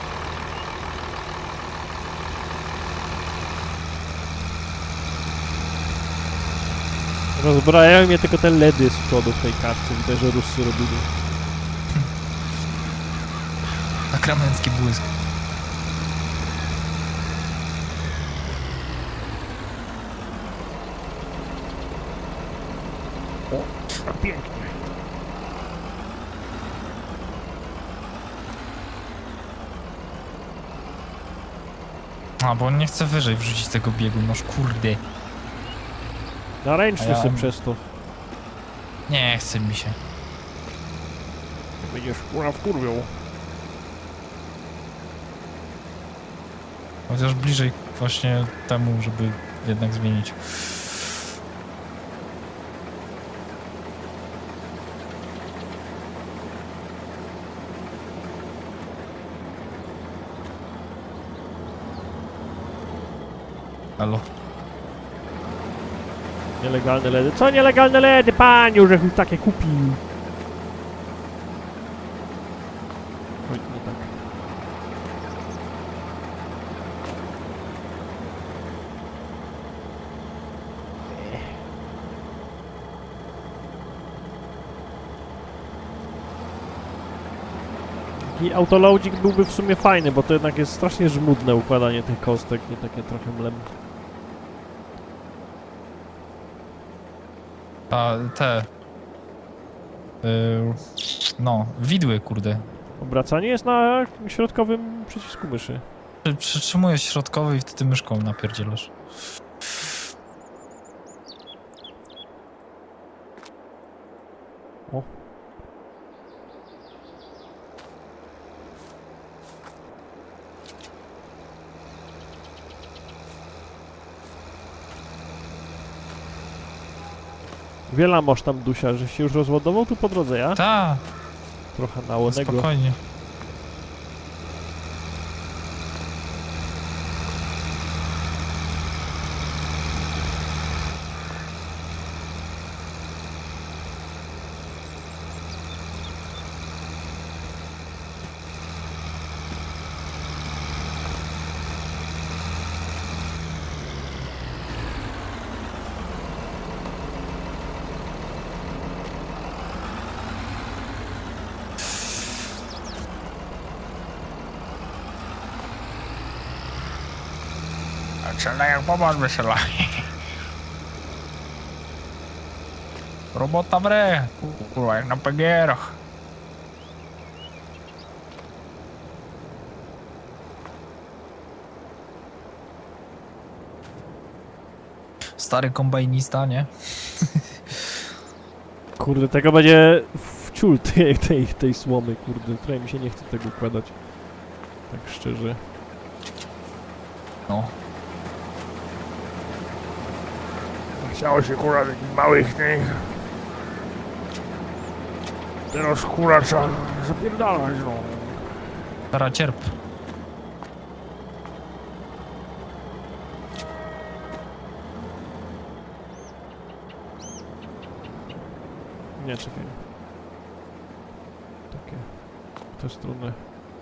Rozbrajają mnie tylko te ledy z przodu w tej kartce. Widać, że Ruscy robili. Akramencki błysk. O, pięknie. A, bo on nie chce wyżej wrzucić tego biegu, noż kurde. Na ręczny A ja- sobie przez to. Nie chce mi się. Będziesz kurwa wkurwiał. Chociaż bliżej właśnie temu, żeby jednak zmienić. Halo. Nielegalne ledy. Co nielegalne ledy, paniu, że takie kupił? Oj, nie tak. Taki autoloadzik byłby w sumie fajny, bo to jednak jest strasznie żmudne układanie tych kostek, nie takie trochę mlem. A te... Yy, no, widły, kurde. Obracanie jest na środkowym przycisku myszy. Przy- Przytrzymujesz środkowy i wtedy myszką napierdzielasz. O. Wiele masz tam, Dusia, że się już rozładował tu po drodze, ja? Ta, Trochę nałonego. spokojnie. Strzelaj, pomoc wystrzelaj. Robota w re. Kurwa, jak na pegierach. Stary kombajnista, nie? Kurde, tego będzie w ciul tej, tej, tej słomy, kurde. Trochę mi się nie chce tego układać. Tak szczerze. No. Chciało się kurwa takich małych tych. Teraz kurwa trzeba zapierdalać, no. Stara cierp. Nie, czekaj. Takie. To jest trudne.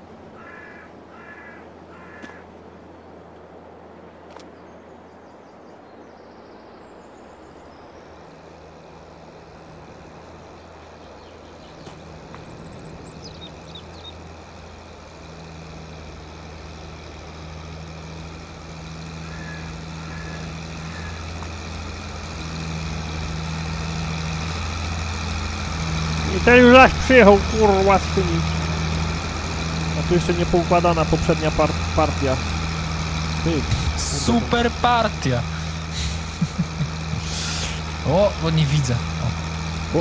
I ten już zaś przyjechał, kurwa, z tymi. A tu jeszcze nie poukładana poprzednia par partia. Ty. Super partia. O, bo nie widzę. O. O.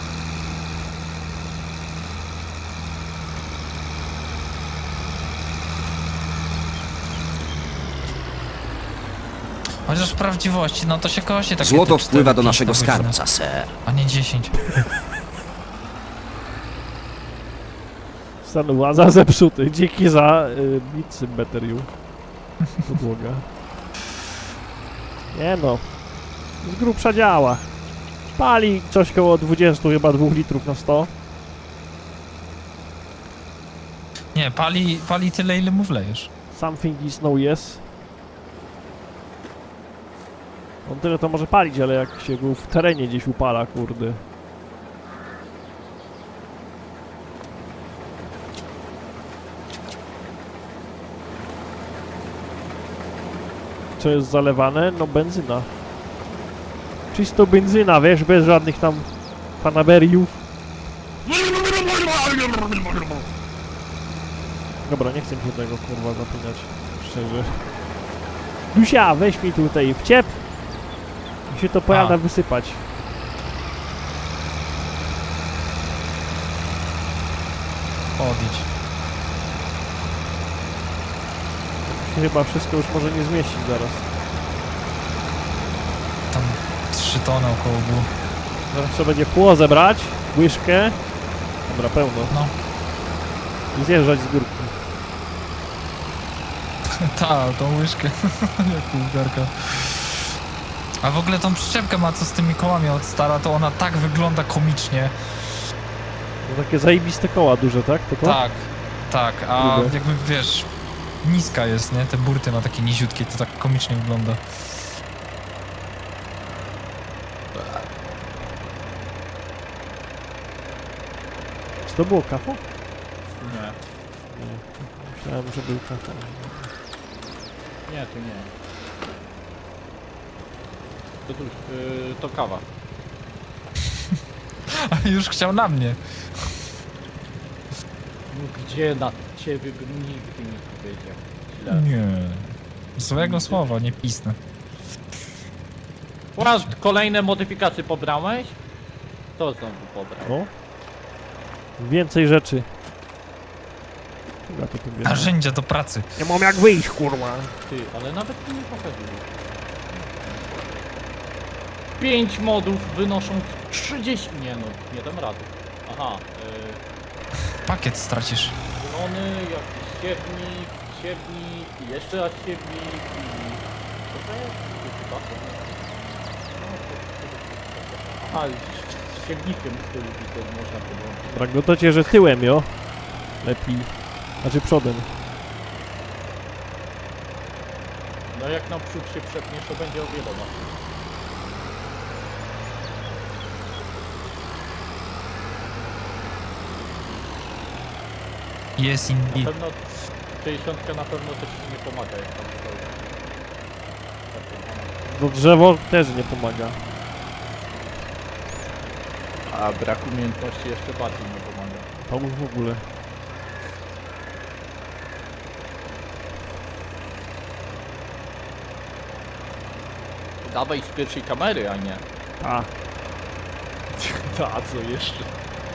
Chociaż w prawdziwości, no to się kości takie Złoto te wpływa do cztery, naszego pięć na godzinę, skarbca, ser. a nie dziesięć. Stan łaza zepsuty. Dzięki za y, bicy Better You. Podłoga. Nie no. Z grubsza działa. Pali coś koło dwadzieścia chyba dwóch litrów na sto. Nie, pali, pali tyle, ile mu wlejesz. Something is no yes. On tyle to może palić, ale jak się go w terenie gdzieś upala, kurde. Co jest zalewane? No benzyna. Czysto benzyna, wiesz, bez żadnych tam fanaberiów. Dobra, nie chcę mi się tego kurwa zapinać, szczerze. Dusia, weź mi tutaj wciep. Mi się to pojada A. wysypać. Odjdź. Się chyba wszystko już może nie zmieścić zaraz. Tam trzy tony około było. Zaraz trzeba będzie pło zebrać, łyżkę. Dobra, pełno. No. I zjeżdżać z górki. Ta, tą łyżkę. Jak ugarka. A w ogóle tą przyczepkę ma co z tymi kołami od stara, to ona tak wygląda komicznie. No takie zajebiste koła duże, tak? To to? Tak, tak, a Lubię. jakby wiesz, niska jest, nie? Te burty ma takie niziutkie, to tak komicznie wygląda. Czy to było kafo? Nie, Nie. Myślałem, że był kafo. nie, tu nie. To, tu, yy, to kawa. A już chciał na mnie. Gdzie na ciebie bym nigdy nie powiedział. Źle. Nie. Złego słowa, nie pisnę. Masz kolejne modyfikacje pobrałeś? To znowu pobrał. O. Więcej rzeczy. Ja to tu wiem. Narzędzia do pracy. Nie mam jak wyjść, kurwa. Ty, ale nawet mi nie pokazuje. pięć modów wynoszą trzydzieści... Nie no, nie dam rady. Aha, yy, Pakiet stracisz. drony, jakiś siewnik, siewnik, i jeszcze raz siewnik i... Co to jest? Chyba to... No, to- to- Aha, z siewnikiem z tyłu to można podłączyć. Brak gotocie, że tyłem, jo. Lepiej. Znaczy przodem. No jak naprzód się przepniesz, to będzie o wiele łatwiej. Jest Na indeed. pewno sześćdziesiąt na pewno też ci nie pomaga jak tam stoi. To drzewo też nie pomaga. A brak umiejętności jeszcze bardziej nie pomaga. To już w ogóle. Dawaj z pierwszej kamery, a nie. A. A co jeszcze?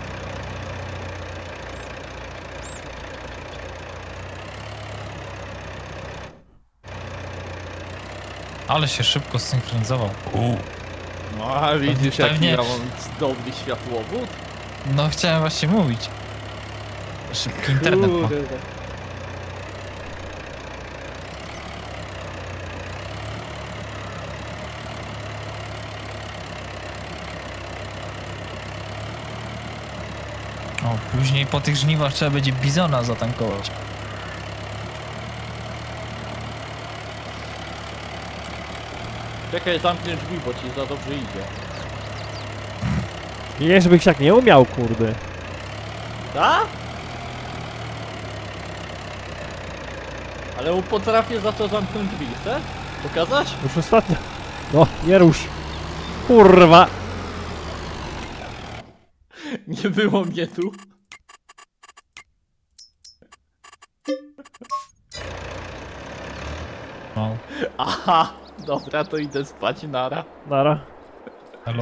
Ale się szybko zsynchronizował. No a widzisz jaki Pewnie- ja mam dobry światłowód? No chciałem właśnie mówić. Szybki internet ma. Kurde. O, później po tych żniwach trzeba będzie bizona zatankować. Czekaj, zamknę drzwi, bo ci za dobrze idzie. Nie, żebyś tak nie umiał, kurde. Tak? Ale potrafię za to zamknąć drzwi, chcesz? Pokazać? Już ostatnio. No, nie rusz. Kurwa. Nie było mnie tu. No, Aha, dobra, to idę spać, nara. Nara. elo.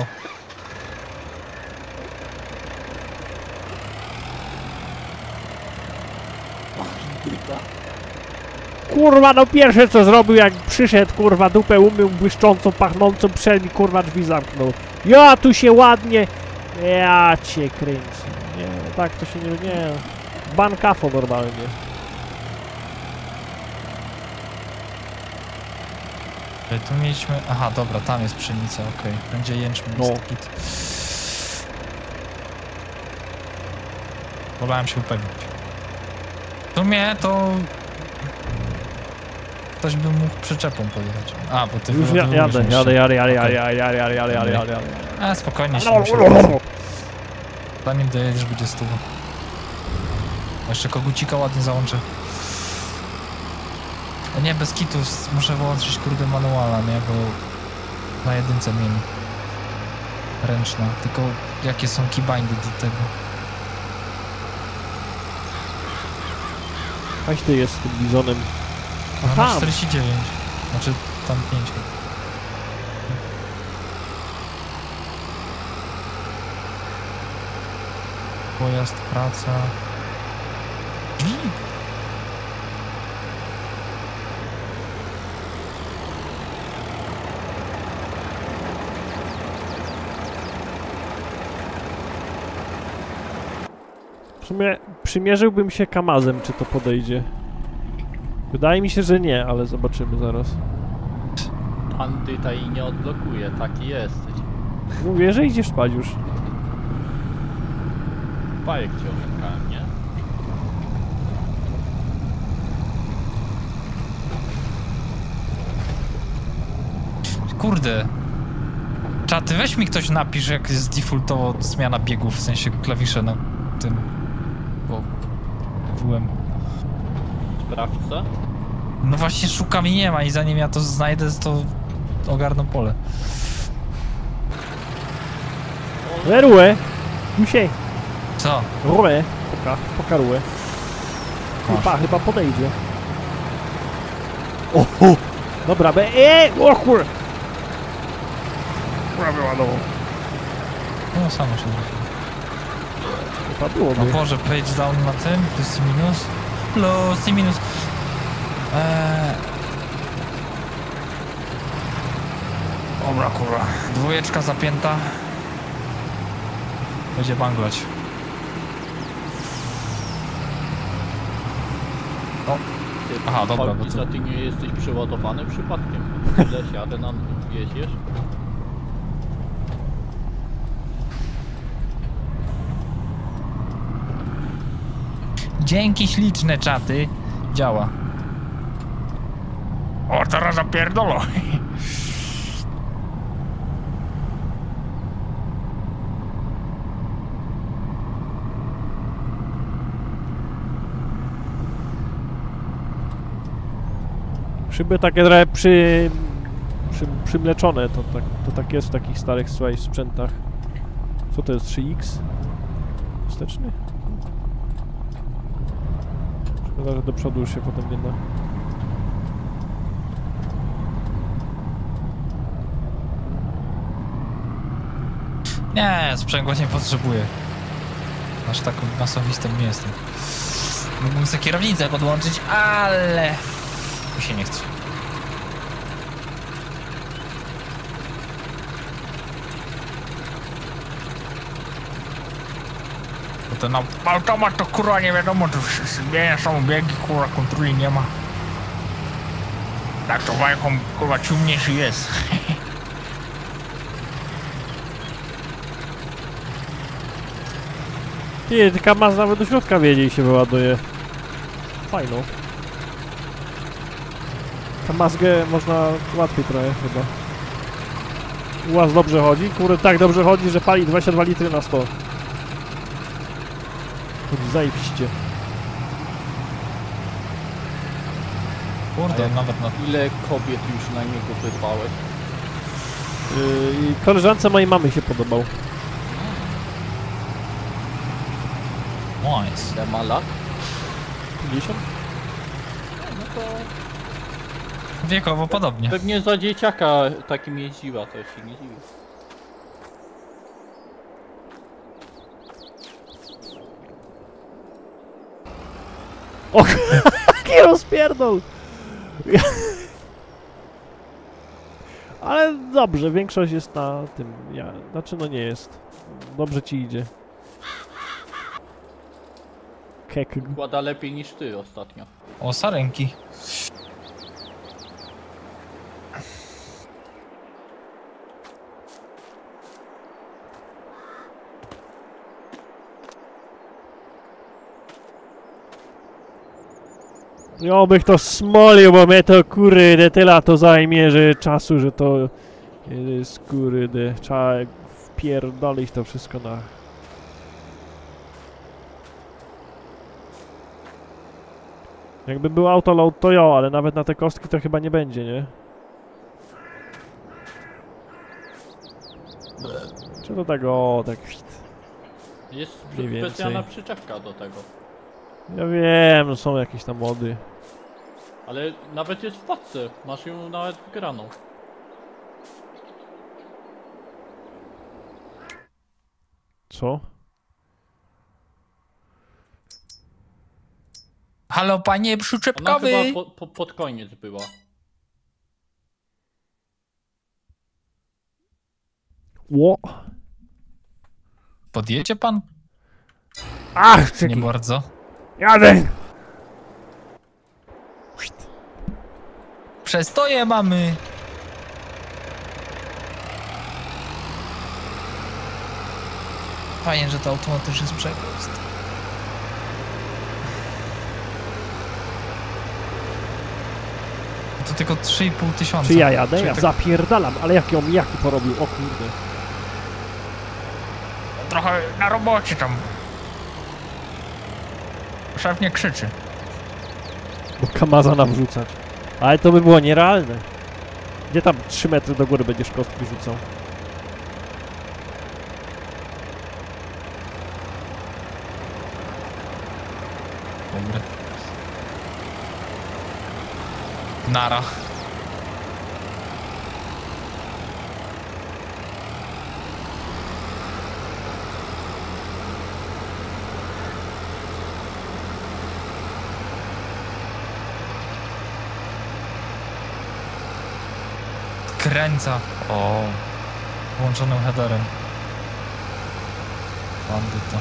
Kurwa, no pierwsze co zrobił jak przyszedł, kurwa, dupę umył błyszczącą, pachnącą, przed mi, kurwa, drzwi zamknął. Ja tu się ładnie... Ja cię kręcę. Nie, tak to się nie... Nie. Bankafo normalnie. Ale tu mieliśmy... Aha, dobra, tam jest pszenica, okej. Będzie jęczmień, No. jest git. Wolałem się upewnić. W sumie to... Ktoś by mógł przyczepą pojechać. A, bo ty Już ja, wyładowujesz jadę, jeszcze. jadę, jadę, jadę, Okej. jadę, jadę, jadę, jadę, jadę, jadę, jadę. A, spokojnie się No, muszę... no, no. Zanim dojedziesz, będzie stuwa. Jeszcze kogucika ładnie załączę. A nie, bez kitu, s- muszę wyłączyć kurde manuala, nie, bo na jedynce mieli. Ręczna, tylko jakie są keybindy do tego. Weź ty jest z tym bizonem. No Aha, na czterdzieści dziewięć, znaczy tam pięć. Pojazd, praca... Drzwi! w sumie przymierzyłbym się Kamazem, czy to podejdzie. Wydaje mi się, że nie, ale zobaczymy zaraz. Bandyta i nie odblokuje, taki jesteś. Mówię, że idziesz spać już. Bajek cię oszukałem, nie? Kurde. Czaty, weź mi ktoś napisz, jak jest defaultowo zmiana biegów, w sensie klawisze na tym... O... W M. Sprawdź co? No właśnie szukam i nie ma i zanim ja to znajdę, to ogarnę pole. Ruę! Musiej! Co? Ruę! Poka, poka ruę. Chyba, chyba podejdzie. O, o. Dobra, be... Eee, o kur... Prawie ładował. No samo się zrobiło. Chyba byłoby. No Boże, page down na tym, plus i minus. Plus i minus. Eee... Dobra, kurwa. Dwójeczka zapięta. Będzie banglać. O. Aha, dobra, bo Pałki, to... a ty nie jesteś przeładowany przypadkiem? Ile siadę nam wieziesz? Dzięki śliczne, czaty. Działa. O, teraz zapierdolą. Szyby takie trochę przy... przy przymleczone, to tak, to tak jest w takich starych, słuchaj, sprzętach. Co to jest, trzy X? Wsteczny? Szkoda, że do przodu już się potem nie da. Nie, sprzęgła nie potrzebuję. Aż taką masowistą nie jestem. Mógłbym sobie kierownicę podłączyć, ale... mi się nie chce. Bo ten aut- automat to kurwa nie wiadomo, to zmienia są biegi, kurwa kontroli nie ma. Tak to bajką kurwa ciumniejszy jest. Ty, taka Maz nawet do środka wiedzie i się wyładuje. Fajną. Ta Mazgę można łatwiej trochę chyba. Uaz dobrze chodzi, kurde tak dobrze chodzi, że pali dwadzieścia dwa litry na sto. Chodzi zajebiście. Kurde, nawet na... Ile kobiet już na niego wyrwałeś? Yy, koleżance mojej mamy się podobał. Nice. Ile ma lat? pięćdziesiąt? No to Wiekowo podobnie. pewnie za dzieciaka takim jeździła, to się nie dziwi. O, jaki rozpierdol! Ale dobrze, większość jest na tym, ja, znaczy no nie jest. Dobrze ci idzie. Kek. Kłada lepiej niż ty ostatnio. O, sarenki. Ja bych to smolił, bo mnie to kurde tyle to zajmie, że czasu, że to jest kurde, trzeba wpierdolić to wszystko na... Jakby był autoload to jo, ale nawet na te kostki to chyba nie będzie, nie? Czy to tak o, tak... Jest Mniej więcej. specjalna przyczepka do tego. Ja wiem, są jakieś tam mody. Ale nawet jest w paczce, masz ją nawet wgraną. Co? Halo, panie Ona przyczepkowy! chyba po, po, pod koniec była. Ło! Podjedzie pan? Ach, czekaj! Nie bardzo. Jadę! Przestoje mamy! Fajnie, że to automatyczny sprzęgło jest. To tylko trzy i pół tysiąca. Czy ja jadę? Czyli Ja tak zapierdalam, ale jakie omijaki porobił, o kurde. trochę na robocie tam. Szef nie krzyczy. Bo Kamaza nawrzucać. Ale to by było nierealne. Gdzie tam trzy metry do góry będziesz kostki rzucał? Dobry. Nara. Kręca. O, włączonym headerem. Bandyta.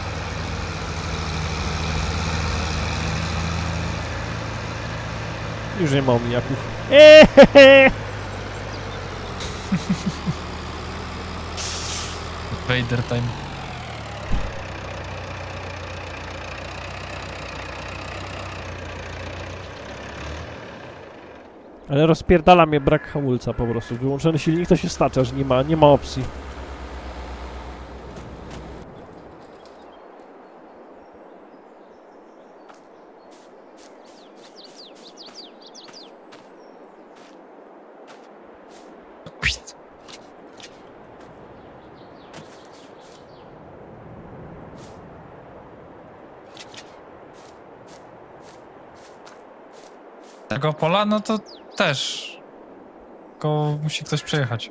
Już nie ma omijaków. Eee! Vader time. Ale rozpierdala mnie brak hamulca po prostu. Wyłączony silnik to się stacza, że nie ma, nie ma opcji. Tego pola, no to też. Tylko musi ktoś przejechać.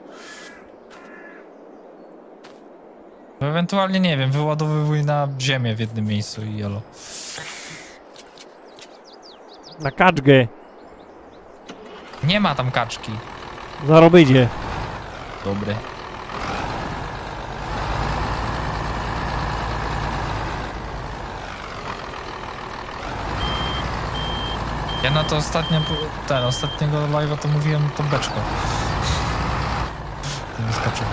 Ewentualnie, nie wiem, wyładowywuj na ziemię w jednym miejscu i jolo. Na kaczgę. Nie ma tam kaczki. Zarobicie. Dobry. Ja na to ostatnio, ten, ostatniego live'a to mówiłem tą beczką. Nie skoczyłem.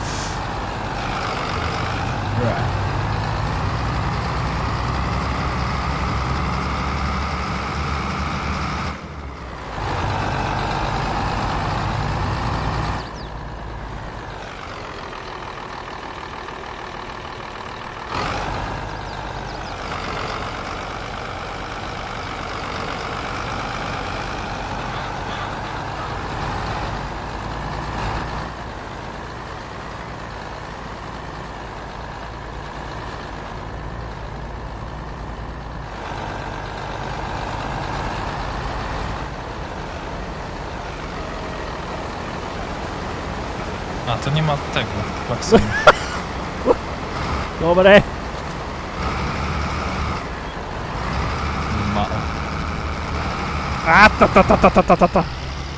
A, to nie ma tego, klaksynu. Dobre. Ma. A ta ta ta ta ta ta ta ta.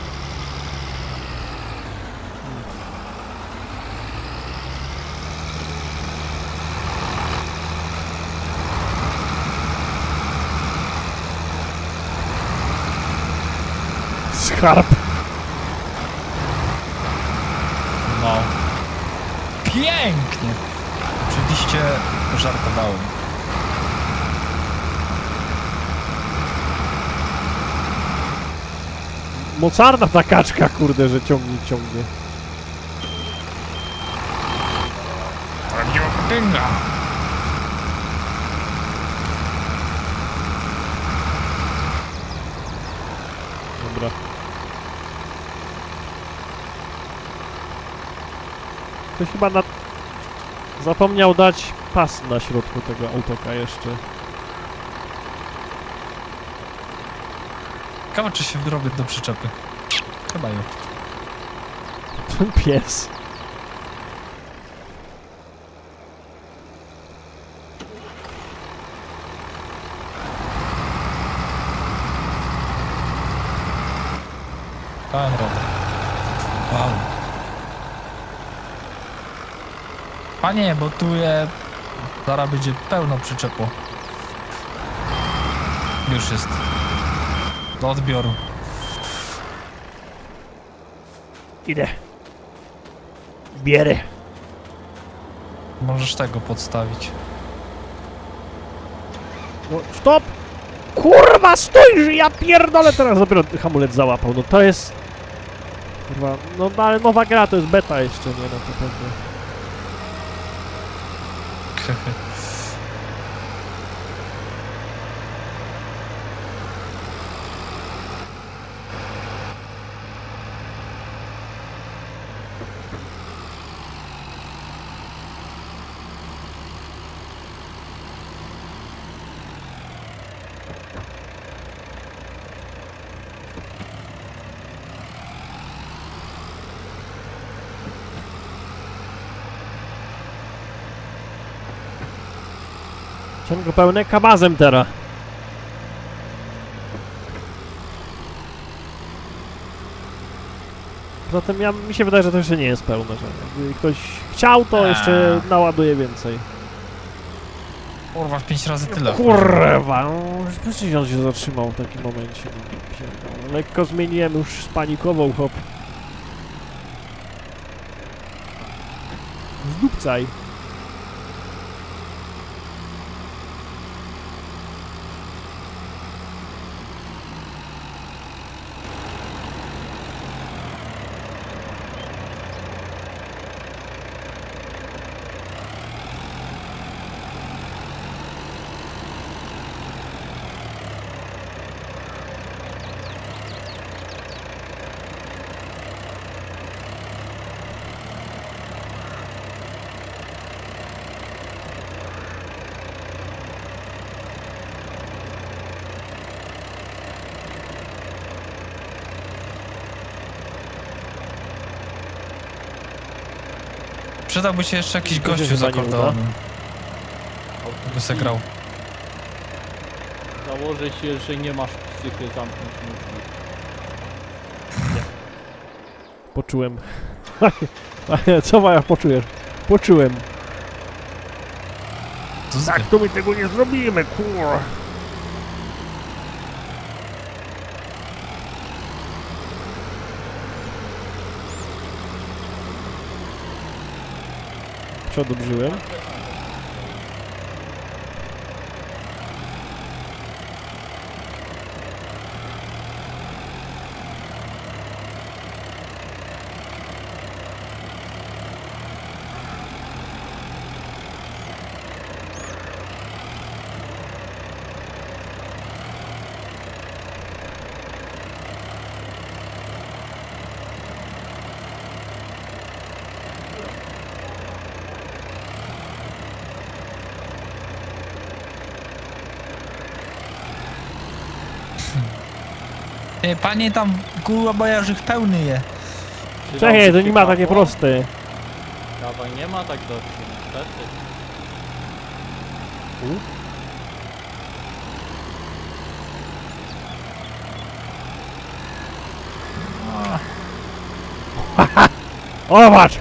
Skarb. No. Pięknie! Oczywiście żartowałem. Mocarna ta kaczka, kurde, że ciągnie, ciągnie. Prawdziwa potęga! Dobra. Ktoś chyba na... zapomniał dać pas na środku tego autoka jeszcze. Ciekawe, czy się wyrobię do przyczepy. Chyba już. Ten pies. Dałem radę. Wow. Panie, bo tu je... zaraz będzie pełno przyczepu. Już jest. Do odbioru. Idę. Bierę. Możesz tego podstawić. No, stop! Kurwa, stój, że ja pierdolę! Teraz dopiero hamulec załapał. No to jest... Kurwa, no, no ale nowa gra to jest beta jeszcze, nie? No to pewnie. Ciągle pełne kabazem teraz. Zatem ja, mi się wydaje, że to jeszcze nie jest pełne, że jakby ktoś chciał, to jeszcze naładuje więcej. Kurwa, w pięć razy tyle. Kurwa, no, przecież on się zatrzymał w takim momencie. No, lekko zmieniłem, już spanikował hop. Zdupcaj. Przydałby się jeszcze jakiś To się gościu z chyba nie uda. akordeonem. By se grał. Założę się, że nie masz psychy zamknąć mu drzwi. Poczułem. Co Maja poczujesz? Poczułem. To Tak to my tego nie zrobimy, kurwa. Przedobrzyłem. Ty, panie tam, kurwa, bo ja już ich pełny je. Czekaj, to nie ma takie proste. Kawa nie ma tak dobrze, niestety. O, patrz!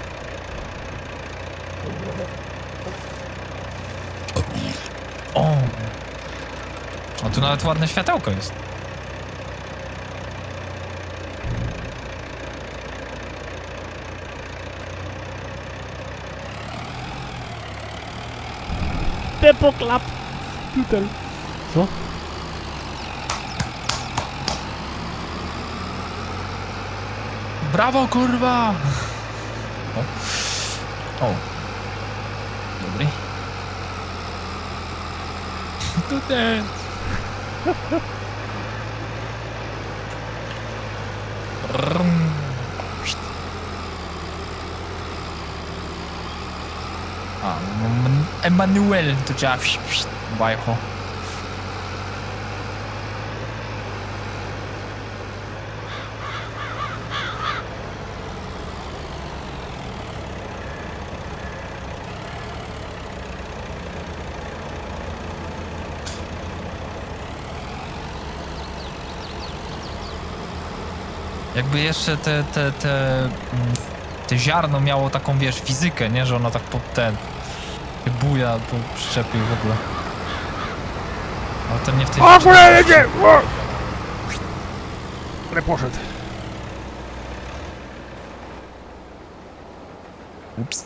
O! A tu nawet ładne światełko jest. Pepoklap! Tutaj. Co? Brawo, kurwa! O. O. Dobry. Tutaj. A, Emanuel, to trzeba wajcho. Jakby jeszcze te, te, te, mm, te ziarno miało taką, wiesz, fizykę, nie? Że ona tak pod ten buja po przyczepie w ogóle. Ale to nie w tej O, kurwa, jedzie! O! Ale poszedł. Ups.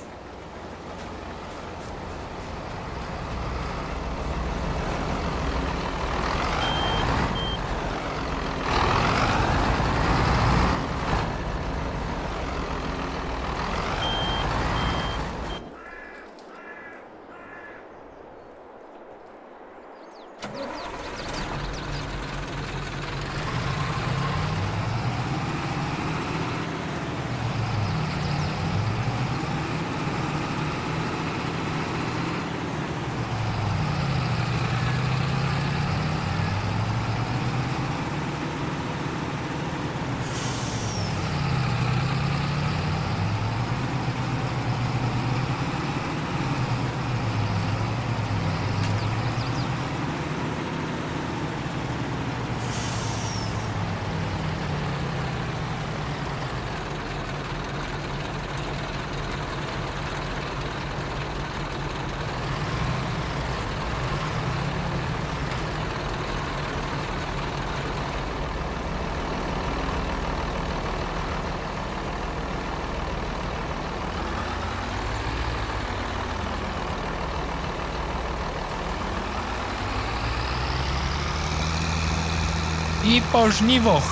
I po żniwoch.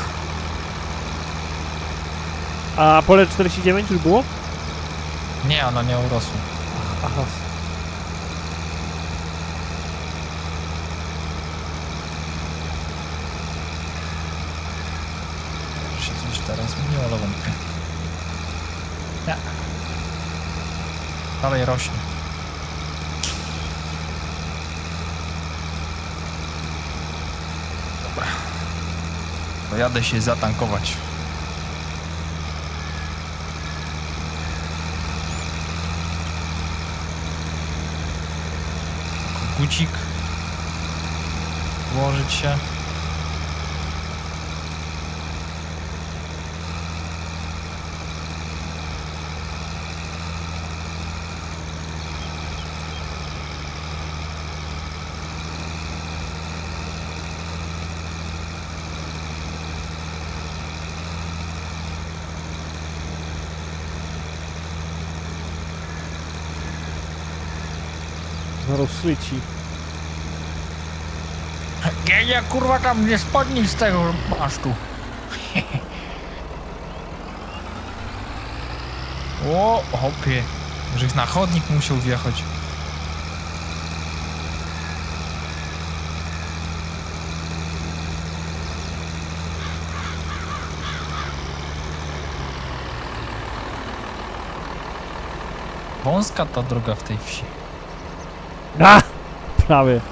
A pole czterdzieści dziewięć już było? Nie, ono nie urosło. Aha. Się coś teraz zmieniło lewonkę. Nie. Dalej rośnie. Dobra. To jadę się zatankować. Kogucik. Włożyć się. Rozswyci. Nie, nie, kurwa, tam nie spodnij z tego masztu. O, hopie. Żeś na chodnik musiał wjechać. Wąska ta droga w tej wsi. A! Prawie.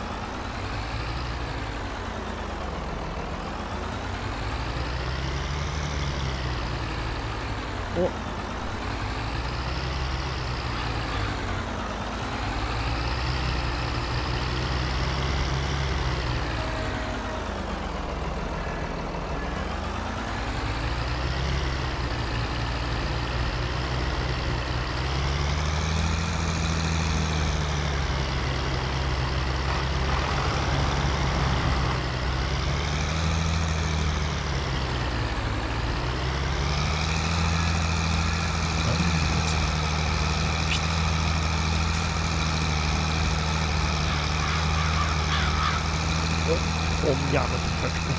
O. Omijamy troszeczkę.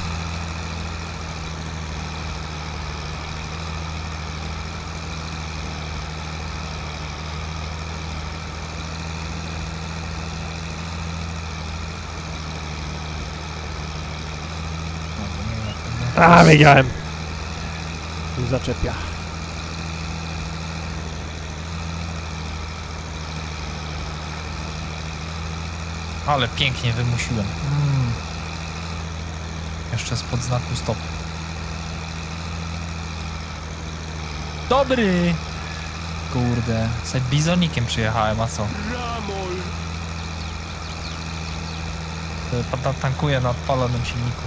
A, wiedziałem. Tu zaczepia. Ale pięknie wymusiłem. Mm. Jeszcze spod znaku stop. Dobry! Kurde, sobie bizonikiem przyjechałem, a co? E, Tankuję na odpalonym silniku.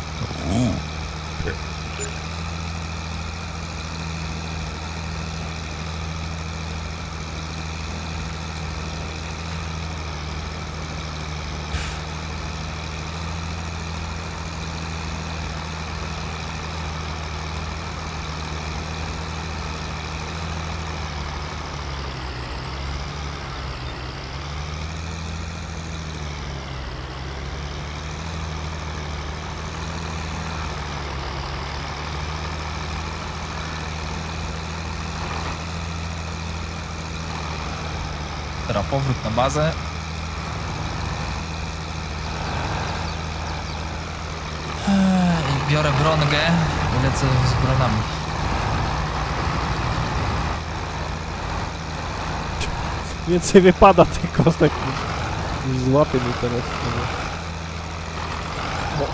Teraz powrót na bazę. I biorę brongę i lecę z bronami. Więcej wypada tych kostek niż złapie mi teraz. Bo...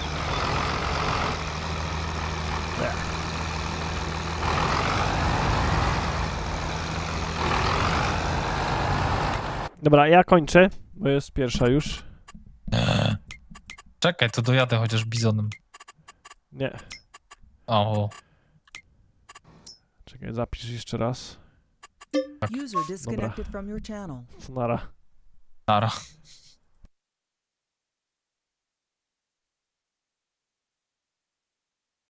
Dobra, ja kończę, bo jest pierwsza już. Czekaj, to dojadę chociaż bizonem. Nie. O. Czekaj, zapisz jeszcze raz. User disconnected from your channel. Nara. Nara.